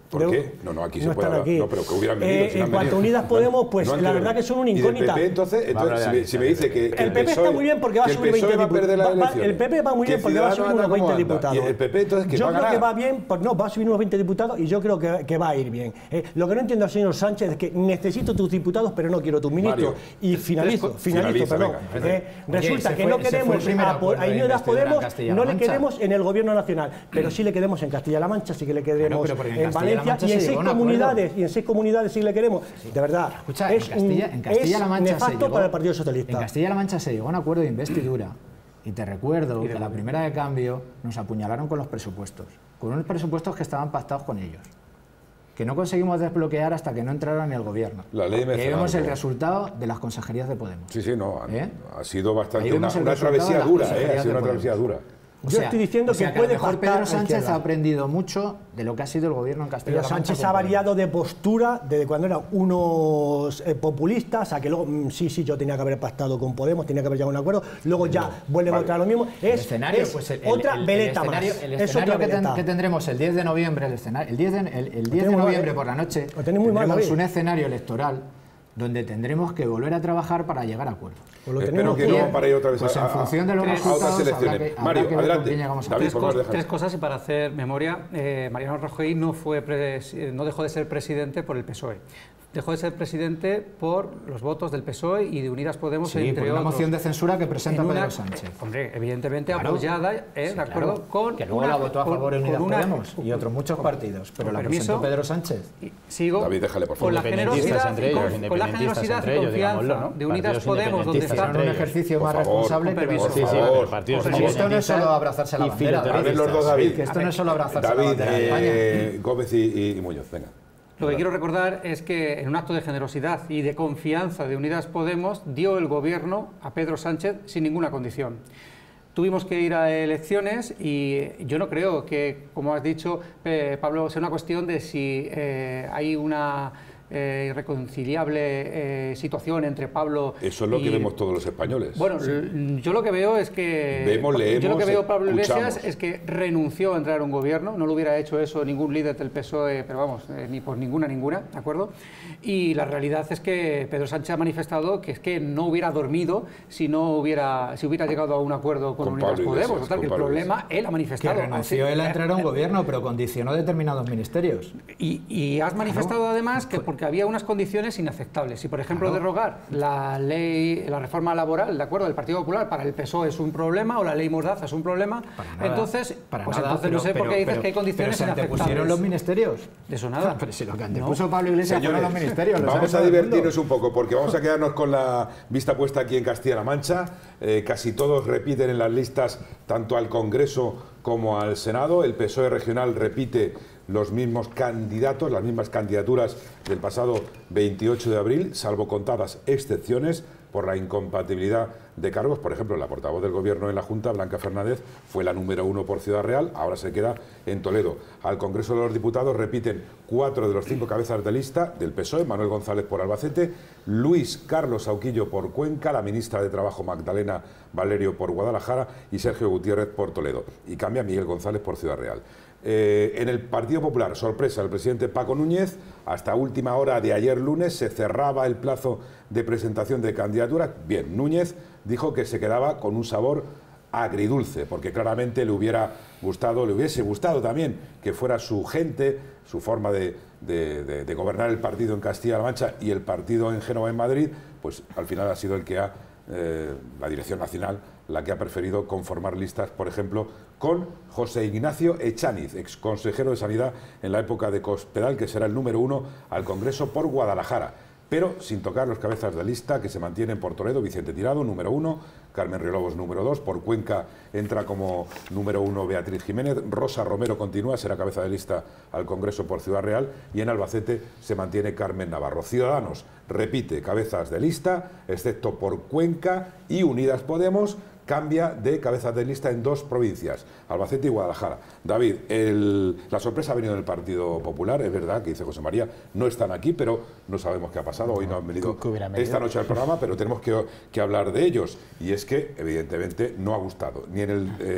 Speaker 1: ¿Por qué? No, no, aquí se
Speaker 4: no
Speaker 1: puede
Speaker 4: están
Speaker 1: hablar.
Speaker 4: aquí.
Speaker 1: No, pero que hubieran venido.
Speaker 4: Eh,
Speaker 1: si no
Speaker 4: en
Speaker 1: han
Speaker 4: cuanto a
Speaker 1: venido.
Speaker 4: Unidas Podemos, pues
Speaker 1: No
Speaker 4: la verdad que son una incógnita.
Speaker 1: ¿Y del P P, entonces, entonces si, me, si me dice que, que
Speaker 4: el P P está muy bien porque va a subir veinte diputados. El P P va muy bien porque va a subir unos veinte diputados.
Speaker 1: ¿Y el P P entonces que
Speaker 4: yo
Speaker 1: va a
Speaker 4: creo
Speaker 1: ganar?
Speaker 4: que va bien, pues no, va a subir unos veinte diputados y yo creo que, que va a ir bien. Eh, lo que no entiendo al señor Sánchez es que necesito tus diputados, pero no quiero tus ministros.
Speaker 1: Mario,
Speaker 4: y finalizo, finalizo,
Speaker 1: finaliza,
Speaker 4: perdón.
Speaker 1: venga,
Speaker 4: Eh, resulta
Speaker 2: Oye,
Speaker 4: que
Speaker 2: fue,
Speaker 4: no queremos a, a Unidas Podemos, no le queremos en el gobierno nacional, pero sí le queremos en Castilla-La Mancha, sí que le queremos
Speaker 2: bueno, en
Speaker 4: en Valencia y en seis comunidades, y en seis comunidades sí le queremos. De verdad,
Speaker 2: Escucha,
Speaker 4: es,
Speaker 2: en Castilla, en Castilla-La Mancha
Speaker 4: nefasto
Speaker 2: se llegó,
Speaker 4: para el Partido Socialista.
Speaker 2: En Castilla-La Mancha se llegó a un acuerdo de investidura y te recuerdo que la primera de cambio nos apuñalaron con los presupuestos, con unos presupuestos que estaban pactados con ellos, que no conseguimos desbloquear hasta que no entraron en el gobierno.
Speaker 1: La ley
Speaker 2: y ahí vemos el
Speaker 1: mecenazgo.
Speaker 2: resultado de las consejerías de Podemos.
Speaker 1: Sí, sí, no.
Speaker 2: ¿Eh?
Speaker 1: Ha sido bastante
Speaker 2: Ahí
Speaker 1: una,
Speaker 2: vemos el
Speaker 1: una
Speaker 2: resultado
Speaker 1: travesía
Speaker 2: de las
Speaker 1: dura, ¿eh?
Speaker 2: consejerías
Speaker 1: Ha sido
Speaker 2: de
Speaker 1: una travesía
Speaker 2: Podemos.
Speaker 1: dura.
Speaker 2: O
Speaker 4: Yo
Speaker 2: sea,
Speaker 4: estoy diciendo
Speaker 2: o sea
Speaker 4: que
Speaker 2: que a lo
Speaker 4: puede
Speaker 2: mejor
Speaker 4: pactar a
Speaker 2: Pedro
Speaker 4: la
Speaker 2: Sánchez
Speaker 4: izquierda.
Speaker 2: ha aprendido mucho de lo que ha sido el gobierno en
Speaker 4: Pero
Speaker 2: Castilla-La Mancha.
Speaker 4: Sánchez
Speaker 2: con
Speaker 4: ha
Speaker 2: Podemos.
Speaker 4: variado de postura desde cuando eran unos eh, populistas a que luego, mm, sí, sí, yo tenía que haber pactado con Podemos, tenía que haber llegado a un acuerdo, luego ya vuelve
Speaker 1: vale.
Speaker 4: a votar lo mismo.
Speaker 2: El
Speaker 4: Es,
Speaker 2: escenario,
Speaker 4: es
Speaker 2: pues el, el-
Speaker 4: otra
Speaker 2: el- el
Speaker 4: veleta
Speaker 2: escenario,
Speaker 4: más.
Speaker 2: el
Speaker 4: Es
Speaker 2: escenario
Speaker 4: otra
Speaker 2: que, ten-
Speaker 4: veleta.
Speaker 2: que tendremos el diez de noviembre, el, escenario, el, diez de, el, el diez de
Speaker 4: tenemos mal,
Speaker 2: noviembre
Speaker 4: ¿eh?
Speaker 2: por la noche,
Speaker 4: Lo tenéis muy mal,
Speaker 2: tendremos
Speaker 4: David.
Speaker 2: un escenario electoral donde tendremos que volver a trabajar para llegar a acuerdos.
Speaker 4: Pues lo
Speaker 1: Espero
Speaker 4: tenemos
Speaker 1: que
Speaker 4: bien.
Speaker 1: no para ir otra vez
Speaker 2: Pues
Speaker 1: a,
Speaker 2: en
Speaker 1: a-
Speaker 2: función de los
Speaker 1: a- a
Speaker 2: resultados
Speaker 1: otras
Speaker 2: habrá
Speaker 1: elecciones.
Speaker 2: que- habrá
Speaker 1: Mario,
Speaker 2: que ver con
Speaker 1: adelante.
Speaker 2: quién llegamos a
Speaker 1: David,
Speaker 3: Tres,
Speaker 1: por favor,
Speaker 3: cos-
Speaker 1: déjame.
Speaker 3: tres cosas y para hacer memoria, eh, Mariano Rajoy no, fue pres- eh, no dejó de ser presidente por el P S O E. Dejó de ser presidente por los votos del P S O E y de Unidas Podemos,
Speaker 2: Sí,
Speaker 3: entre
Speaker 2: por una
Speaker 3: otros.
Speaker 2: moción de censura que presenta
Speaker 3: En una-
Speaker 2: Pedro Sánchez.
Speaker 3: Hombre, evidentemente
Speaker 2: Claro.
Speaker 3: apoyada, eh,
Speaker 2: Sí,
Speaker 3: de acuerdo
Speaker 2: claro,
Speaker 3: con...
Speaker 2: que luego
Speaker 3: una-
Speaker 2: la votó a
Speaker 3: con-
Speaker 2: favor en
Speaker 3: con
Speaker 2: Unidas
Speaker 3: una-
Speaker 2: Podemos y otros muchos partidos, pero
Speaker 3: con
Speaker 2: la
Speaker 3: permiso,
Speaker 2: presentó Pedro Sánchez.
Speaker 3: y sigo
Speaker 1: David, déjale, por favor.
Speaker 3: con la
Speaker 6: Independentistas
Speaker 3: generosidad,
Speaker 6: entre ellos,
Speaker 3: con, con la
Speaker 6: independentistas
Speaker 3: generosidad
Speaker 6: entre
Speaker 3: y
Speaker 6: ellos,
Speaker 3: confianza
Speaker 6: digámoslo, ¿no?
Speaker 3: de Unidas
Speaker 6: Partidos
Speaker 3: Podemos, donde
Speaker 6: independentistas
Speaker 3: está...
Speaker 2: Hicieron un ejercicio
Speaker 1: Por
Speaker 2: más
Speaker 1: favor,
Speaker 2: responsable
Speaker 3: con
Speaker 2: que
Speaker 3: permiso.
Speaker 6: Sí, sí,
Speaker 1: favor,
Speaker 6: pero partidos
Speaker 1: por
Speaker 2: Y
Speaker 1: favor.
Speaker 2: esto no es solo abrazarse a la
Speaker 6: Y
Speaker 2: bandera.
Speaker 1: A ver los dos, David.
Speaker 2: Que esto no es solo abrazarse a la
Speaker 1: David,
Speaker 2: bandera de España.
Speaker 1: eh, Gómez y, y- y Muñoz, venga.
Speaker 3: Lo que quiero recordar es que en un acto de generosidad y de confianza de Unidas Podemos dio el gobierno a Pedro Sánchez sin ninguna condición. Tuvimos que ir a elecciones y yo no creo que, como has dicho, eh, Pablo, sea una cuestión de si eh, hay una eh, irreconciliable eh, situación entre Pablo
Speaker 1: Eso es lo
Speaker 3: y...
Speaker 1: que vemos todos los españoles.
Speaker 3: Bueno, l- yo lo que veo es que
Speaker 1: Vemos,
Speaker 3: yo lo
Speaker 1: leemos,
Speaker 3: que veo Pablo
Speaker 1: escuchamos.
Speaker 3: Iglesias es que renunció a entrar a un gobierno, no lo hubiera hecho eso ningún líder del P S O E, pero vamos, eh, ni por ninguna ninguna, ¿de acuerdo? Y la realidad es que Pedro Sánchez ha manifestado que es que no hubiera dormido si no hubiera si hubiera llegado a un acuerdo con,
Speaker 1: Con
Speaker 3: Unidas
Speaker 1: Pablo
Speaker 3: Podemos,
Speaker 1: Iglesias,
Speaker 3: total, que el
Speaker 1: con Pablo
Speaker 3: problema él ha
Speaker 2: Que
Speaker 3: manifestado.
Speaker 2: renunció
Speaker 3: Así-
Speaker 2: él a entrar a un gobierno, pero condicionó determinados ministerios.
Speaker 3: Y, y has manifestado además que porque había unas condiciones inaceptables. Si, por ejemplo, derogar la ley, la reforma laboral, de acuerdo, del Partido Popular para el P S O E es un problema, o la ley Mordaza es un problema,
Speaker 2: nada,
Speaker 3: entonces,
Speaker 2: para
Speaker 3: pues
Speaker 2: nada,
Speaker 3: entonces no
Speaker 2: pero-
Speaker 3: sé por
Speaker 2: pero-
Speaker 3: qué dices
Speaker 2: pero-
Speaker 3: que hay condiciones
Speaker 2: pero se antepusieron
Speaker 3: inaceptables.
Speaker 2: los ministerios.
Speaker 3: De eso nada.
Speaker 2: Pero si lo que antepuso Pablo Iglesias fueron los ministerios. lo
Speaker 1: Vamos
Speaker 2: sabe
Speaker 1: a
Speaker 2: todo el mundo.
Speaker 1: divertirnos un poco porque vamos a quedarnos con la vista puesta aquí en Castilla-La Mancha. Eh, casi todos repiten en las listas tanto al Congreso como al Senado. El P S O E regional repite los mismos candidatos, las mismas candidaturas del pasado veintiocho de abril, salvo contadas excepciones por la incompatibilidad de cargos. Por ejemplo, la portavoz del Gobierno en la Junta, Blanca Fernández, fue la número uno por Ciudad Real, ahora se queda en Toledo. Al Congreso de los Diputados repiten cuatro de los cinco cabezas de lista del P S O E, Manuel González por Albacete, Luis Carlos Auquillo por Cuenca, la ministra de Trabajo Magdalena Valerio por Guadalajara y Sergio Gutiérrez por Toledo. Y cambia Miguel González por Ciudad Real. Eh, en el Partido Popular, sorpresa, el presidente Paco Núñez, hasta última hora de ayer lunes se cerraba el plazo de presentación de candidaturas. Bien, Núñez dijo que se quedaba con un sabor agridulce, porque claramente le hubiera gustado, le hubiese gustado también que fuera su gente, su forma de, de, de, de gobernar el partido en Castilla-La Mancha y el partido en Génova en Madrid, pues al final ha sido el que ha, eh, la Dirección Nacional, la que ha preferido conformar listas, por ejemplo, con José Ignacio Echaniz, ex consejero de Sanidad en la época de Cospedal, que será el número uno al Congreso por Guadalajara, pero sin tocar los cabezas de lista que se mantienen por Toledo, Vicente Tirado, número uno, Carmen Riolobos, número dos, por Cuenca entra como número uno Beatriz Jiménez, Rosa Romero continúa, será cabeza de lista al Congreso por Ciudad Real, y en Albacete se mantiene Carmen Navarro. Ciudadanos repite cabezas de lista, excepto por Cuenca, y Unidas Podemos cambia de cabezas de lista en dos provincias, Albacete y Guadalajara. David, el, la sorpresa ha venido del Partido Popular, es verdad que dice José María, no están aquí, pero no sabemos qué ha pasado, hoy no han venido esta noche al programa, pero tenemos que, que hablar de ellos, y es que evidentemente no ha gustado, ni en el eh,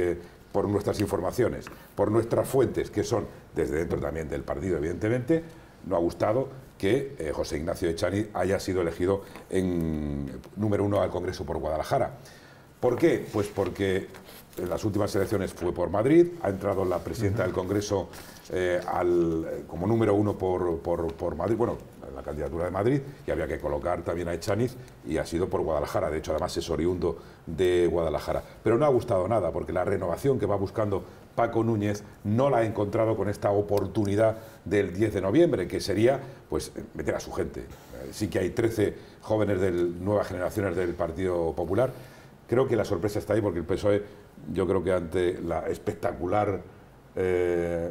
Speaker 1: por nuestras informaciones, por nuestras fuentes, que son desde dentro también del partido, evidentemente, no ha gustado que eh, José Ignacio Echaniz haya sido elegido en número uno al Congreso por Guadalajara. ¿Por qué? Pues porque en las últimas elecciones fue por Madrid, ha entrado la presidenta del Congreso eh, al, como número uno por, por, por Madrid, bueno, la candidatura de Madrid, y había que colocar también a Echaniz, y ha sido por Guadalajara, de hecho además es oriundo de Guadalajara. Pero no ha gustado nada, porque la renovación que va buscando Paco Núñez no la ha encontrado con esta oportunidad del diez de noviembre, que sería pues meter a su gente. Eh, sí que hay trece jóvenes de nuevas generaciones del Partido Popular. Creo que la sorpresa está ahí porque el P S O E, yo creo que ante la espectacular, eh,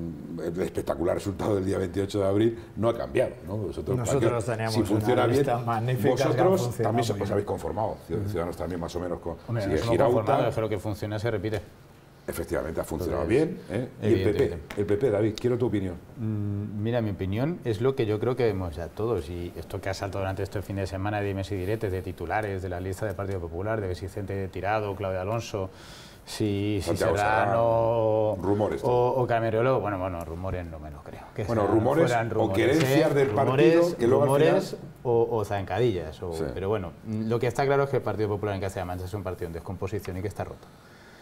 Speaker 1: el espectacular resultado del día veintiocho de abril, no ha cambiado, ¿no? Vosotros,
Speaker 2: Nosotros teníamos
Speaker 1: si funciona
Speaker 2: una
Speaker 1: bien,
Speaker 2: lista magnífica.
Speaker 1: vosotros también os habéis conformado, Ciudadanos también más o menos con...
Speaker 6: Hombre,
Speaker 1: si
Speaker 6: no
Speaker 1: es
Speaker 6: somos
Speaker 1: Girauta,
Speaker 6: conformados, creo que funciona, se repite.
Speaker 1: efectivamente ha funcionado
Speaker 6: Entonces,
Speaker 1: bien, ¿eh? Y el P P, el P P, David, quiero tu opinión.
Speaker 6: Mm, Mira, mi opinión es lo que yo creo que vemos ya todos, y esto que ha saltado durante este fin de semana de dimes y diretes, de titulares, de la lista del Partido Popular, de Vicente Tirado, Claudia Alonso, si, si
Speaker 1: Santiago
Speaker 6: Serrano
Speaker 1: rumores,
Speaker 6: o, o Camerolo, bueno, bueno, rumores no me lo creo. Que
Speaker 1: Bueno,
Speaker 6: sean-
Speaker 1: rumores
Speaker 6: fueran
Speaker 1: o querencias
Speaker 6: ¿eh?
Speaker 1: del
Speaker 6: rumores,
Speaker 1: partido que luego al
Speaker 6: rumores
Speaker 1: final-
Speaker 6: o, o zancadillas, o-
Speaker 1: Sí.
Speaker 6: pero bueno, lo que está claro es que el Partido Popular en Castilla-La Mancha es un partido en descomposición y que está roto.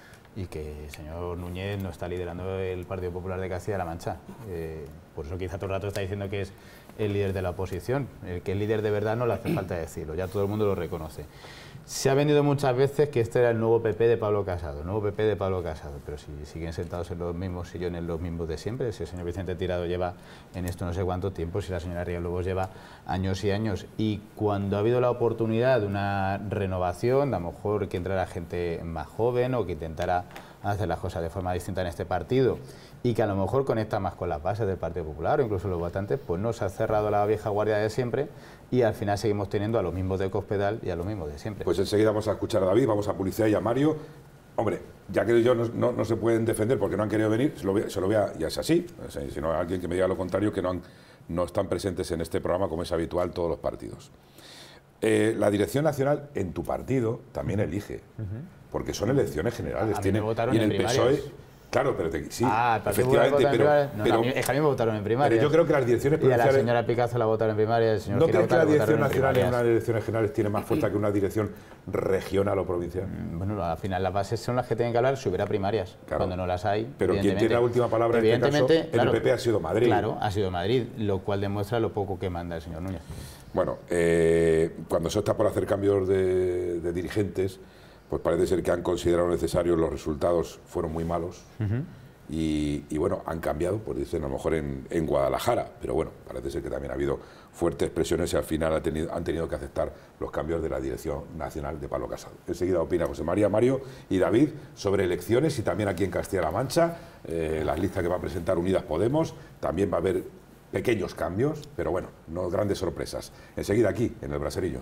Speaker 6: Y que el señor Núñez no está liderando el Partido Popular de Castilla-La Mancha. Eh, por eso quizá todo el rato está diciendo que es el líder de la oposición. El que es líder de verdad no le hace falta decirlo, ya todo el mundo lo reconoce. Se ha vendido muchas veces que este era el nuevo P P de Pablo Casado, el nuevo P P de Pablo Casado, pero si siguen sentados en los mismos sillones, los mismos de siempre, si el señor Vicente Tirado lleva en esto no sé cuánto tiempo, si la señora Rielobos lleva años y años, y cuando ha habido la oportunidad de una renovación, de a lo mejor que entrara gente más joven o que intentara hacer las cosas de forma distinta en este partido y que a lo mejor conecta más con las bases del Partido Popular o incluso los votantes, pues no se ha cerrado la vieja guardia de siempre y al final seguimos teniendo a los mismos de Cospedal y a los mismos de siempre.
Speaker 1: Pues enseguida vamos a escuchar a David, vamos a publicidad y a Mario. Hombre, ya que ellos no, no, no se pueden defender porque no han querido venir, se lo voy, se lo voy a, ya es así, si no hay alguien que me diga lo contrario, que no, han, no están presentes en este programa como es habitual todos los partidos. Eh, la dirección nacional en tu partido también elige, porque son elecciones generales.
Speaker 6: A mí
Speaker 1: Tiene,
Speaker 6: me votaron
Speaker 1: y en
Speaker 6: en
Speaker 1: el P S O E,
Speaker 6: primarias.
Speaker 1: claro, pero te, sí,
Speaker 6: Ah, el Partido Popular
Speaker 1: efectivamente,
Speaker 6: vota en
Speaker 1: pero,
Speaker 6: primarias. No,
Speaker 1: pero,
Speaker 6: a mí- es que a mí me votaron en primarias.
Speaker 1: pero yo creo que las direcciones
Speaker 6: Y a la
Speaker 1: provinciales...
Speaker 6: señora Picazo la votaron en primaria, el señor
Speaker 1: ¿No crees que
Speaker 6: Girauta
Speaker 1: la
Speaker 6: la
Speaker 1: dirección
Speaker 6: votaron en
Speaker 1: nacional en
Speaker 6: primarias?
Speaker 1: unas elecciones generales tiene más fuerza que una dirección regional o provincial?
Speaker 6: Bueno, al final las bases son las que tienen que hablar si hubiera primarias.
Speaker 1: Claro.
Speaker 6: Cuando no las hay,
Speaker 1: Pero quien
Speaker 6: evidentemente-
Speaker 1: tiene la última palabra en este caso,
Speaker 6: evidentemente,
Speaker 1: en
Speaker 6: claro,
Speaker 1: el P P ha sido Madrid.
Speaker 6: Claro, ha sido Madrid, lo cual demuestra lo poco que manda el señor Núñez.
Speaker 1: Bueno, eh, cuando se opta por hacer cambios de, de dirigentes, pues parece ser que han considerado necesarios, los resultados fueron muy malos. Uh-huh. y, y bueno, han cambiado, pues dicen a lo mejor en, en Guadalajara, pero bueno, parece ser que también ha habido fuertes presiones y al final ha tenido, han tenido que aceptar los cambios de la Dirección Nacional de Pablo Casado. Enseguida opina José María, Mario y David sobre elecciones y también aquí en Castilla-La Mancha, eh, las listas que va a presentar Unidas Podemos, también va a haber pequeños cambios, pero bueno, no grandes sorpresas. Enseguida aquí, en el Braserillo.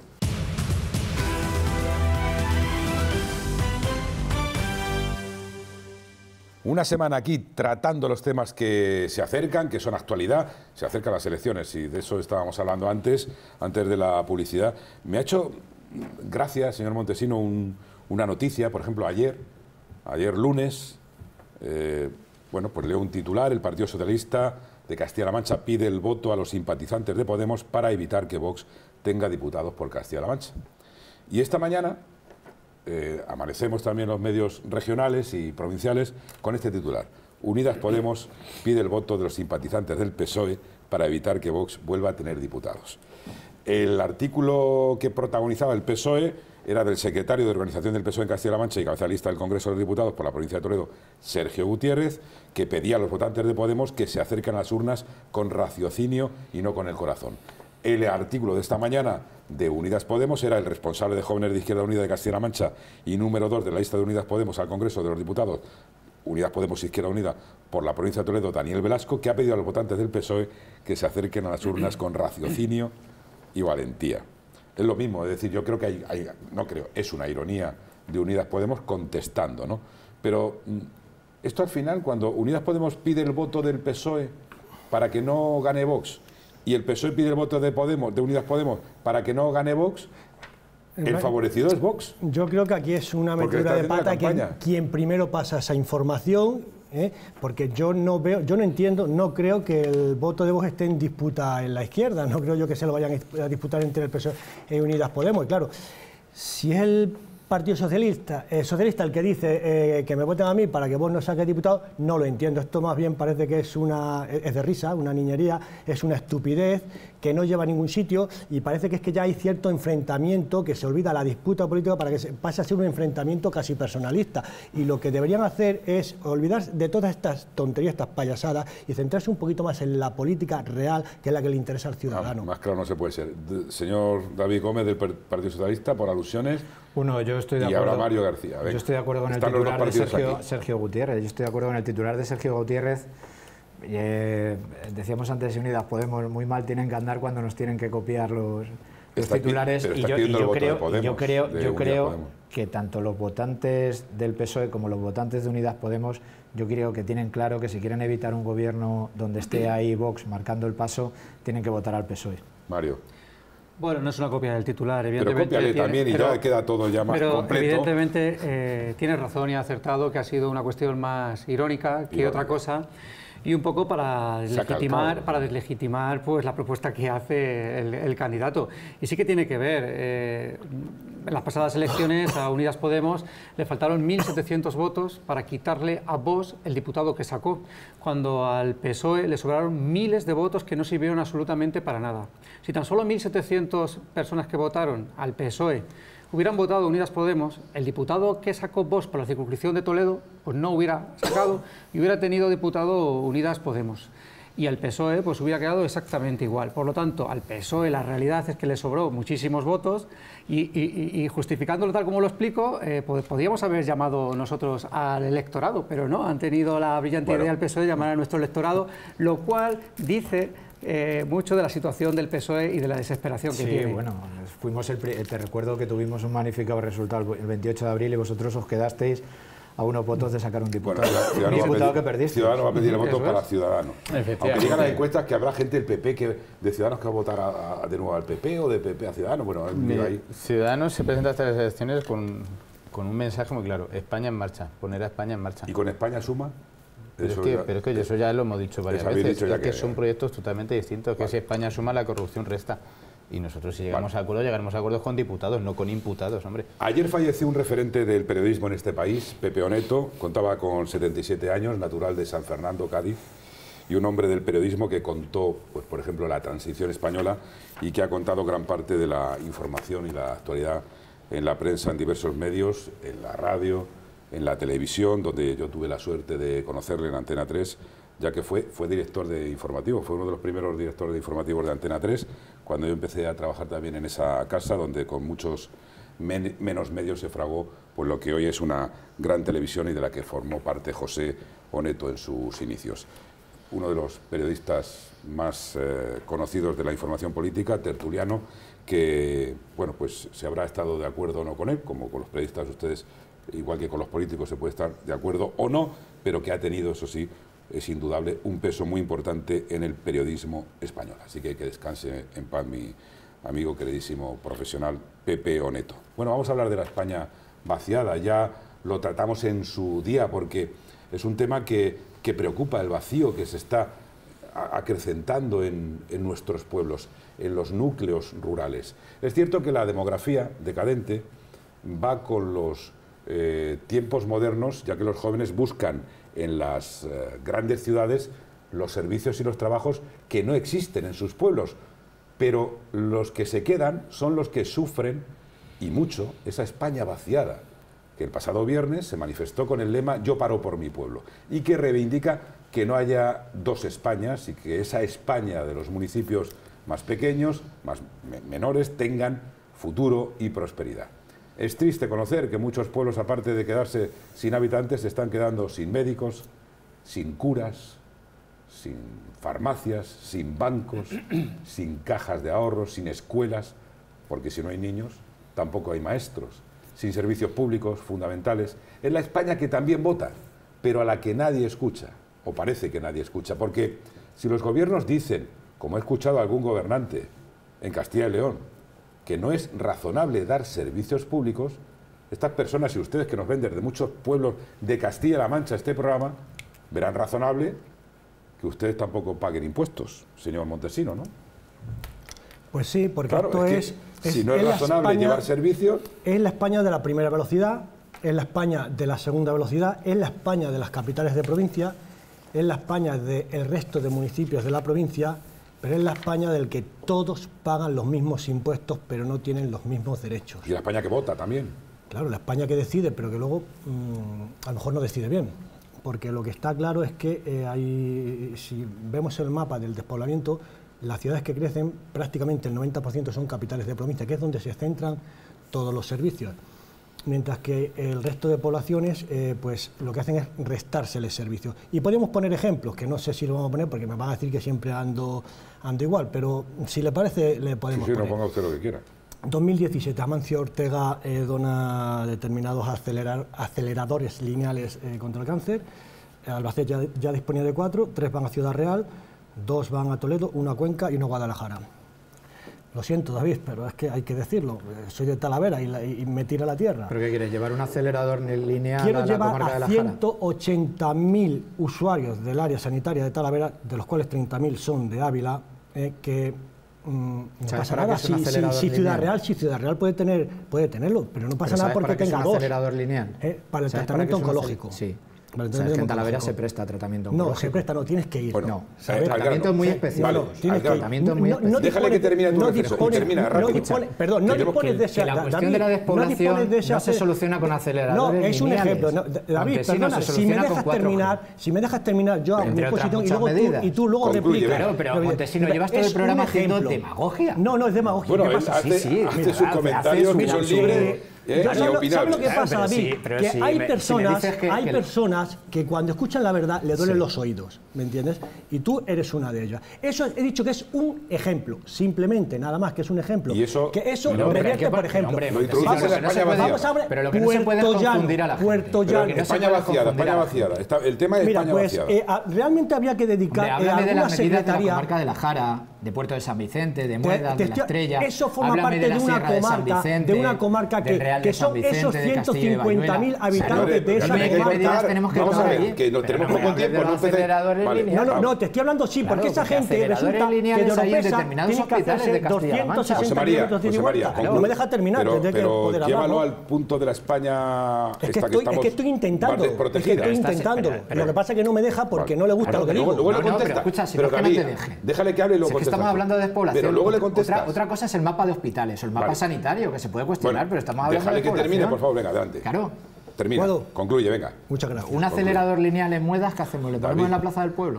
Speaker 1: Una semana aquí tratando los temas que se acercan, que son actualidad, se acercan las elecciones y de eso estábamos hablando antes, antes de la publicidad. Me ha hecho gracia, señor Montesino, un, una noticia, por ejemplo, ayer, ayer lunes, eh, bueno, pues leo un titular, el Partido Socialista de Castilla-La Mancha pide el voto a los simpatizantes de Podemos para evitar que Vox tenga diputados por Castilla-La Mancha. Y esta mañana eh, amanecemos también los medios regionales y provinciales con este titular. Unidas Podemos pide el voto de los simpatizantes del P S O E para evitar que Vox vuelva a tener diputados. El artículo que protagonizaba el P S O E era del secretario de organización del P S O E en Castilla-La Mancha y cabeza de lista del Congreso de los Diputados por la provincia de Toledo, Sergio Gutiérrez, que pedía a los votantes de Podemos que se acerquen a las urnas con raciocinio y no con el corazón. El artículo de esta mañana de Unidas Podemos era el responsable de Jóvenes de Izquierda Unida de Castilla-La Mancha y número dos de la lista de Unidas Podemos al Congreso de los Diputados, Unidas Podemos y Izquierda Unida por la provincia de Toledo, Daniel Velasco, que ha pedido a los votantes del P S O E que se acerquen a las urnas con raciocinio y valentía. Es lo mismo, es decir, yo creo que hay, hay no creo, es una ironía de Unidas Podemos contestando, ¿no? Pero esto al final, cuando Unidas Podemos pide el voto del P S O E para que no gane Vox, y el P S O E pide el voto de Podemos, de Unidas Podemos, para que no gane Vox, el favorecido es Vox.
Speaker 4: Yo creo que aquí es una metedura de pata quien, quien primero pasa esa información, ¿eh? Porque yo no veo, yo no entiendo, no creo que el voto de Vox esté en disputa en la izquierda, no creo yo que se lo vayan a disputar entre el P S O E y Unidas Podemos. Y claro, si es el Partido Socialista, eh, socialista el que dice eh, que me voten a mí para que vos no saques diputado, no lo entiendo. Esto más bien parece que es una es de risa, una niñería, es una estupidez que no lleva a ningún sitio y parece que es que ya hay cierto enfrentamiento, que se olvida la disputa política para que se pase a ser un enfrentamiento casi personalista. Y lo que deberían hacer es olvidarse de todas estas tonterías, estas payasadas y centrarse un poquito más en la política real, que es la que le interesa al ciudadano.
Speaker 1: Ah, más claro no se puede ser. De, señor David Gómez del Partido Socialista, por alusiones.
Speaker 2: Uno, yo estoy de
Speaker 1: y
Speaker 2: acuerdo.
Speaker 1: ahora Mario García. Venga.
Speaker 2: Yo estoy de acuerdo con el
Speaker 1: Están
Speaker 2: titular de Sergio, Sergio Gutiérrez. Yo estoy de acuerdo con el titular de Sergio Gutiérrez. Eh, decíamos antes, Unidas Podemos, muy mal tienen que andar cuando nos tienen que copiar los, los titulares.
Speaker 1: Aquí,
Speaker 2: y yo, y yo creo,
Speaker 1: Podemos,
Speaker 2: yo creo, yo creo
Speaker 1: Podemos.
Speaker 2: que tanto los votantes del P S O E como los votantes de Unidas Podemos, yo creo que tienen claro que si quieren evitar un gobierno donde esté ahí Vox marcando el paso, tienen que votar al P S O E.
Speaker 1: Mario.
Speaker 3: Bueno, no es una copia del titular, evidentemente.
Speaker 1: Pero cópiale
Speaker 3: tiene,
Speaker 1: también y
Speaker 3: pero,
Speaker 1: ya queda todo ya más
Speaker 3: pero
Speaker 1: completo.
Speaker 3: Evidentemente eh, tiene razón y ha acertado que ha sido una cuestión más irónica que
Speaker 1: Irónica.
Speaker 3: otra cosa y un poco para deslegitimar, para deslegitimar pues, la propuesta que hace el, el candidato. Y sí que tiene que ver. Eh, en las pasadas elecciones a Unidas Podemos le faltaron mil setecientos votos para quitarle a Vox el diputado que sacó, cuando al P S O E le sobraron miles de votos que no sirvieron absolutamente para nada. Si tan solo mil setecientas personas que votaron al P S O E hubieran votado Unidas Podemos, el diputado que sacó Vox por la circunscripción de Toledo pues no hubiera sacado y hubiera tenido diputado Unidas Podemos. Y al P S O E pues hubiera quedado exactamente igual. Por lo tanto, al P S O E la realidad es que le sobró muchísimos votos y, y, y justificándolo tal como lo explico, eh, pues podríamos haber llamado nosotros al electorado, pero no, han tenido la brillante
Speaker 1: bueno.
Speaker 3: idea al P S O E de llamar a nuestro electorado, lo cual dice eh, mucho de la situación del P S O E y de la desesperación que
Speaker 2: sí,
Speaker 3: tiene.
Speaker 2: Bueno, fuimos el, te recuerdo que tuvimos un magnífico resultado el veintiocho de abril y vosotros os quedasteis a unos votos de sacar un diputado.
Speaker 1: Bueno,
Speaker 2: un diputado que perdiste.
Speaker 1: Ciudadanos va a pedir el voto
Speaker 3: Eso
Speaker 1: para
Speaker 3: es.
Speaker 1: Ciudadanos. Aunque digan las encuestas que habrá gente del P P que, de Ciudadanos que va a votar a, a, de nuevo al P P o de P P a Ciudadanos. Bueno, ahí.
Speaker 6: Ciudadanos se presenta a estas elecciones con, con un mensaje muy claro: España en marcha, poner a España en marcha.
Speaker 1: ¿Y con España suma?
Speaker 6: Pero es,
Speaker 1: Eso
Speaker 6: que,
Speaker 1: ya,
Speaker 6: pero es que eso ya lo hemos dicho varias
Speaker 1: habéis
Speaker 6: veces,
Speaker 1: dicho ya
Speaker 6: es que,
Speaker 1: que-
Speaker 6: son proyectos totalmente distintos, que
Speaker 1: Vale.
Speaker 6: si España suma, la corrupción resta. Y nosotros si llegamos
Speaker 1: Vale.
Speaker 6: a acuerdos, llegaremos a acuerdos con diputados, no con imputados, hombre.
Speaker 1: Ayer falleció un referente del periodismo en este país, Pepe Oneto, contaba con setenta y siete años, natural de San Fernando, Cádiz, y un hombre del periodismo que contó, pues, por ejemplo, la transición española y que ha contado gran parte de la información y la actualidad en la prensa, en diversos medios, en la radio, en la televisión, donde yo tuve la suerte de conocerle en Antena tres, ya que fue, fue director de informativo, fue uno de los primeros directores de informativos de Antena tres, cuando yo empecé a trabajar también en esa casa, donde con muchos men menos medios se fragó pues, lo que hoy es una gran televisión y de la que formó parte José Oneto en sus inicios. Uno de los periodistas más eh, conocidos de la información política, tertuliano, que bueno, pues se habrá estado de acuerdo o no con él, como con los periodistas ustedes, igual que con los políticos se puede estar de acuerdo o no, pero que ha tenido, eso sí, es indudable, un peso muy importante en el periodismo español. Así que que descanse en paz mi amigo queridísimo profesional Pepe Oneto. Bueno, vamos a hablar de la España vaciada. Ya lo tratamos en su día porque es un tema que, que preocupa, el vacío que se está acrecentando en, en nuestros pueblos, en los núcleos rurales. Es cierto que la demografía decadente va con los eh, tiempos modernos, ya que los jóvenes buscan en las eh, grandes ciudades los servicios y los trabajos que no existen en sus pueblos, pero los que se quedan son los que sufren, y mucho, esa España vaciada, que el pasado viernes se manifestó con el lema "Yo paro por mi pueblo", y que reivindica que no haya dos Españas y que esa España de los municipios más pequeños, más me menores, tengan futuro y prosperidad. Es triste conocer que muchos pueblos, aparte de quedarse sin habitantes, se están quedando sin médicos, sin curas, sin farmacias, sin bancos, sin cajas de ahorros, sin escuelas, porque si no hay niños, tampoco hay maestros, sin servicios públicos fundamentales. Es la España que también vota, pero a la que nadie escucha, o parece que nadie escucha, porque si los gobiernos dicen, como he escuchado a algún gobernante en Castilla y León, que no es razonable dar servicios públicos, estas personas y ustedes que nos ven desde muchos pueblos de Castilla-La Mancha este programa, verán razonable que ustedes tampoco paguen impuestos, señor Montesino, ¿no?
Speaker 4: Pues sí, porque
Speaker 1: claro,
Speaker 4: esto
Speaker 1: es,
Speaker 4: es,
Speaker 1: que
Speaker 4: es...
Speaker 1: Si no es,
Speaker 4: es
Speaker 1: razonable
Speaker 4: España,
Speaker 1: llevar servicios...
Speaker 4: Es la España de la primera velocidad, es la España de la segunda velocidad, es la España de las capitales de provincia, es la España del resto de municipios de la provincia, pero es la España del que todos pagan los mismos impuestos, pero no tienen los mismos derechos.
Speaker 1: Y la España que vota también.
Speaker 4: Claro, la España que decide, pero que luego mmm, a lo mejor no decide bien. Porque lo que está claro es que eh, hay, si vemos el mapa del despoblamiento, las ciudades que crecen, prácticamente el noventa por ciento son capitales de provincia, que es donde se centran todos los servicios. Mientras que el resto de poblaciones, eh, pues lo que hacen es restárseles servicios. Y podemos poner ejemplos, que no sé si lo vamos a poner, porque me van a decir que siempre ando, ando igual, pero si le parece, le podemos
Speaker 1: sí, sí,
Speaker 4: poner.
Speaker 1: no ponga usted lo que quiera.
Speaker 4: dos mil diecisiete, Amancio Ortega eh, dona determinados acelerar, aceleradores lineales eh, contra el cáncer. Albacete ya, ya disponía de cuatro, tres van a Ciudad Real, dos van a Toledo, una a Cuenca y una a Guadalajara. Lo siento, David, pero es que hay que decirlo. Soy de Talavera y, la, y me tira la tierra.
Speaker 2: ¿Pero qué quieres? ¿Llevar un acelerador lineal
Speaker 4: Quiero
Speaker 2: a la
Speaker 4: llevar
Speaker 2: comarca de
Speaker 4: a
Speaker 2: la Jara?
Speaker 4: ciento ochenta mil usuarios del área sanitaria de Talavera, de los cuales treinta mil son de Ávila, eh, que mm, no pasa nada. Si, si, si Ciudad Real, si Ciudad Real puede tener, puede tenerlo, pero no pasa
Speaker 2: ¿Pero
Speaker 4: nada porque
Speaker 2: para qué
Speaker 4: tenga
Speaker 2: es un
Speaker 4: dos.
Speaker 2: acelerador lineal?
Speaker 4: Eh, para el
Speaker 2: ¿Sabes
Speaker 4: tratamiento
Speaker 2: para qué es un
Speaker 4: oncológico.
Speaker 2: acel- Sí.
Speaker 4: Vale,
Speaker 2: O sea, es que en
Speaker 4: oncológico.
Speaker 2: Talavera se presta tratamiento oncológico.
Speaker 4: No, se presta, no, tienes que ir.
Speaker 1: Bueno,
Speaker 2: No,
Speaker 1: eh,
Speaker 2: el tratamiento es muy especial.
Speaker 1: Vale,
Speaker 4: No, tienes
Speaker 1: al
Speaker 4: que
Speaker 1: grano.
Speaker 4: ir.
Speaker 2: tratamiento es muy
Speaker 4: No, no
Speaker 2: especial.
Speaker 1: Déjale que termine tu
Speaker 4: no
Speaker 1: reflexión,
Speaker 4: dispones-
Speaker 1: termina,
Speaker 4: no
Speaker 1: rápido.
Speaker 4: dispones- Perdón, no
Speaker 1: Tenemos
Speaker 4: dispones
Speaker 1: que-
Speaker 4: de ese...
Speaker 2: que la
Speaker 4: David,
Speaker 2: cuestión de la
Speaker 4: no
Speaker 2: despoblación
Speaker 4: dispones de ese
Speaker 2: no se
Speaker 4: acel-
Speaker 2: soluciona con aceleradores
Speaker 4: No, es un
Speaker 2: lineales.
Speaker 4: ejemplo. No, David,
Speaker 2: Campesino
Speaker 4: perdona,
Speaker 2: se
Speaker 4: si me
Speaker 2: soluciona con
Speaker 4: dejas
Speaker 2: cuatro
Speaker 4: terminar,
Speaker 2: G.
Speaker 4: si me dejas terminar, yo hago mi
Speaker 2: Entre otras
Speaker 4: exposición y
Speaker 2: muchas
Speaker 4: luego tú,
Speaker 2: medidas.
Speaker 4: y tú luego
Speaker 1: Concluye,
Speaker 4: replicas.
Speaker 1: venga.
Speaker 2: Pero, pero, Montesino, llevas todo
Speaker 4: Es
Speaker 2: el programa
Speaker 4: un
Speaker 2: haciendo
Speaker 4: ejemplo.
Speaker 2: demagogia.
Speaker 4: No, no es demagogia.
Speaker 1: Bueno,
Speaker 4: ¿Qué
Speaker 1: él
Speaker 4: pasa?
Speaker 1: hace,
Speaker 2: Sí, sí,
Speaker 1: hace
Speaker 2: mira,
Speaker 1: sus
Speaker 2: hace
Speaker 1: comentarios
Speaker 2: sus-
Speaker 1: que son
Speaker 2: sí.
Speaker 1: libres
Speaker 4: Yo
Speaker 1: eh, y
Speaker 4: ¿sabes lo-
Speaker 1: opinables.
Speaker 4: ¿sabes lo que
Speaker 2: Claro,
Speaker 4: pasa,
Speaker 2: pero
Speaker 4: David?
Speaker 2: sí, pero
Speaker 4: que
Speaker 2: sí,
Speaker 4: hay
Speaker 2: me- si me
Speaker 4: personas,
Speaker 2: dices que-
Speaker 4: hay
Speaker 2: que-
Speaker 4: personas que cuando escuchan la verdad le duelen los oídos, ¿me entiendes? Y tú eres una de ellas. Eso he dicho que es un ejemplo, simplemente, nada más que es un ejemplo.
Speaker 1: Y eso-
Speaker 4: que eso
Speaker 1: Pero,
Speaker 2: hombre,
Speaker 4: revierte,
Speaker 2: ¿qué pa-
Speaker 4: por ejemplo.
Speaker 2: hombre,
Speaker 1: Lo introduces
Speaker 4: vamos,
Speaker 1: en la
Speaker 2: no se
Speaker 1: España
Speaker 2: puede-
Speaker 1: vaciada.
Speaker 4: vamos a ver,
Speaker 2: Pero lo que no se puede
Speaker 4: Puerto
Speaker 2: es
Speaker 4: Llano,
Speaker 2: confundir a la gente.
Speaker 4: Puerto
Speaker 1: Pero
Speaker 4: Llano.
Speaker 2: no se
Speaker 1: España
Speaker 2: puede
Speaker 1: vaciada,
Speaker 2: confundir a
Speaker 1: España
Speaker 2: la
Speaker 1: vaciada. Está- el tema es
Speaker 4: Mira,
Speaker 1: España
Speaker 4: pues
Speaker 1: vaciada.
Speaker 4: eh, a- realmente habría que dedicar
Speaker 2: Hombre,
Speaker 4: eh,
Speaker 2: háblame de
Speaker 4: alguna
Speaker 2: las medidas de la
Speaker 4: secretaría.
Speaker 2: comarca de la Jara, de Puerto de San Vicente, de
Speaker 4: Te-
Speaker 2: Muedas,
Speaker 4: te
Speaker 2: de la
Speaker 4: estoy-
Speaker 2: Estrella.
Speaker 4: Eso forma
Speaker 2: Háblame
Speaker 4: parte
Speaker 2: de
Speaker 4: de,
Speaker 2: la
Speaker 4: una
Speaker 2: Sierra de San
Speaker 4: comarca,
Speaker 2: Vicente,
Speaker 4: de una comarca
Speaker 2: del
Speaker 4: que,
Speaker 2: Real
Speaker 4: que
Speaker 2: de San
Speaker 4: son
Speaker 2: Vicente,
Speaker 4: esos
Speaker 2: de
Speaker 4: ciento
Speaker 2: Castilla y
Speaker 4: cincuenta mil
Speaker 2: Bayuela.
Speaker 4: habitantes
Speaker 1: Señores,
Speaker 4: de esa
Speaker 1: déjame
Speaker 2: ¿qué
Speaker 4: comarca.
Speaker 2: medidas tenemos que
Speaker 1: Vamos a
Speaker 2: tomar
Speaker 1: ver,
Speaker 2: allí?
Speaker 1: que no
Speaker 2: Pero
Speaker 1: tenemos
Speaker 2: no me
Speaker 1: poco
Speaker 2: hables
Speaker 1: tiempo,
Speaker 2: de
Speaker 1: no
Speaker 2: los
Speaker 1: empecéis-
Speaker 2: aceleradores
Speaker 1: Vale,
Speaker 2: lineales.
Speaker 4: No, no,
Speaker 1: vamos.
Speaker 4: no, te estoy hablando sí,
Speaker 2: Claro,
Speaker 4: porque esa
Speaker 2: porque
Speaker 4: gente
Speaker 2: aceleradores
Speaker 4: resulta que de
Speaker 2: lineales hay en
Speaker 4: Oropesa
Speaker 2: determinados
Speaker 4: tiene que
Speaker 2: hospitales
Speaker 4: hacerse
Speaker 2: de Castilla-La Mancha.
Speaker 4: doscientos
Speaker 1: José
Speaker 4: sesenta
Speaker 1: María,
Speaker 4: kilómetros de
Speaker 1: José
Speaker 4: ida y
Speaker 1: María,
Speaker 4: vuelta.
Speaker 1: conclu-
Speaker 4: No me deja terminar,
Speaker 1: pero,
Speaker 4: tendré que
Speaker 1: pero
Speaker 4: poder hablar,
Speaker 1: llévalo
Speaker 4: ¿no?
Speaker 1: al punto de la España
Speaker 4: Es que,
Speaker 1: esta
Speaker 4: estoy, es
Speaker 1: estamos
Speaker 4: que estoy intentando, es que
Speaker 1: protegida.
Speaker 4: estoy
Speaker 2: Estás-
Speaker 4: intentando.
Speaker 2: pero- pero-
Speaker 4: Lo que pasa es que no me deja porque
Speaker 1: Vale.
Speaker 4: no le gusta
Speaker 1: Claro,
Speaker 4: lo que
Speaker 1: luego,
Speaker 4: digo.
Speaker 1: luego
Speaker 2: No,
Speaker 1: le
Speaker 2: no,
Speaker 1: contesta.
Speaker 2: pero escucha, si
Speaker 1: pero
Speaker 2: no es que no
Speaker 1: David,
Speaker 2: te deje.
Speaker 1: déjale que hable y luego
Speaker 2: Si es que
Speaker 1: contesta.
Speaker 2: estamos hablando de despoblación.
Speaker 1: Pero luego le
Speaker 2: Otra,
Speaker 1: contestas.
Speaker 2: otra cosa es el mapa de hospitales o el mapa
Speaker 1: Vale.
Speaker 2: sanitario, que se puede cuestionar,
Speaker 1: Bueno,
Speaker 2: pero estamos hablando
Speaker 1: déjale
Speaker 2: de
Speaker 1: que
Speaker 2: despoblación.
Speaker 1: termine, por favor, venga, adelante.
Speaker 2: Claro.
Speaker 1: Termina,
Speaker 4: ¿Puedo?
Speaker 1: concluye, venga.
Speaker 4: Muchas gracias.
Speaker 2: Un acelerador lineal en Muedas, ¿qué hacemos? ¿Le ponemos
Speaker 1: David.
Speaker 2: en la plaza del pueblo?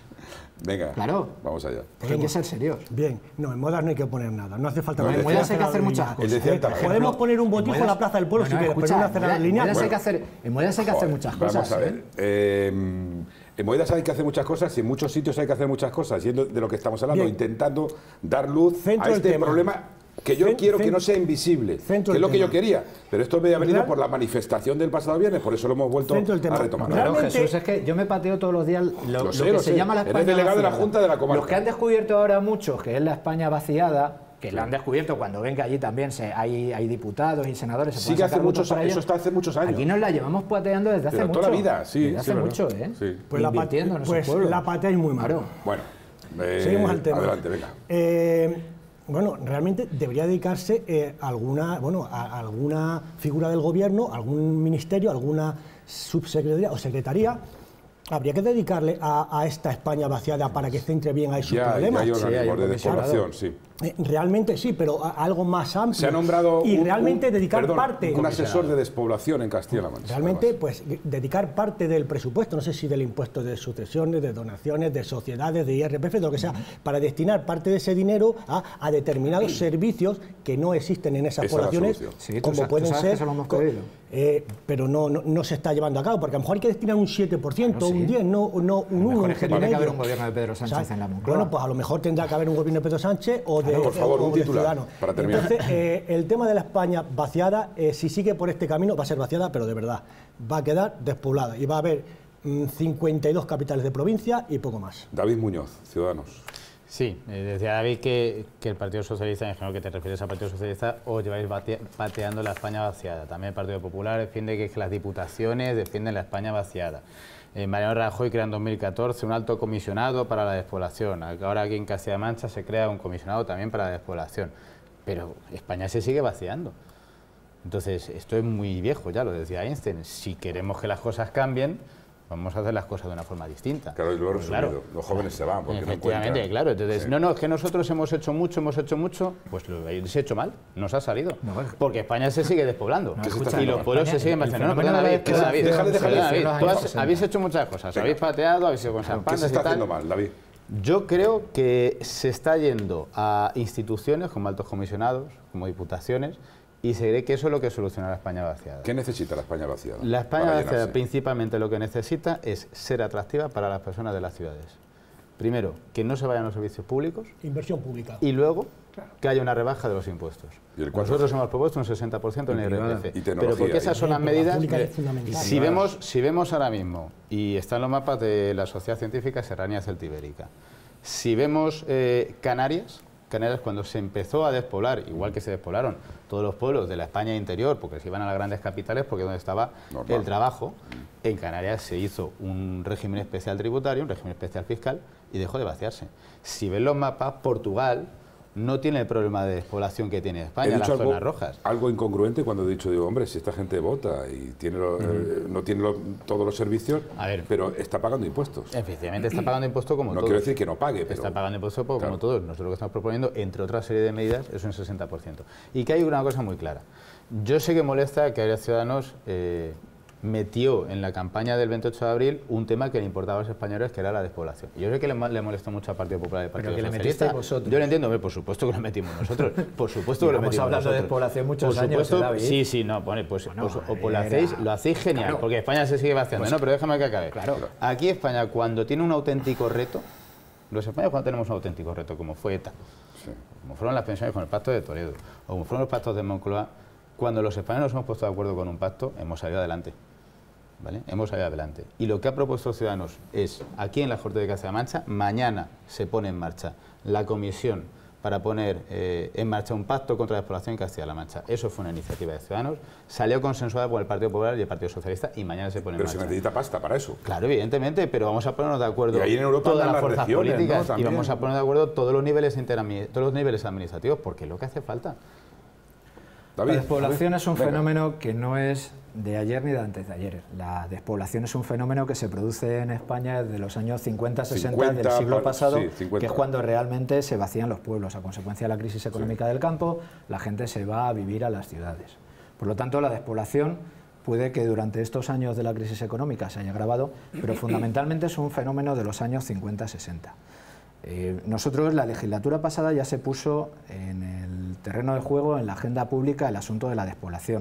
Speaker 1: Venga,
Speaker 2: Claro.
Speaker 1: vamos allá.
Speaker 2: Porque hay que ser serios.
Speaker 4: Bien, no, en Modas no hay que poner nada, no hace falta
Speaker 1: No,
Speaker 4: poner
Speaker 1: en
Speaker 2: Muedas
Speaker 4: nada.
Speaker 2: hay que hacer muchas cosas.
Speaker 1: Él decía en Talavera.
Speaker 4: Podemos poner un botijo
Speaker 2: En
Speaker 4: en la
Speaker 2: Muedas-
Speaker 4: plaza del pueblo
Speaker 2: No,
Speaker 4: si
Speaker 2: no,
Speaker 4: quieres, pero
Speaker 2: escucha,
Speaker 4: una
Speaker 2: en
Speaker 4: acelerador
Speaker 2: Muedas-
Speaker 4: lineal.
Speaker 2: En Muedas hay
Speaker 1: Bueno.
Speaker 2: que hacer, en Muedas hay que hacer
Speaker 1: Joder,
Speaker 2: muchas
Speaker 1: vamos
Speaker 2: cosas.
Speaker 1: a ver.
Speaker 2: ¿eh?
Speaker 1: eh, en Moedas hay que hacer muchas cosas y en muchos sitios hay que hacer muchas cosas, y es de lo que estamos hablando,
Speaker 4: Bien.
Speaker 1: intentando dar luz
Speaker 4: Centro
Speaker 1: a
Speaker 4: del
Speaker 1: este
Speaker 4: tema.
Speaker 1: problema que yo
Speaker 4: Cen-
Speaker 1: quiero que
Speaker 4: cen-
Speaker 1: no sea invisible,
Speaker 4: Centro
Speaker 1: que es
Speaker 4: del
Speaker 1: lo que yo
Speaker 4: tema.
Speaker 1: quería. Pero esto me ha venido
Speaker 4: Real-
Speaker 1: por la manifestación del pasado viernes, por eso lo hemos vuelto
Speaker 4: Centro del tema.
Speaker 1: a retomar.
Speaker 4: Real-
Speaker 2: Claro,
Speaker 4: Realmente-
Speaker 2: Jesús, es que yo me pateo todos los días lo,
Speaker 1: Lo
Speaker 2: lo
Speaker 1: sé,
Speaker 2: que
Speaker 1: lo
Speaker 2: se
Speaker 1: sé.
Speaker 2: llama la
Speaker 1: Eres
Speaker 2: España
Speaker 1: delegado de la
Speaker 2: vaciada.
Speaker 1: Junta de la Comarca.
Speaker 2: Los que han descubierto ahora muchos que es la España vaciada, que la han descubierto cuando ven que allí también se, hay, hay diputados y senadores. Se
Speaker 1: Sí,
Speaker 2: pueden
Speaker 1: que hace
Speaker 2: sacar votos
Speaker 1: muchos-
Speaker 2: para
Speaker 1: eso
Speaker 2: ello.
Speaker 1: está hace muchos años.
Speaker 2: Aquí nos la llevamos pateando desde hace
Speaker 1: Pero
Speaker 2: mucho.
Speaker 1: toda la vida, sí,
Speaker 2: Desde
Speaker 1: sí,
Speaker 2: hace
Speaker 1: verdad.
Speaker 2: mucho, ¿eh?
Speaker 1: Sí.
Speaker 4: Pues la, pat-
Speaker 2: Invirtiendo en esos
Speaker 4: pues
Speaker 2: pueblos.
Speaker 4: la pateáis muy mal.
Speaker 2: Claro.
Speaker 1: Bueno, eh,
Speaker 4: Seguimos al tema.
Speaker 1: adelante, venga.
Speaker 4: Eh, bueno, realmente debería dedicarse eh, alguna, bueno, a, a alguna figura del gobierno, algún ministerio, alguna subsecretaría o secretaría. Habría que dedicarle a, a esta España vaciada para que centre bien ahí sus
Speaker 1: Ya, ya
Speaker 4: problemas.
Speaker 1: hay
Speaker 2: Sí, hay
Speaker 1: organismos
Speaker 2: un
Speaker 1: de
Speaker 2: comisionado.
Speaker 1: despoblación, sí.
Speaker 4: Eh, realmente sí, pero a- algo más amplio.
Speaker 1: Se ha nombrado
Speaker 4: y
Speaker 1: un-
Speaker 4: realmente
Speaker 1: un-
Speaker 4: dedicar
Speaker 1: perdón,
Speaker 4: parte.
Speaker 1: un asesor de despoblación en Castilla-La Mancha.
Speaker 4: Realmente,
Speaker 1: además.
Speaker 4: pues dedicar parte del presupuesto, no sé si del impuesto de sucesiones, de donaciones, de sociedades, de I R P F, de lo que sea, para destinar parte de ese dinero a, a determinados servicios que no existen en esas
Speaker 1: Esa es la
Speaker 4: poblaciones,
Speaker 1: solución.
Speaker 2: Sí, tú
Speaker 4: como
Speaker 2: sabes- tú
Speaker 4: pueden
Speaker 2: sabes que
Speaker 4: ser.
Speaker 2: se lo hemos
Speaker 4: co-
Speaker 2: pedido.
Speaker 4: eh, pero no, no, no se está llevando a cabo, porque a lo mejor hay que destinar un siete por ciento,
Speaker 2: Claro, sí.
Speaker 4: un diez por ciento, no, no un uno,
Speaker 2: mejor
Speaker 4: un
Speaker 2: es que
Speaker 4: cero y
Speaker 2: tiene que haber
Speaker 4: medio.
Speaker 2: un gobierno de Pedro Sánchez
Speaker 4: ¿Sabes?
Speaker 2: en la Moncloa.
Speaker 4: Bueno, pues a lo mejor tendrá que haber un gobierno de Pedro Sánchez o de,
Speaker 1: Claro, por favor,
Speaker 4: o
Speaker 1: un
Speaker 4: de
Speaker 1: titular,
Speaker 4: Ciudadanos.
Speaker 1: para terminar.
Speaker 4: Entonces, eh, el tema de la España vaciada, eh, si sigue por este camino, va a ser vaciada, pero de verdad, va a quedar despoblada y va a haber mm, cincuenta y dos capitales de provincia y poco más.
Speaker 1: David Muñoz, Ciudadanos.
Speaker 6: Sí, eh, decía David que, que el Partido Socialista, me imagino que te refieres al Partido Socialista, os lleváis bate, pateando la España vaciada. También el Partido Popular defiende que, que las diputaciones defienden la España vaciada. Eh, Mariano Rajoy crea en dos mil catorce un alto comisionado para la despoblación. Ahora aquí en Castilla-La Mancha se crea un comisionado también para la despoblación. Pero España se sigue vaciando. Entonces, esto es muy viejo, ya lo decía Einstein. Si queremos que las cosas cambien, vamos a hacer las cosas de una forma distinta.
Speaker 1: Claro, y lo he resumido.
Speaker 6: Claro,
Speaker 1: los jóvenes se van porque
Speaker 6: efectivamente,
Speaker 1: no encuentran.
Speaker 6: claro. Entonces,
Speaker 1: Sí.
Speaker 6: no, no, es que nosotros hemos hecho mucho, hemos hecho mucho, pues lo habéis hecho mal, nos ha salido.
Speaker 2: No, es-
Speaker 6: Porque España se sigue despoblando.
Speaker 2: No,
Speaker 6: y
Speaker 2: escucha,
Speaker 6: los pueblos
Speaker 2: España-
Speaker 6: se siguen
Speaker 2: el
Speaker 6: vaciando. No,
Speaker 2: fenómeno
Speaker 6: perdona,
Speaker 2: de la
Speaker 6: David, perdona, David,
Speaker 2: despoblación
Speaker 1: déjale,
Speaker 6: perdona,
Speaker 1: déjale
Speaker 6: David.
Speaker 2: decir.
Speaker 6: Tú
Speaker 2: los
Speaker 6: has-
Speaker 2: años sesenta.
Speaker 6: habéis hecho muchas cosas,
Speaker 1: Venga.
Speaker 6: habéis pateado, habéis ido con esas
Speaker 1: ¿Qué
Speaker 6: pandas
Speaker 1: se
Speaker 6: y
Speaker 1: está
Speaker 6: tal.
Speaker 1: haciendo mal, David?
Speaker 6: Yo creo que se está yendo a instituciones como altos comisionados, como diputaciones, y se cree que eso es lo que soluciona la España vaciada.
Speaker 1: ¿Qué necesita la España vaciada?
Speaker 6: La España
Speaker 1: para
Speaker 6: vaciada
Speaker 1: llenarse?
Speaker 6: principalmente lo que necesita es ser atractiva para las personas de las ciudades. Primero, que no se vayan los servicios públicos
Speaker 4: Inversión pública.
Speaker 6: y luego que haya una rebaja de los impuestos.
Speaker 1: Y el cuatro.
Speaker 6: Nosotros hemos propuesto un sesenta por ciento en el I R P F.
Speaker 1: Y
Speaker 6: Pero
Speaker 1: tecnología,
Speaker 6: porque esas
Speaker 1: y-
Speaker 6: son las
Speaker 4: Pero la
Speaker 6: medidas...
Speaker 4: pública
Speaker 6: mire,
Speaker 4: es fundamental.
Speaker 6: si, vemos, si vemos ahora mismo, y están los mapas de la Sociedad Científica Serranía Celtibérica, si vemos eh, Canarias, Canarias cuando se empezó a despoblar, igual que se despoblaron todos los pueblos de la España interior, porque se iban a las grandes capitales, porque es donde estaba
Speaker 1: Normal.
Speaker 6: el trabajo, en Canarias se hizo un régimen especial tributario, un régimen especial fiscal, y dejó de vaciarse. Si ven los mapas, Portugal no tiene el problema de despoblación que tiene
Speaker 1: He
Speaker 6: España, las
Speaker 1: dicho algo,
Speaker 6: zonas rojas.
Speaker 1: algo incongruente cuando he dicho, digo, hombre, si esta gente vota y tiene lo- eh, no tiene lo- todos los servicios,
Speaker 6: A ver.
Speaker 1: pero está pagando impuestos.
Speaker 6: Efectivamente, está pagando impuestos como
Speaker 1: No
Speaker 6: todos.
Speaker 1: quiero decir que no pague, pero...
Speaker 6: Está pagando impuestos como
Speaker 1: Claro.
Speaker 6: todos. Nosotros lo que estamos proponiendo, entre otras serie de medidas, es un sesenta por ciento. Y que hay una cosa muy clara. Yo sé que molesta que haya Ciudadanos eh, metió en la campaña del veintiocho de abril un tema que le importaba a los españoles, que era la despoblación. Y yo sé que le, ma- le molestó mucho al Partido Popular y al Partido
Speaker 2: que le
Speaker 6: Socialista.
Speaker 2: metisteis vosotros.
Speaker 6: Yo lo entiendo, hombre, por supuesto que lo metimos nosotros. Por supuesto que lo
Speaker 2: Llevamos
Speaker 6: metimos
Speaker 2: hablando de
Speaker 6: nosotros.
Speaker 2: despoblación muchos
Speaker 6: Por
Speaker 2: años,
Speaker 6: supuesto,
Speaker 2: ¿eh, David?
Speaker 6: Sí, sí, no, pone, pues,
Speaker 2: Bueno,
Speaker 6: pues, o pues lo
Speaker 2: era-
Speaker 6: hacéis, lo hacéis genial,
Speaker 2: Claro.
Speaker 6: porque España se sigue vaciando.
Speaker 2: Pues-
Speaker 6: no, pero déjame que acabe.
Speaker 2: Claro.
Speaker 6: Aquí España, cuando tiene un auténtico reto, los españoles cuando tenemos un auténtico reto, como fue ETA,
Speaker 1: Sí.
Speaker 6: como fueron las pensiones con el pacto de Toledo, o como fueron los pactos de Moncloa, cuando los españoles nos hemos puesto de acuerdo con un pacto, hemos salido adelante. ¿Vale? Hemos salido adelante. Y lo que ha propuesto Ciudadanos es, aquí en la Corte de Castilla-La Mancha, mañana se pone en marcha la comisión para poner eh, en marcha un pacto contra la despoblación en Castilla-La Mancha. Eso fue una iniciativa de Ciudadanos, salió consensuada por el Partido Popular y el Partido Socialista y mañana se pone en
Speaker 1: Pero se
Speaker 6: marcha.
Speaker 1: necesita pasta para eso.
Speaker 6: Claro, evidentemente, pero vamos a ponernos de acuerdo
Speaker 1: Y ahí en Europa
Speaker 6: todas
Speaker 1: andan
Speaker 6: las
Speaker 1: las
Speaker 6: fuerzas
Speaker 1: regiones,
Speaker 6: políticas
Speaker 1: ¿no?
Speaker 6: y
Speaker 1: También.
Speaker 6: vamos a poner de acuerdo todos los niveles interami- todos los niveles administrativos, porque es lo que hace falta.
Speaker 1: David,
Speaker 2: La despoblación es un
Speaker 1: venga.
Speaker 2: fenómeno que no es de ayer ni de antes de ayer. La despoblación es un fenómeno que se produce en España desde los años cincuenta, sesenta del
Speaker 1: cincuenta,
Speaker 2: siglo
Speaker 1: pa-
Speaker 2: pasado,
Speaker 1: sí, cincuenta.
Speaker 2: que es cuando realmente se vacían los pueblos. A consecuencia de la crisis económica del campo, la gente se va a vivir a las ciudades. Por lo tanto, la despoblación puede que durante estos años de la crisis económica se haya agravado, pero fundamentalmente es un fenómeno de los años cincuenta, sesenta. Eh, nosotros, la legislatura pasada ya se puso en el terreno de juego, en la agenda pública, el asunto de la despoblación.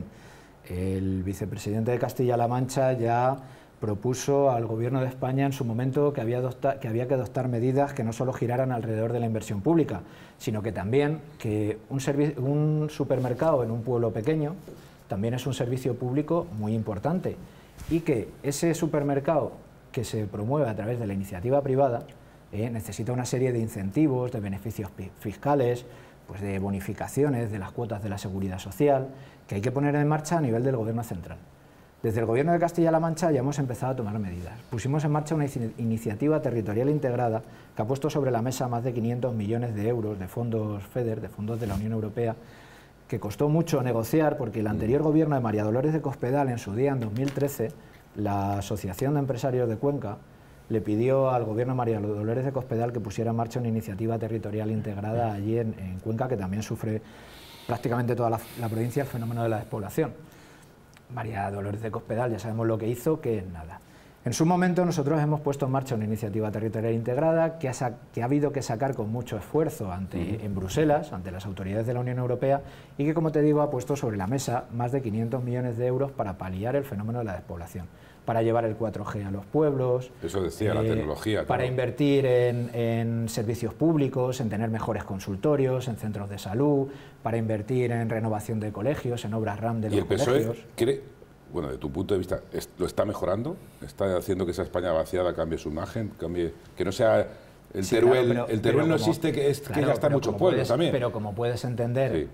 Speaker 2: El vicepresidente de Castilla-La Mancha ya propuso al Gobierno de España en su momento que había, adopta- que había que adoptar medidas que no solo giraran alrededor de la inversión pública, sino que también que un, servi- un supermercado en un pueblo pequeño también es un servicio público muy importante y que ese supermercado que se promueve a través de la iniciativa privada eh, necesita una serie de incentivos, de beneficios pi- fiscales, pues de bonificaciones de las cuotas de la seguridad social, que hay que poner en marcha a nivel del Gobierno central. Desde el Gobierno de Castilla-La Mancha ya hemos empezado a tomar medidas. Pusimos en marcha una ini- iniciativa territorial integrada que ha puesto sobre la mesa más de quinientos millones de euros de fondos FEDER, de fondos de la Unión Europea, que costó mucho negociar porque el anterior Gobierno de María Dolores de Cospedal, en su día, en dos mil trece, la Asociación de Empresarios de Cuenca le pidió al Gobierno de María Dolores de Cospedal que pusiera en marcha una iniciativa territorial integrada allí en, en Cuenca, que también sufre prácticamente toda la, la provincia el fenómeno de la despoblación. María Dolores de Cospedal, ya sabemos lo que hizo, que es nada. En su momento nosotros hemos puesto en marcha una iniciativa territorial integrada que ha, sa- que ha habido que sacar con mucho esfuerzo ante, en Bruselas, ante las autoridades de la Unión Europea, y que, como te digo, ha puesto sobre la mesa más de quinientos millones de euros para paliar el fenómeno de la despoblación, para llevar el cuatro G a los pueblos.
Speaker 1: Eso decía, la tecnología,
Speaker 2: Para
Speaker 1: claro.
Speaker 2: invertir en, en servicios públicos, en tener mejores consultorios, en centros de salud, para invertir en renovación de colegios, en obras RAM de
Speaker 1: ¿Y
Speaker 2: los
Speaker 1: el P S O
Speaker 2: colegios.
Speaker 1: E cree, bueno, de tu punto de vista, es- lo está mejorando? ¿Está haciendo que esa España vaciada cambie su imagen? Cambie, que no sea El
Speaker 2: Sí,
Speaker 1: Teruel,
Speaker 2: claro, pero-
Speaker 1: el Teruel
Speaker 2: pero
Speaker 1: no
Speaker 2: como-
Speaker 1: existe, que, es, que
Speaker 2: claro,
Speaker 1: ya está en
Speaker 2: pero
Speaker 1: muchos
Speaker 2: como
Speaker 1: pueblos
Speaker 2: puedes-
Speaker 1: también.
Speaker 2: Pero como puedes entender,
Speaker 1: Sí.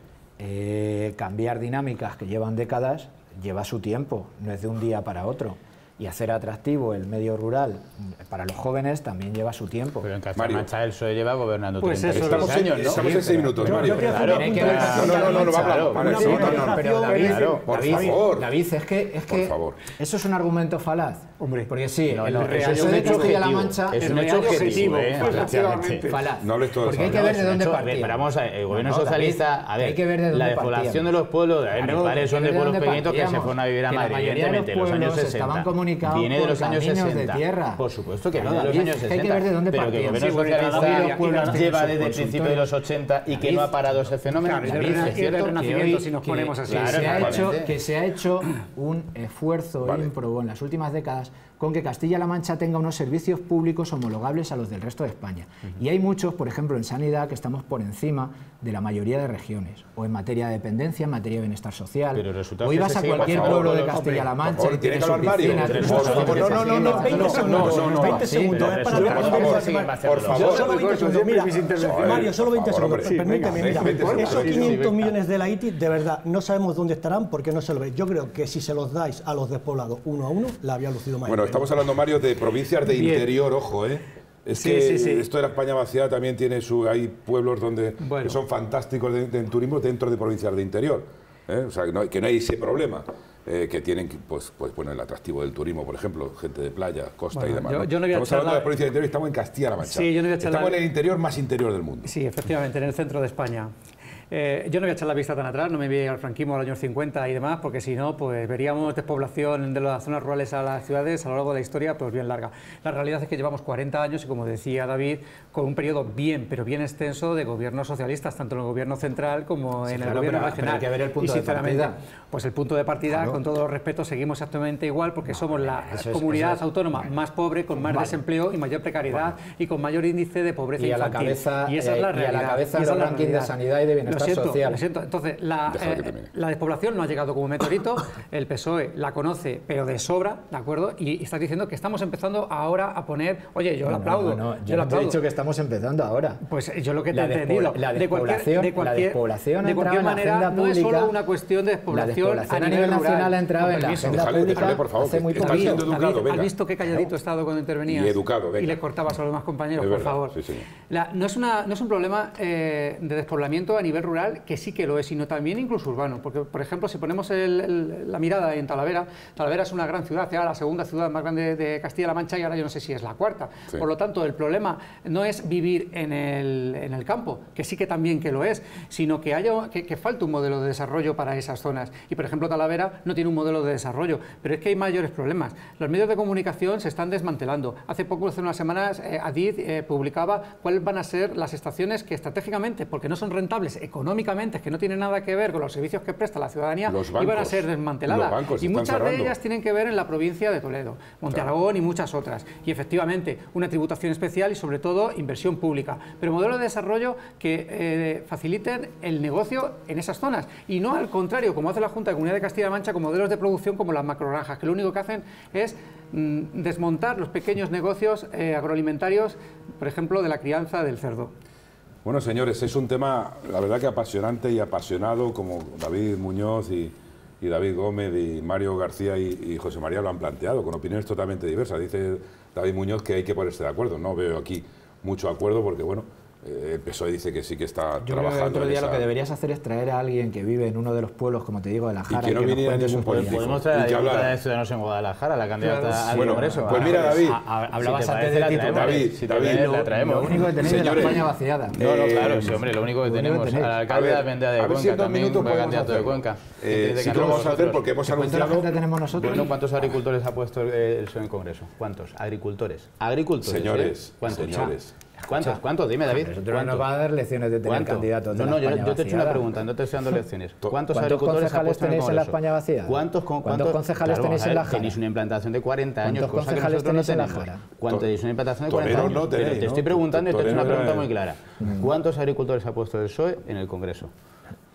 Speaker 2: eh, cambiar dinámicas que llevan décadas lleva su tiempo, no es de un día para otro. Y hacer atractivo el medio rural para los jóvenes también lleva su tiempo.
Speaker 6: Pero en Castilla-La Mancha el P S O E lleva gobernando
Speaker 3: Pues
Speaker 6: treinta y seis
Speaker 1: Estamos en,
Speaker 6: años, ¿no?
Speaker 1: estamos en seis minutos,
Speaker 4: Yo-
Speaker 1: Mario.
Speaker 4: yo te hago
Speaker 6: Claro,
Speaker 4: una
Speaker 2: Hay que
Speaker 4: punta
Speaker 2: ver
Speaker 4: de
Speaker 1: No, no, no, no, no,
Speaker 6: Claro,
Speaker 1: vamos, vamos,
Speaker 4: una
Speaker 1: sí, no, no,
Speaker 4: puntualización
Speaker 2: pero David,
Speaker 1: Claro, por
Speaker 2: David,
Speaker 1: favor.
Speaker 2: David, es que, es
Speaker 1: Por
Speaker 2: que
Speaker 1: favor.
Speaker 2: eso es un argumento falaz.
Speaker 3: Hombre.
Speaker 2: Porque sí,
Speaker 6: No,
Speaker 2: el,
Speaker 6: no,
Speaker 2: el
Speaker 6: eso
Speaker 2: P S O E de
Speaker 6: es un
Speaker 2: Castilla-La
Speaker 6: objetivo.
Speaker 2: Mancha
Speaker 6: Es un
Speaker 3: el
Speaker 6: hecho
Speaker 3: real
Speaker 6: objetivo,
Speaker 3: objetivo,
Speaker 6: ¿eh?
Speaker 3: efectivamente.
Speaker 6: Efectivamente.
Speaker 2: falaz.
Speaker 1: No hables todo
Speaker 2: Porque
Speaker 1: eso.
Speaker 2: hay que
Speaker 1: No,
Speaker 2: ver
Speaker 6: es
Speaker 2: de
Speaker 6: un
Speaker 2: dónde
Speaker 6: hecho-
Speaker 2: partimos.
Speaker 6: pero vamos a ver, el gobierno
Speaker 2: No, no,
Speaker 6: socialista,
Speaker 2: David,
Speaker 6: a ver,
Speaker 2: hay que ver de
Speaker 6: la
Speaker 2: dónde
Speaker 6: despoblación
Speaker 2: partíamos.
Speaker 6: de los pueblos, a ver,
Speaker 2: Claro,
Speaker 6: mis padres son
Speaker 2: hay
Speaker 6: de
Speaker 2: que ver
Speaker 6: pueblos
Speaker 2: dónde
Speaker 6: pequeñitos que se
Speaker 2: partíamos.
Speaker 6: fueron a vivir a
Speaker 2: Que la
Speaker 6: Madrid,
Speaker 2: mayoría de los
Speaker 6: evidentemente, los años
Speaker 2: pueblos
Speaker 6: sesenta.
Speaker 2: estaban comunicados
Speaker 6: Viene de
Speaker 2: por
Speaker 6: los años
Speaker 2: caminos de
Speaker 6: sesenta.
Speaker 2: tierra.
Speaker 6: Por supuesto que
Speaker 2: Claro,
Speaker 6: viene de los
Speaker 2: David,
Speaker 6: años
Speaker 2: es que hay
Speaker 6: sesenta.
Speaker 2: que ver de dónde
Speaker 6: pero que el
Speaker 2: partimos.
Speaker 6: gobierno
Speaker 2: Sí, porque cada
Speaker 6: socialista
Speaker 2: uno pueblos tienen
Speaker 6: lleva
Speaker 2: sus
Speaker 6: desde el principio de los ochenta y que
Speaker 2: David,
Speaker 6: no ha parado ese fenómeno.
Speaker 3: Claro, y del
Speaker 6: David,
Speaker 3: rena-
Speaker 6: es
Speaker 3: y del
Speaker 6: cierto.
Speaker 3: renacimiento,
Speaker 2: que
Speaker 3: si nos
Speaker 2: hoy-
Speaker 3: ponemos
Speaker 2: que-
Speaker 3: así.
Speaker 2: que
Speaker 6: Claro,
Speaker 2: se ha hecho,
Speaker 6: exactamente.
Speaker 2: que se ha hecho un esfuerzo
Speaker 1: Vale.
Speaker 2: ímprobo en las últimas décadas con que Castilla-La Mancha tenga unos servicios públicos homologables a los del resto de España. Y hay muchos, por ejemplo, en sanidad, que estamos por encima de la mayoría de regiones, o en materia de dependencia, en materia de bienestar social.
Speaker 6: Pero resulta
Speaker 2: Hoy
Speaker 6: que
Speaker 2: vas
Speaker 6: se
Speaker 2: a
Speaker 6: sigue
Speaker 2: cualquier
Speaker 6: pasando,
Speaker 2: pueblo de
Speaker 6: hombre,
Speaker 2: Castilla-La Mancha
Speaker 1: por favor,
Speaker 2: y
Speaker 1: tiene
Speaker 2: tiene
Speaker 1: que
Speaker 2: sus
Speaker 1: hablar Mario.
Speaker 2: piscinas, tiene sus
Speaker 1: Por favor,
Speaker 2: cosas,
Speaker 1: no, no,
Speaker 2: se
Speaker 1: no,
Speaker 2: siguen
Speaker 1: no,
Speaker 2: haciendo
Speaker 4: veinte
Speaker 2: cosas.
Speaker 4: segundos,
Speaker 1: no, no,
Speaker 4: veinte
Speaker 2: sí,
Speaker 4: segundos,
Speaker 2: pero
Speaker 4: es para
Speaker 6: resulta
Speaker 4: responder
Speaker 6: que
Speaker 4: esa-
Speaker 6: siguen
Speaker 4: Mar-
Speaker 6: haciendo
Speaker 1: Por
Speaker 6: cosas.
Speaker 4: Yo
Speaker 1: favor.
Speaker 4: solo veinte segundos, mira, Mario, solo veinte
Speaker 1: Por favor,
Speaker 4: segundos,
Speaker 1: hombre.
Speaker 4: permíteme,
Speaker 1: Sí,
Speaker 4: mira,
Speaker 1: veinte segundos.
Speaker 4: esos
Speaker 1: Sí, sí,
Speaker 4: quinientos
Speaker 6: venga.
Speaker 4: millones de la I T I, de verdad, no sabemos dónde estarán porque no se lo ve. Yo creo que si se los dais a los despoblados uno a uno, la había lucido más.
Speaker 1: Bueno, estamos hablando, Mario, de provincias de
Speaker 3: Bien.
Speaker 1: interior, ojo, ¿eh? Es
Speaker 3: Sí,
Speaker 1: que
Speaker 3: sí, sí.
Speaker 1: esto de la España vaciada también tiene su... Hay pueblos donde
Speaker 3: Bueno.
Speaker 1: que son fantásticos de, de turismo dentro de provincias de interior. ¿eh? O sea, que no, hay- que no hay ese problema. eh, que tienen, que, pues, pues bueno, el atractivo del turismo, por ejemplo, gente de playa, costa
Speaker 3: Bueno,
Speaker 1: y demás.
Speaker 3: yo-
Speaker 1: ¿no?
Speaker 3: yo no voy a
Speaker 1: estamos hablando
Speaker 3: charlar-
Speaker 1: de la provincia de interior y estamos en Castilla-La Mancha.
Speaker 3: Sí, yo no voy a charlar-
Speaker 1: Estamos en el interior más interior del mundo.
Speaker 3: Sí, efectivamente, en el centro de España. Eh, yo no voy a echar la vista tan atrás, no me voy al franquismo, a los años cincuenta y demás, porque si no, pues veríamos despoblación de las zonas rurales a las ciudades a lo largo de la historia, pues bien larga. La realidad es que llevamos cuarenta años y, como decía David, con un periodo bien, pero bien extenso de gobiernos socialistas, tanto en el gobierno central como
Speaker 2: Sí,
Speaker 3: en el
Speaker 2: claro,
Speaker 3: gobierno
Speaker 2: pero-
Speaker 3: regional.
Speaker 2: pero hay que ver el punto
Speaker 3: y
Speaker 2: de
Speaker 3: sinceramente,
Speaker 2: partida.
Speaker 3: pues el punto de partida,
Speaker 2: Claro.
Speaker 3: con todo los respetos, seguimos exactamente igual, porque somos la
Speaker 2: eso es-
Speaker 3: comunidad
Speaker 2: eso es-
Speaker 3: autónoma más pobre, con más
Speaker 2: Vale.
Speaker 3: desempleo y mayor precariedad y con mayor índice de pobreza
Speaker 2: Y a la
Speaker 3: infantil.
Speaker 2: cabeza,
Speaker 3: y esa es
Speaker 2: eh,
Speaker 3: la
Speaker 2: y a la
Speaker 3: realidad.
Speaker 2: cabeza
Speaker 3: y esa
Speaker 2: los
Speaker 3: es la
Speaker 2: rankings de
Speaker 3: realidad.
Speaker 2: sanidad y de bienestar
Speaker 3: Lo siento,
Speaker 2: social.
Speaker 3: lo siento. Entonces, la,
Speaker 1: Déjalo que
Speaker 3: eh,
Speaker 1: termine.
Speaker 3: la despoblación no ha llegado como un meteorito, el P S O E la conoce, pero de sobra, ¿de acuerdo? Y, y estás diciendo que estamos empezando ahora a poner, oye, yo lo
Speaker 2: No,
Speaker 3: aplaudo,
Speaker 2: no, no,
Speaker 3: yo
Speaker 2: yo
Speaker 3: lo
Speaker 2: no te he
Speaker 3: aplaudo.
Speaker 2: dicho que estamos empezando ahora.
Speaker 3: Pues eh, yo lo que te
Speaker 2: La
Speaker 3: he entendido,
Speaker 2: despobla- la
Speaker 3: de cualquier,
Speaker 2: despoblación-
Speaker 3: de cualquier,
Speaker 2: la despoblación
Speaker 3: de
Speaker 2: ha
Speaker 3: cualquier
Speaker 2: entrado en la
Speaker 3: manera,
Speaker 2: agenda
Speaker 3: no es solo
Speaker 2: pública.
Speaker 3: una cuestión de despoblación,
Speaker 2: La despoblación a nivel nacional ha entrado
Speaker 3: Con
Speaker 2: en la
Speaker 3: permiso.
Speaker 2: agenda
Speaker 1: Déjale,
Speaker 2: pública
Speaker 1: déjale, por favor,
Speaker 2: hace muy
Speaker 1: que está
Speaker 2: poquito.
Speaker 1: siendo educado,
Speaker 3: David,
Speaker 1: venga.
Speaker 3: ¿has visto qué calladito he estado cuando intervenías?
Speaker 1: Y educado, venga.
Speaker 3: Y le cortabas a los demás compañeros,
Speaker 1: Es
Speaker 3: por
Speaker 1: verdad,
Speaker 3: favor.
Speaker 1: sí, señor.
Speaker 3: La- no, es una, no es un problema eh, de despoblamiento a nivel rural, que sí que lo es, sino también incluso urbano. Porque, por ejemplo, si ponemos el- el- la mirada en Talavera, Talavera es una gran ciudad, era la segunda ciudad más grande de Castilla-La Mancha y ahora yo no sé si es la cuarta.
Speaker 1: Sí.
Speaker 3: Por lo tanto, el problema no es vivir en el, en el campo, que sí que también que lo es, sino que, haya, que, que falta un modelo de desarrollo para esas zonas. Y, por ejemplo, Talavera no tiene un modelo de desarrollo, pero es que hay mayores problemas. Los medios de comunicación se están desmantelando. Hace poco, hace unas semanas, eh, Adif eh, publicaba cuáles van a ser las estaciones que estratégicamente, porque no son rentables económicamente, que no tienen nada que ver con los servicios que presta la ciudadanía,
Speaker 1: Los
Speaker 3: iban a
Speaker 1: bancos,
Speaker 3: ser desmanteladas.
Speaker 1: los bancos se
Speaker 3: Y
Speaker 1: están
Speaker 3: muchas de
Speaker 1: cerrando.
Speaker 3: ellas tienen que ver en la provincia de Toledo, Monte Aragón y muchas otras. Y efectivamente, una tributación especial y sobre todo inversión pública. Pero modelos de desarrollo que eh, faciliten el negocio en esas zonas. Y no al contrario, como hace la Junta de Comunidad de Castilla-La Mancha, con modelos de producción como las macrogranjas, que lo único que hacen es mm, desmontar los pequeños negocios eh, agroalimentarios, por ejemplo, de la crianza del cerdo.
Speaker 1: Bueno, señores, es un tema, la verdad que apasionante y apasionado, como David Muñoz y, y David Gómez y Mario García y, y José María lo han planteado, con opiniones totalmente diversas. Dice David Muñoz que hay que ponerse de acuerdo. No veo aquí mucho acuerdo porque, bueno, eh, el P S O E dice que sí que está
Speaker 2: Yo creo que
Speaker 1: trabajando
Speaker 2: otro
Speaker 1: en
Speaker 2: día
Speaker 1: esa...
Speaker 2: lo que deberías hacer es traer a alguien que vive en uno de los pueblos, como te digo, de la Jara.
Speaker 1: que no
Speaker 2: nos
Speaker 1: viniera
Speaker 2: cuente
Speaker 1: ningún
Speaker 2: sus
Speaker 1: político.
Speaker 2: políticos.
Speaker 6: Podemos traer a
Speaker 1: Y que
Speaker 6: la diputada
Speaker 1: hablara.
Speaker 6: de Ciudadanos en Guadalajara, la candidata
Speaker 3: Claro.
Speaker 6: al
Speaker 1: Bueno,
Speaker 6: Congreso.
Speaker 1: pues
Speaker 6: Ah,
Speaker 1: mira, David,
Speaker 2: A- a- hablabas
Speaker 6: si te
Speaker 2: antes
Speaker 6: parece,
Speaker 2: del
Speaker 6: la
Speaker 2: título.
Speaker 6: traemos.
Speaker 1: David,
Speaker 6: Si te
Speaker 1: David,
Speaker 6: parece,
Speaker 1: lo-
Speaker 6: la traemos.
Speaker 2: Lo único que tenéis es la
Speaker 1: Señores,
Speaker 2: España vaciada.
Speaker 6: No, no,
Speaker 1: Eh,
Speaker 6: claro, sí, hombre, lo único que
Speaker 2: lo único
Speaker 6: tenemos.
Speaker 2: que tenéis.
Speaker 6: Al
Speaker 1: A
Speaker 6: alcalde
Speaker 1: ver,
Speaker 6: de Vendea de
Speaker 1: a ver si en
Speaker 6: Cuenca,
Speaker 1: dos
Speaker 6: también
Speaker 1: minutos
Speaker 6: fue
Speaker 1: podemos
Speaker 6: candidato de
Speaker 1: hacerlo.
Speaker 6: Cuenca.
Speaker 1: Eh,
Speaker 6: Gente de
Speaker 1: sí que lo
Speaker 6: Cataluña.
Speaker 1: vamos a hacer porque hemos
Speaker 2: ¿Cuánta
Speaker 1: anunciado...
Speaker 2: gente tenemos nosotros?
Speaker 6: Bueno, ¿cuántos agricultores ha puesto el P S O E en el Congreso? ¿Cuántos? Agricultores. Agricultores.
Speaker 1: Señores,
Speaker 6: ¿eh? ¿Cuántos?
Speaker 1: señores.
Speaker 6: ¿Cuántos? ¿Cuántos? Dime, David.
Speaker 2: Nosotros
Speaker 6: ¿Cuántos?
Speaker 2: nos va a dar lecciones de tener
Speaker 6: ¿Cuántos?
Speaker 2: candidatos de
Speaker 6: No,
Speaker 2: la
Speaker 6: no, yo,
Speaker 2: España
Speaker 6: yo te he hecho una
Speaker 2: vaciada.
Speaker 6: pregunta, no te estoy dando lecciones. ¿Cuántos
Speaker 2: ¿Cuántos
Speaker 6: agricultores ha
Speaker 2: concejales
Speaker 6: puesto en el
Speaker 2: tenéis en la
Speaker 6: Congreso?
Speaker 2: España vaciada?
Speaker 6: ¿Cuántos, con,
Speaker 2: ¿Cuántos
Speaker 6: cuántos-
Speaker 2: concejales
Speaker 6: Claro,
Speaker 2: tenéis
Speaker 6: a
Speaker 2: en la
Speaker 6: ver,
Speaker 2: Jara?
Speaker 6: Tenéis una implantación de cuarenta años,
Speaker 2: ¿Cuántos
Speaker 6: cosa que
Speaker 2: concejales
Speaker 6: nosotros no
Speaker 2: tenéis en la
Speaker 6: tenemos.
Speaker 2: Jara?
Speaker 6: ¿Cuánto
Speaker 1: To-
Speaker 6: tenéis una implantación de cuarenta
Speaker 1: Toledo
Speaker 6: años?
Speaker 1: no tenéis,
Speaker 6: Pero te
Speaker 1: ¿no?
Speaker 6: estoy preguntando y te he hecho una
Speaker 1: Toledo
Speaker 6: pregunta
Speaker 1: era-
Speaker 6: muy clara. ¿Cuántos agricultores ha puesto el P S O E en el Congreso?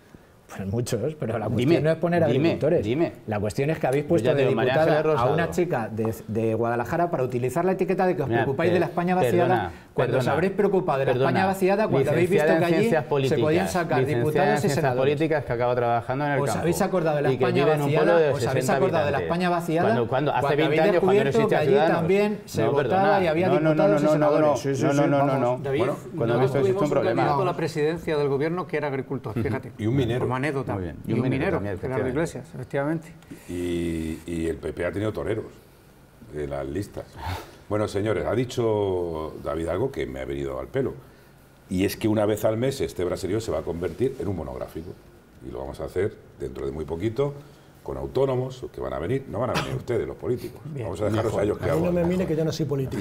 Speaker 2: Pues muchos, pero la cuestión
Speaker 6: Dime,
Speaker 2: no es poner
Speaker 6: dime,
Speaker 2: agricultores.
Speaker 6: dime.
Speaker 2: La cuestión es que habéis
Speaker 6: Yo
Speaker 2: puesto
Speaker 6: ya te
Speaker 2: de
Speaker 6: digo, María
Speaker 2: diputada
Speaker 6: Ángeles
Speaker 2: a
Speaker 6: Rosado.
Speaker 2: una chica de, de Guadalajara para utilizar la etiqueta de que os
Speaker 6: Mira,
Speaker 2: preocupáis de la España vaciada,
Speaker 6: perdona,
Speaker 2: cuando os
Speaker 6: perdona,
Speaker 2: habréis preocupado de la
Speaker 6: perdona.
Speaker 2: España vaciada cuando habéis visto
Speaker 6: Licenciada
Speaker 2: que
Speaker 6: en
Speaker 2: allí
Speaker 6: ciencias
Speaker 2: se
Speaker 6: políticas,
Speaker 2: podían sacar
Speaker 6: licenciada
Speaker 2: diputados
Speaker 6: en
Speaker 2: y
Speaker 6: ciencias
Speaker 2: senadores.
Speaker 6: políticas que acaba trabajando en el
Speaker 2: ¿Os
Speaker 6: campo.
Speaker 2: habéis acordado de la
Speaker 6: y que
Speaker 2: España
Speaker 6: vive en un pueblo
Speaker 2: vaciada?
Speaker 6: de
Speaker 2: ¿Os habéis
Speaker 6: sesenta
Speaker 2: acordado de la
Speaker 6: habitantes.
Speaker 2: España vaciada?
Speaker 6: Cuando, cuando, hace
Speaker 2: Cuando
Speaker 6: veinte
Speaker 2: habéis
Speaker 6: años, cuando no
Speaker 2: descubierto
Speaker 6: existía
Speaker 2: que allí
Speaker 6: Ciudadanos.
Speaker 2: también se
Speaker 6: no,
Speaker 2: votaba
Speaker 6: perdona.
Speaker 2: y había
Speaker 6: no, no, no,
Speaker 2: diputados
Speaker 6: no,
Speaker 2: y
Speaker 6: no, no,
Speaker 2: senadores. Sí, sí,
Speaker 6: no,
Speaker 2: sí,
Speaker 6: no, no, no,
Speaker 2: vamos.
Speaker 6: no.
Speaker 3: David,
Speaker 1: Bueno,
Speaker 6: cuando
Speaker 3: no
Speaker 6: he visto existe un
Speaker 3: tuvimos
Speaker 6: problema.
Speaker 3: candidato a la presidencia del gobierno que era agricultor, fíjate.
Speaker 1: Y un minero.
Speaker 3: Como anécdota.
Speaker 6: Muy bien.
Speaker 3: Y un minero,
Speaker 6: también,
Speaker 3: Gerardo
Speaker 6: efectivamente.
Speaker 3: Iglesias, efectivamente.
Speaker 1: Y, y el P P ha tenido toreros en las listas. Bueno, señores, ha dicho David algo que me ha venido al pelo. Y es que una vez al mes este braserío se va a convertir en un monográfico. Y lo vamos a hacer dentro de muy poquito, con autónomos que van a venir. No van a venir ustedes, los políticos. Vamos a dejarlos a ellos que
Speaker 4: A mí no
Speaker 1: hablen.
Speaker 4: me mire que yo no soy político.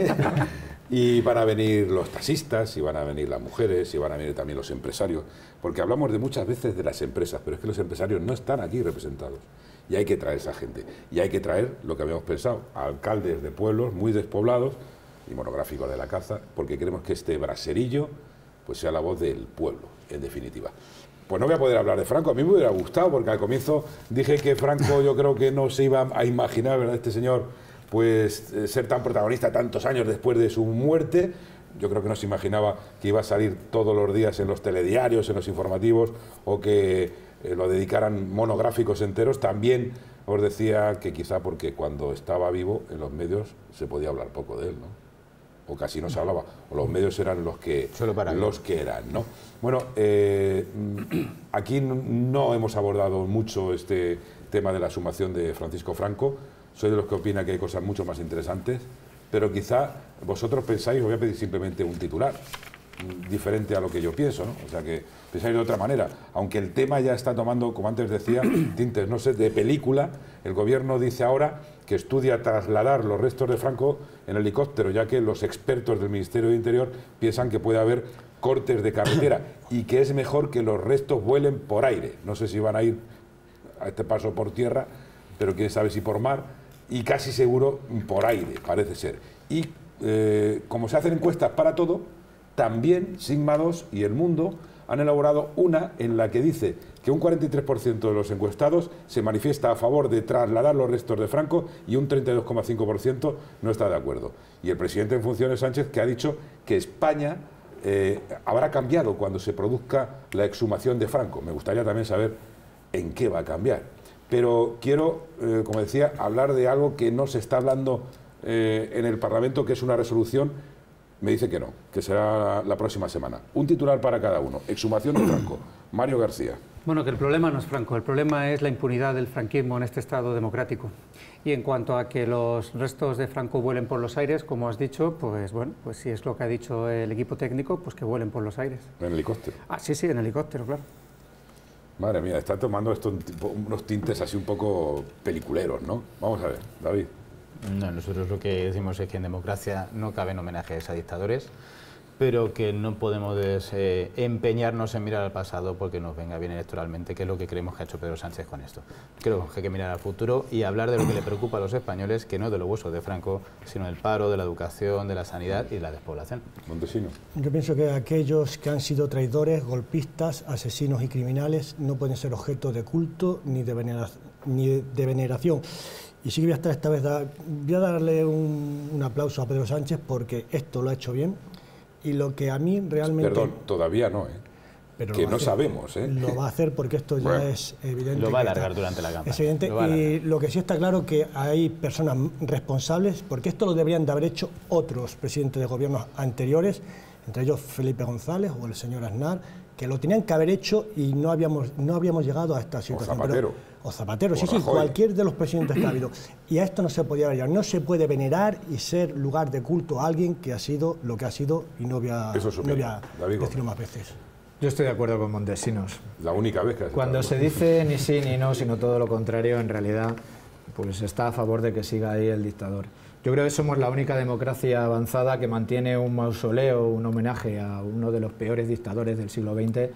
Speaker 1: Y, y van a venir los taxistas, y van a venir las mujeres, y van a venir también los empresarios. Porque hablamos de muchas veces de las empresas, pero es que los empresarios no están aquí representados. Y hay que traer esa gente. Y hay que traer lo que habíamos pensado, alcaldes de pueblos muy despoblados y monográficos de la caza, porque queremos que este braserillo pues sea la voz del pueblo, en definitiva. Pues no voy a poder hablar de Franco, a mí me hubiera gustado, porque al comienzo dije que Franco yo creo que no se iba a imaginar, ¿verdad?, este señor, pues ser tan protagonista tantos años después de su muerte. Yo creo que no se imaginaba que iba a salir todos los días en los telediarios, en los informativos, o que eh, lo dedicaran monográficos enteros. También os decía que quizá porque cuando estaba vivo en los medios se podía hablar poco de él, ¿no? O casi no se hablaba, o los medios eran los que,
Speaker 6: Solo para
Speaker 1: los que eran, ¿no? Bueno, eh, aquí no hemos abordado mucho este tema de la sumación de Francisco Franco. Soy de los que opina que hay cosas mucho más interesantes, pero quizá vosotros pensáis, os voy a pedir simplemente un titular diferente a lo que yo pienso, ¿no? O sea, que pensáis de otra manera. Aunque el tema ya está tomando, como antes decía, tintes, no sé, de película. El gobierno dice ahora que estudia trasladar los restos de Franco en helicóptero, ya que los expertos del Ministerio de Interior piensan que puede haber cortes de carretera y que es mejor que los restos vuelen por aire. No sé si van a ir a este paso por tierra, pero quién sabe si por mar, y casi seguro por aire, parece ser. Y eh, como se hacen encuestas para todo, también Sigma dos y El Mundo han elaborado una en la que dice que un cuarenta y tres por ciento de los encuestados se manifiesta a favor de trasladar los restos de Franco y un treinta y dos coma cinco por ciento no está de acuerdo. Y el presidente en funciones, Sánchez, que ha dicho que España eh, habrá cambiado cuando se produzca la exhumación de Franco. Me gustaría también saber en qué va a cambiar. Pero quiero, eh, como decía, hablar de algo que no se está hablando eh, en el Parlamento, que es una resolución. Me dice que no, que será la próxima semana. Un titular para cada uno. Exhumación de Franco. Mario García.
Speaker 3: Bueno, que el problema no es Franco, el problema es la impunidad del franquismo en este Estado democrático. Y en cuanto a que los restos de Franco vuelen por los aires, como has dicho, pues bueno, pues si es lo que ha dicho el equipo técnico, pues que vuelen por los aires.
Speaker 1: En helicóptero.
Speaker 3: Ah, sí, sí, en helicóptero, claro.
Speaker 1: Madre mía, está tomando esto un tipo, unos tintes así un poco peliculeros, ¿no? Vamos a ver, David.
Speaker 6: No, nosotros lo que decimos es que en democracia no caben homenajes a dictadores, pero que no podemos eh, empeñarnos en mirar al pasado porque nos venga bien electoralmente, que es lo que creemos que ha hecho Pedro Sánchez con esto. Creo que hay que mirar al futuro y hablar de lo que le preocupa a los españoles, que no es de los huesos de Franco, sino del paro, de la educación, de la sanidad y de la despoblación.
Speaker 1: Montesino.
Speaker 4: Yo pienso que aquellos que han sido traidores, golpistas, asesinos y criminales no pueden ser objeto de culto ni de, venera, ni de veneración. Y sí que voy a estar esta vez, da, voy a darle un, un aplauso a Pedro Sánchez porque esto lo ha hecho bien y lo que a mí realmente...
Speaker 1: Perdón, todavía no, ¿eh?
Speaker 4: Pero
Speaker 1: que
Speaker 4: no
Speaker 1: hacer.
Speaker 4: sabemos,
Speaker 1: ¿eh?
Speaker 4: Lo va a hacer porque esto ya
Speaker 1: bueno,
Speaker 4: es evidente.
Speaker 6: Lo va a alargar
Speaker 4: está,
Speaker 6: durante la campaña.
Speaker 4: Es evidente.
Speaker 6: Lo
Speaker 4: y lo que sí está claro que hay personas responsables, porque esto lo deberían de haber hecho otros presidentes de gobiernos anteriores, entre ellos Felipe González o el señor Aznar, que lo tenían que haber hecho y no habíamos, no habíamos llegado a esta situación.
Speaker 1: O Zapatero.
Speaker 4: Pero, o Zapatero,
Speaker 1: o
Speaker 4: sí,
Speaker 1: Rajoy.
Speaker 4: sí, cualquier de los presidentes que ha habido. Y a esto no se podía haber llegado. No se puede venerar y ser lugar de culto a alguien que ha sido lo que ha sido y no voy a,
Speaker 1: Eso es
Speaker 4: no voy a
Speaker 1: David
Speaker 4: decirlo más veces.
Speaker 2: Yo estoy de acuerdo con Montesinos.
Speaker 1: La única vez que has
Speaker 2: Cuando
Speaker 1: estado.
Speaker 2: se dice ni sí ni no, sino todo lo contrario, en realidad pues está a favor de que siga ahí el dictador. Yo creo que somos la única democracia avanzada que mantiene un mausoleo, un homenaje a uno de los peores dictadores del siglo veinte,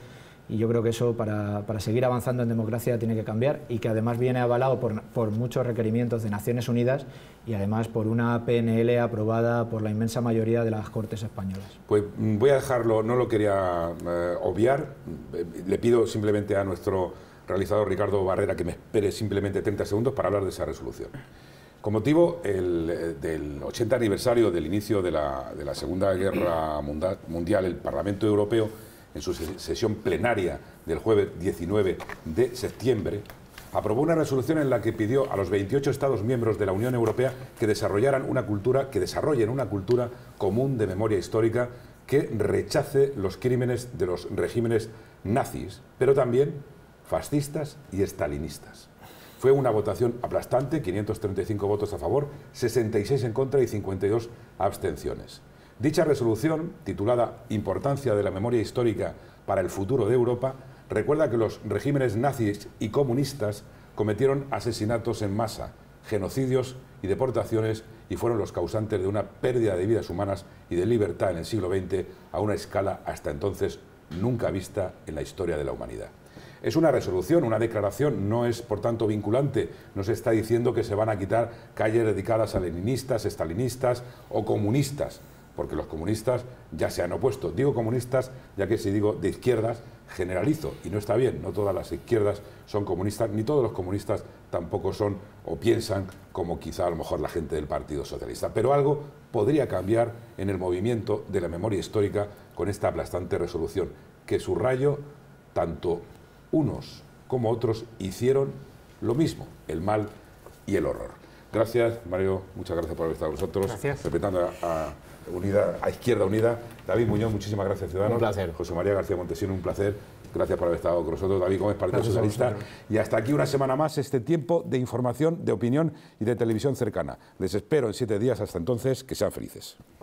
Speaker 2: y yo creo que eso para, para seguir avanzando en democracia tiene que cambiar, y que además viene avalado por, por muchos requerimientos de Naciones Unidas y además por una P N L aprobada por la inmensa mayoría de las Cortes españolas.
Speaker 1: Pues voy a dejarlo, no lo quería eh, obviar, le pido simplemente a nuestro realizador Ricardo Barrera que me espere simplemente treinta segundos para hablar de esa resolución. Con motivo el, del ochenta aniversario del inicio de la, de la Segunda Guerra Mundial, el Parlamento Europeo, en su sesión plenaria del jueves diecinueve de septiembre, aprobó una resolución en la que pidió a los veintiocho Estados miembros de la Unión Europea que desarrollaran una cultura, que desarrollen una cultura común de memoria histórica que rechace los crímenes de los regímenes nazis, pero también fascistas y estalinistas. Fue una votación aplastante, quinientos treinta y cinco votos a favor, sesenta y seis en contra y cincuenta y dos abstenciones. Dicha resolución, titulada Importancia de la memoria histórica para el futuro de Europa, recuerda que los regímenes nazis y comunistas cometieron asesinatos en masa, genocidios y deportaciones, y fueron los causantes de una pérdida de vidas humanas y de libertad en el siglo veinte a una escala hasta entonces nunca vista en la historia de la humanidad. Es una resolución, una declaración, no es por tanto vinculante, no se está diciendo que se van a quitar calles dedicadas a leninistas, estalinistas o comunistas, porque los comunistas ya se han opuesto. Digo comunistas ya que si digo de izquierdas generalizo, y no está bien, no todas las izquierdas son comunistas, ni todos los comunistas tampoco son o piensan como quizá a lo mejor la gente del Partido Socialista, pero algo podría cambiar en el movimiento de la memoria histórica con esta aplastante resolución, que subrayo, tanto unos como otros hicieron lo mismo, el mal y el horror. Gracias, Mario, muchas gracias por haber estado con nosotros.
Speaker 3: Gracias.
Speaker 1: Respetando a, a, unida, a Izquierda Unida. David Muñoz, muchísimas gracias, Ciudadanos.
Speaker 6: Un placer.
Speaker 1: José María García Montesino, un placer. Gracias por haber estado con nosotros. David Gómez, Partido Socialista. Y hasta aquí una semana más este tiempo de información, de opinión y de televisión cercana. Les espero en siete días. Hasta entonces, que sean felices.